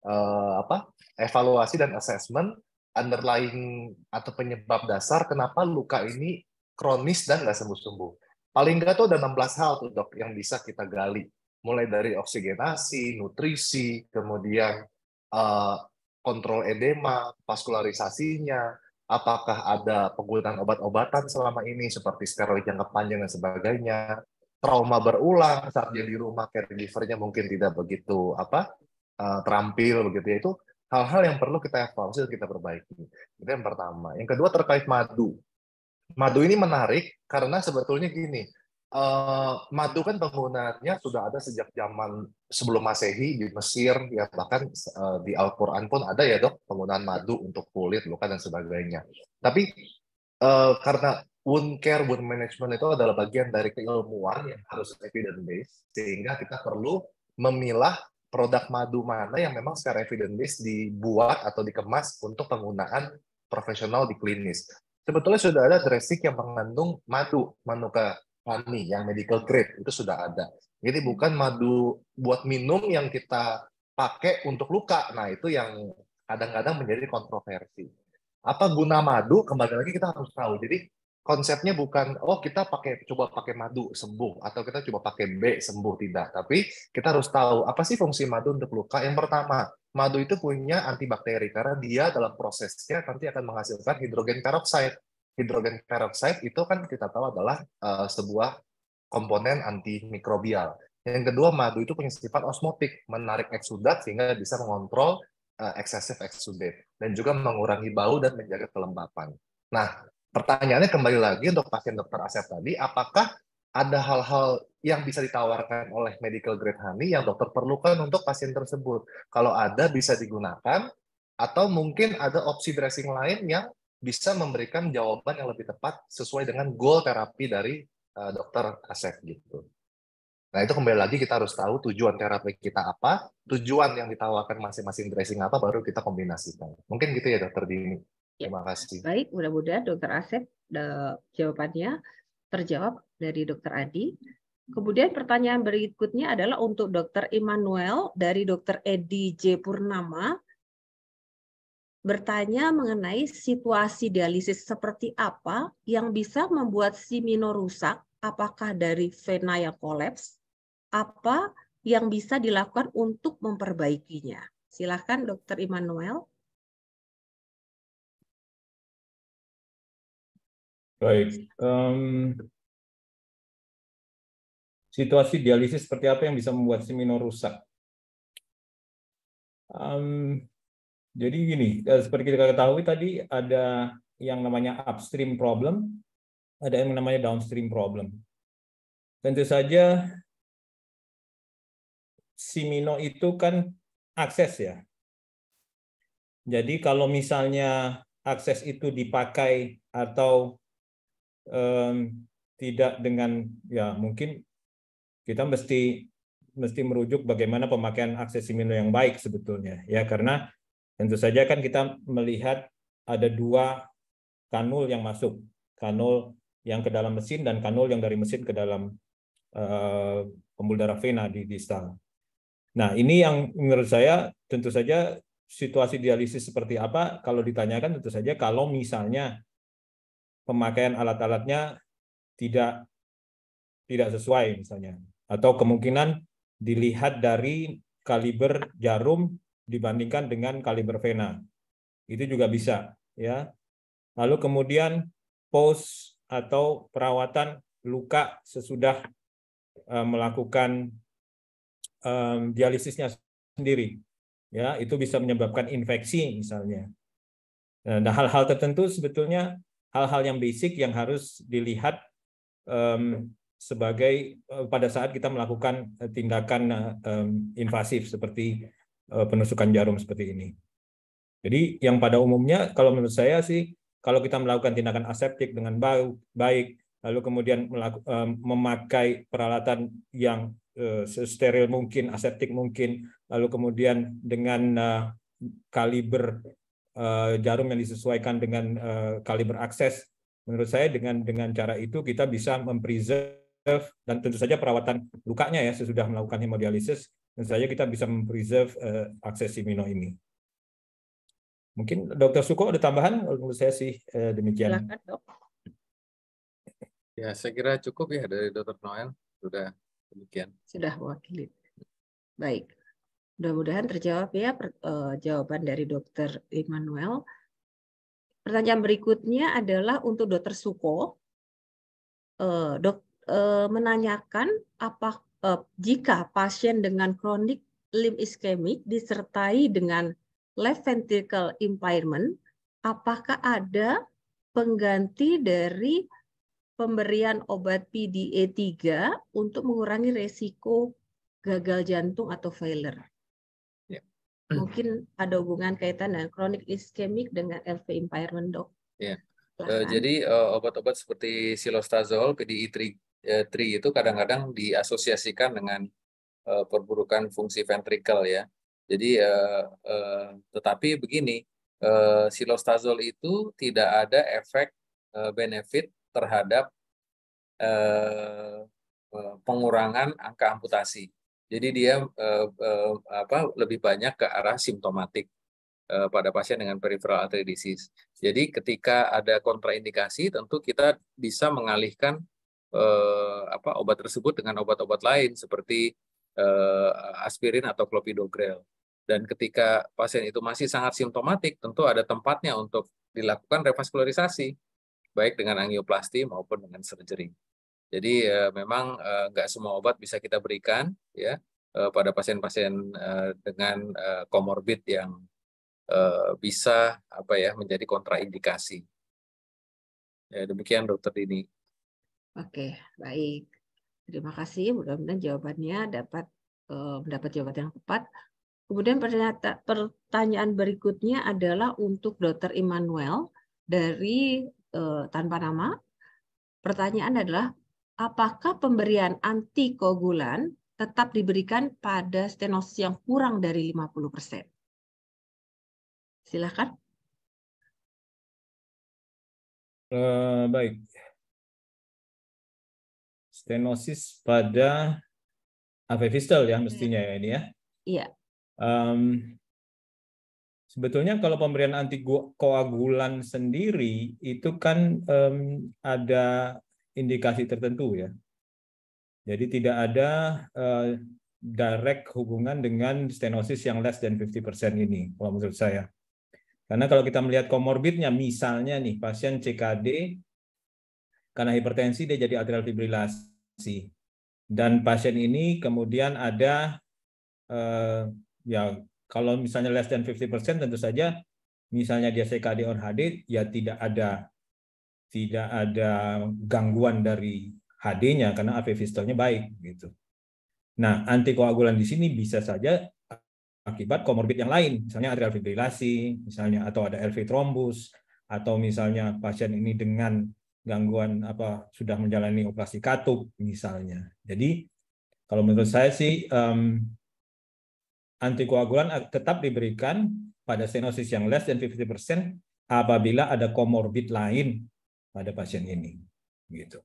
uh, apa evaluasi dan assessment underlying atau penyebab dasar kenapa luka ini kronis dan nggak sembuh-sembuh. Paling nggak tuh ada enam belas hal tuh dok yang bisa kita gali. Mulai dari oksigenasi, nutrisi, kemudian uh, kontrol edema, vaskularisasinya, apakah ada penggunaan obat-obatan selama ini seperti steroid jangka panjang dan sebagainya, trauma berulang saat dia di rumah, caregiver-nya mungkin tidak begitu apa uh, terampil begitu ya, itu hal-hal yang perlu kita evaluasi dan kita perbaiki. Itu yang pertama. Yang kedua terkait madu. Madu ini menarik karena sebetulnya gini, uh, madu kan penggunaannya sudah ada sejak zaman sebelum Masehi di Mesir, ya bahkan uh, di Al-Quran pun ada ya dok, penggunaan madu untuk kulit, luka, dan sebagainya. Tapi uh, karena wound care, wound management itu adalah bagian dari keilmuan yang harus evidence-based, sehingga kita perlu memilah produk madu mana yang memang secara evidence-based dibuat atau dikemas untuk penggunaan profesional di klinis. Sebetulnya sudah ada dressing yang mengandung madu, manuka honey, yang medical grade, itu sudah ada. Jadi bukan madu buat minum yang kita pakai untuk luka. Nah, itu yang kadang-kadang menjadi kontroversi. Apa guna madu? Kembali lagi kita harus tahu. Jadi konsepnya bukan, oh kita pakai coba pakai madu sembuh, atau kita coba pakai B sembuh, tidak. Tapi kita harus tahu, apa sih fungsi madu untuk luka? Yang pertama, madu itu punya antibakteri, karena dia dalam prosesnya nanti akan menghasilkan hidrogen peroksida. Hidrogen peroksida itu kan kita tahu adalah uh, sebuah komponen antimikrobial. Yang kedua, madu itu punya sifat osmotik, menarik eksudat sehingga bisa mengontrol uh, excessive exudate, dan juga mengurangi bau dan menjaga kelembapan. Nah, pertanyaannya kembali lagi untuk pasien dokter Asep tadi, apakah ada hal-hal yang bisa ditawarkan oleh medical grade honey yang dokter perlukan untuk pasien tersebut? Kalau ada, bisa digunakan, atau mungkin ada opsi dressing lain yang bisa memberikan jawaban yang lebih tepat sesuai dengan goal terapi dari uh, dokter Asep gitu. Nah, itu kembali lagi kita harus tahu tujuan terapi kita apa, tujuan yang ditawarkan masing-masing dressing apa, baru kita kombinasikan. Mungkin gitu ya dokter Dini. Terima kasih. Baik, mudah-mudahan dokter Asep jawabannya terjawab dari dokter Adi. Kemudian pertanyaan berikutnya adalah untuk dokter Immanuel dari dokter Edi J. Purnama. Bertanya mengenai situasi dialisis seperti apa yang bisa membuat simino rusak, apakah dari vena yang kolaps, apa yang bisa dilakukan untuk memperbaikinya. Silakan dokter Immanuel. Baik, um, situasi dialisis seperti apa yang bisa membuat simino rusak? Um, jadi gini, seperti kita ketahui tadi ada yang namanya upstream problem, ada yang namanya downstream problem. Tentu saja simino itu kan akses ya. Jadi kalau misalnya akses itu dipakai atau Um, tidak dengan ya mungkin kita mesti mesti merujuk bagaimana pemakaian akses simino yang baik sebetulnya ya, karena tentu saja kan kita melihat ada dua kanul yang masuk, kanul yang ke dalam mesin dan kanul yang dari mesin ke dalam uh, pembuluh darah vena di distal. Nah, ini yang menurut saya tentu saja situasi dialisis seperti apa kalau ditanyakan, tentu saja kalau misalnya pemakaian alat-alatnya tidak tidak sesuai misalnya, atau kemungkinan dilihat dari kaliber jarum dibandingkan dengan kaliber vena, itu juga bisa ya. Lalu kemudian pos atau perawatan luka sesudah uh, melakukan um, dialisisnya sendiri ya, itu bisa menyebabkan infeksi misalnya. Nah, hal-hal tertentu sebetulnya hal-hal yang basic yang harus dilihat um, sebagai pada saat kita melakukan tindakan um, invasif seperti uh, penusukan jarum seperti ini. Jadi yang pada umumnya kalau menurut saya sih kalau kita melakukan tindakan aseptik dengan baik, lalu kemudian melaku, um, memakai peralatan yang uh, steril mungkin, aseptik mungkin, lalu kemudian dengan uh, kaliber uh, jarum yang disesuaikan dengan uh, kaliber akses, menurut saya dengan dengan cara itu kita bisa mempreserve dan tentu saja perawatan lukanya ya sesudah melakukan hemodialisis, tentu saja kita bisa mempreserve uh, akses immuno ini. Mungkin Dokter Suko ada tambahan? Menurut saya sih uh, demikian. Silakan, Dok. Ya, saya kira cukup ya dari Dokter Noel. Sudah demikian. Sudah mewakili. Baik. Mudah-mudahan terjawab ya per, uh, jawaban dari Dokter Immanuel. Pertanyaan berikutnya adalah untuk Dokter Suko. Uh, dok, uh, menanyakan apa uh, jika pasien dengan chronic limb ischemic disertai dengan left ventricle impairment, apakah ada pengganti dari pemberian obat P D E tiga untuk mengurangi resiko gagal jantung atau failure? Ya. Mungkin ada hubungan kaitan dengan chronic ischemic dengan L V impairment, Dok. Ya. Uh, jadi uh, obat-obat seperti silostazol, P D E tiga itu kadang-kadang diasosiasikan dengan uh, perburukan fungsi ventrikel ya. Jadi uh, uh, tetapi begini, uh, silostazol itu tidak ada efek uh, benefit terhadap uh, uh, pengurangan angka amputasi. Jadi dia uh, uh, apa lebih banyak ke arah simptomatik pada pasien dengan peripheral artery disease. Jadi ketika ada kontraindikasi, tentu kita bisa mengalihkan eh, apa obat tersebut dengan obat-obat lain seperti eh, aspirin atau clopidogrel. Dan ketika pasien itu masih sangat simptomatik, tentu ada tempatnya untuk dilakukan revaskularisasi, baik dengan angioplasti maupun dengan surgery. Jadi eh, memang eh, nggak semua obat bisa kita berikan ya eh, pada pasien-pasien eh, dengan eh, komorbid yang bisa apa ya menjadi kontraindikasi. Ya, demikian Dokter Dini. Oke, baik. Terima kasih. Mudah-mudahan jawabannya dapat uh, mendapat jawaban yang tepat. Kemudian pertanyaan berikutnya adalah untuk Dokter Immanuel dari uh, tanpa nama. Pertanyaan adalah, apakah pemberian antikoagulan tetap diberikan pada stenosis yang kurang dari lima puluh persen? Silakan. Uh, baik. Stenosis pada A V fistel ya mestinya ya ini ya. Iya. Um, sebetulnya kalau pemberian antikoagulan sendiri itu kan um, ada indikasi tertentu ya. Jadi tidak ada uh, direct hubungan dengan stenosis yang less than fifty percent ini kalau menurut saya. Karena kalau kita melihat komorbidnya, misalnya nih pasien C K D karena hipertensi dia jadi atrial fibrilasi, dan pasien ini kemudian ada eh, ya kalau misalnya less than fifty percent tentu saja misalnya dia C K D on H D ya tidak ada tidak ada gangguan dari H D-nya karena A V fistelnya baik gitu. Nah antikoagulan di sini bisa saja akibat komorbid yang lain, misalnya atrial fibrilasi, misalnya atau ada L V trombus, atau misalnya pasien ini dengan gangguan apa sudah menjalani operasi katup misalnya. Jadi kalau menurut saya sih um, antikoagulan tetap diberikan pada stenosis yang less than fifty percent apabila ada komorbid lain pada pasien ini. Gitu.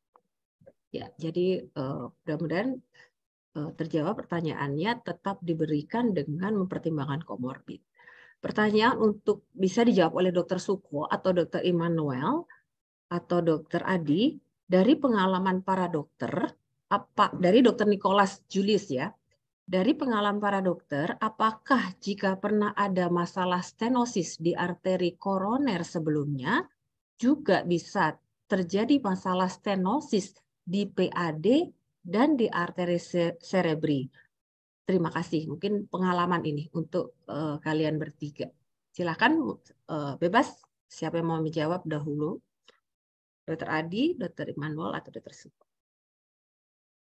Ya, jadi uh, mudah-mudahan terjawab pertanyaannya tetap diberikan dengan mempertimbangkan komorbid. Pertanyaan untuk bisa dijawab oleh Dokter Suko atau Dokter Immanuel atau Dokter Adi dari pengalaman para dokter, apa dari Dokter Nicholas Julius ya, dari pengalaman para dokter, apakah jika pernah ada masalah stenosis di arteri koroner sebelumnya juga bisa terjadi masalah stenosis di P A D dan di arteri cerebri. Terima kasih. Mungkin pengalaman ini untuk uh, kalian bertiga. Silakan uh, bebas. Siapa yang mau menjawab dahulu? Dokter Adi, Dokter Immanuel, atau Dokter Suko?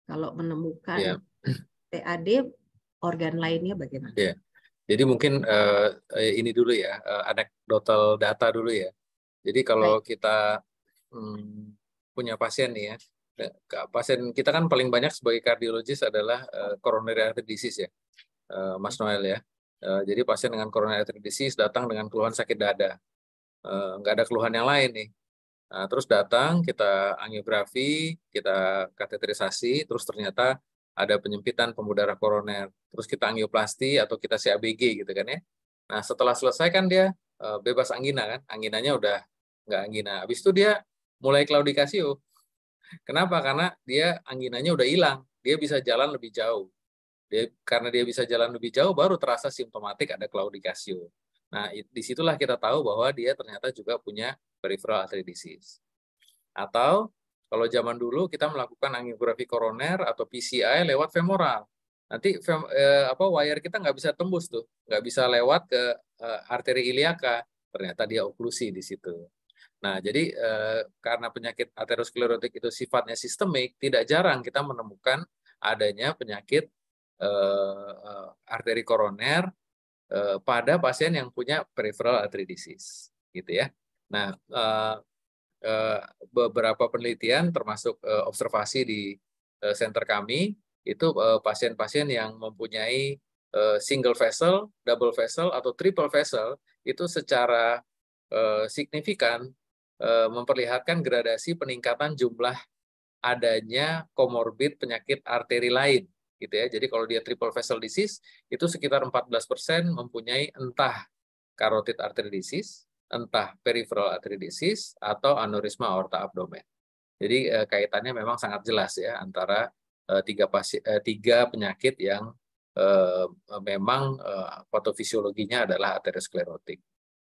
Kalau menemukan Ya. T A D, organ lainnya bagaimana? Ya. Jadi mungkin uh, ini dulu ya, uh, anekdotal data dulu ya. Jadi kalau Baik. kita hmm, punya pasien nih ya, pasien kita kan paling banyak sebagai kardiologis adalah uh, coronary artery disease ya, uh, Mas Noel ya. Uh, jadi pasien dengan coronary artery disease datang dengan keluhan sakit dada, uh, nggak ada keluhan yang lain nih. Nah, terus datang, kita angiografi, kita kateterisasi, terus ternyata ada penyempitan pembuluh darah koroner. Terus kita angioplasti atau kita C A B G gitu kan ya. Nah, setelah selesai kan dia uh, bebas angina kan, anginanya udah nggak angina. Habis itu dia mulai claudicatio. Kenapa? Karena dia anginanya udah hilang, dia bisa jalan lebih jauh. Dia, karena dia bisa jalan lebih jauh, baru terasa simptomatik ada claudicatio. Nah, disitulah kita tahu bahwa dia ternyata juga punya peripheral artery disease. Atau kalau zaman dulu kita melakukan angiografi koroner atau P C I lewat femoral. Nanti fem, eh, apa wire kita nggak bisa tembus tuh, nggak bisa lewat ke eh, arteri iliaka. Ternyata dia oklusi di situ. Nah, jadi eh, karena penyakit aterosklerotik itu sifatnya sistemik, tidak jarang kita menemukan adanya penyakit eh, eh, arteri koroner eh, pada pasien yang punya peripheral artery disease, gitu ya. Nah, eh, eh, beberapa penelitian termasuk eh, observasi di eh, center kami itu eh, pasien-pasien yang mempunyai eh, single vessel, double vessel atau triple vessel itu secara eh, signifikan eh, memperlihatkan gradasi peningkatan jumlah adanya komorbid penyakit arteri lain gitu ya. Jadi kalau dia triple vessel disease itu sekitar empat belas persen mempunyai entah carotid artery disease, entah peripheral artery disease atau aneurisma aorta abdomen. Jadi eh, kaitannya memang sangat jelas ya antara eh, tiga pasien eh, tiga penyakit yang eh, memang eh, patofisiologinya adalah aterosklerotik.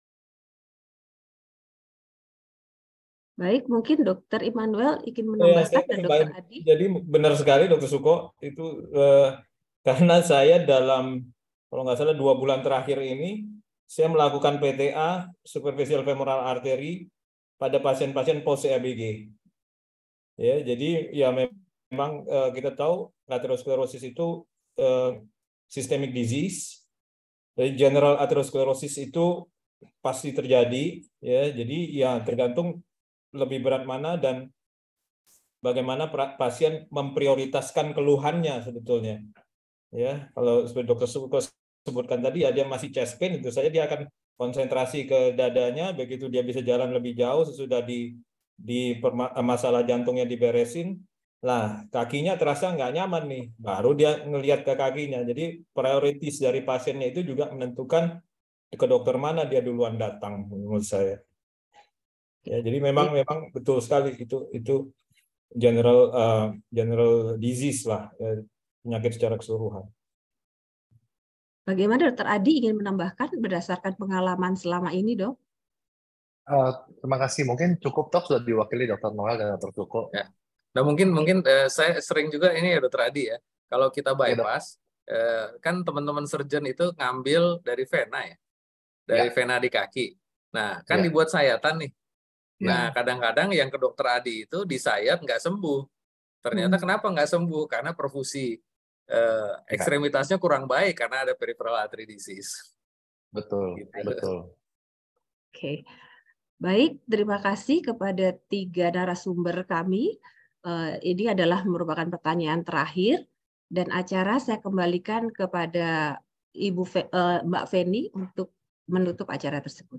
Baik, mungkin Dokter Immanuel ingin Ya, menambahkan dan Dokter Adi. Jadi benar sekali Dokter Suko itu eh, karena saya dalam kalau nggak salah dua bulan terakhir ini saya melakukan P T A superficial femoral artery pada pasien-pasien post C A B G. Ya, jadi ya memang eh, kita tahu aterosklerosis itu eh, systemic disease. Jadi general aterosklerosis itu pasti terjadi ya. Jadi ya tergantung lebih berat mana dan bagaimana pasien memprioritaskan keluhannya sebetulnya. Ya, kalau seperti Dokter Suko sebutkan tadi ya dia masih chest pain itu saja dia akan konsentrasi ke dadanya, begitu dia bisa jalan lebih jauh sesudah di di masalah jantungnya diberesin. Lah, kakinya terasa nggak nyaman nih, baru dia ngelihat ke kakinya. Jadi prioritas dari pasiennya itu juga menentukan ke dokter mana dia duluan datang menurut saya. Ya, jadi memang memang betul sekali itu itu general uh, general disease lah, ya, penyakit secara keseluruhan. Bagaimana Dokter Adi ingin menambahkan berdasarkan pengalaman selama ini, Dok? Uh, terima kasih. Mungkin cukup Dok sudah diwakili Dokter Noel dan Dokter Suko. Ya. Nah mungkin mungkin uh, saya sering juga ini ya Dokter Adi ya. Kalau kita bypass, ya, uh, kan teman-teman surgeon itu ngambil dari vena ya, dari ya. vena di kaki. Nah kan ya. dibuat sayatan nih. Nah, kadang-kadang yang ke Dokter Adi itu disayat nggak sembuh. Ternyata hmm. kenapa nggak sembuh? Karena perfusi eh, ekstremitasnya kurang baik karena ada peripheral artery disease. Betul, gitu. betul. Oke, baik. Terima kasih kepada tiga narasumber kami. Uh, ini adalah merupakan pertanyaan terakhir dan acara saya kembalikan kepada Ibu Fe, uh, Mbak Feni untuk menutup acara tersebut.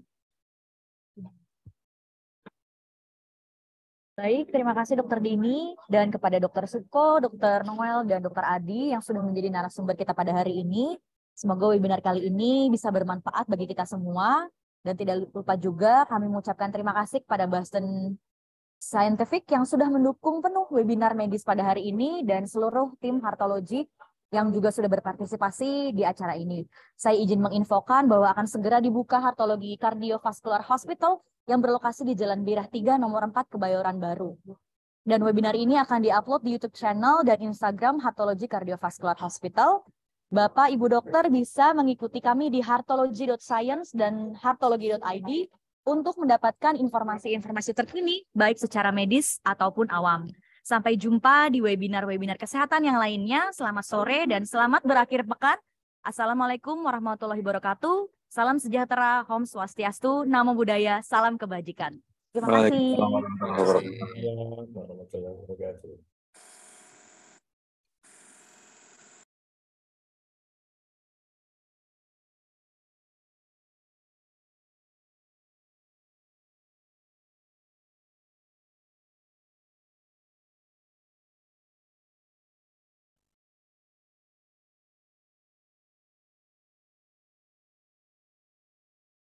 Baik, terima kasih Dokter Dini dan kepada Dokter Suko, Dokter Noel, dan Dokter Adi yang sudah menjadi narasumber kita pada hari ini. Semoga webinar kali ini bisa bermanfaat bagi kita semua. Dan tidak lupa juga kami mengucapkan terima kasih kepada Boston Scientific yang sudah mendukung penuh webinar medis pada hari ini dan seluruh tim Heartology yang juga sudah berpartisipasi di acara ini. Saya izin menginfokan bahwa akan segera dibuka Heartology Cardiovascular Hospital yang berlokasi di Jalan Birah tiga nomor empat Kebayoran Baru. Dan webinar ini akan diupload di YouTube channel dan Instagram Heartology Cardiovascular Hospital. Bapak, Ibu dokter bisa mengikuti kami di heartology dot science dan heartology dot I D untuk mendapatkan informasi-informasi terkini baik secara medis ataupun awam. Sampai jumpa di webinar-webinar kesehatan yang lainnya. Selamat sore dan selamat berakhir pekan. Assalamualaikum warahmatullahi wabarakatuh. Salam sejahtera, Om Swastiastu, Namo Buddhaya, salam kebajikan. Terima kasih. Terima kasih. Warahmatullahi wabarakatuh.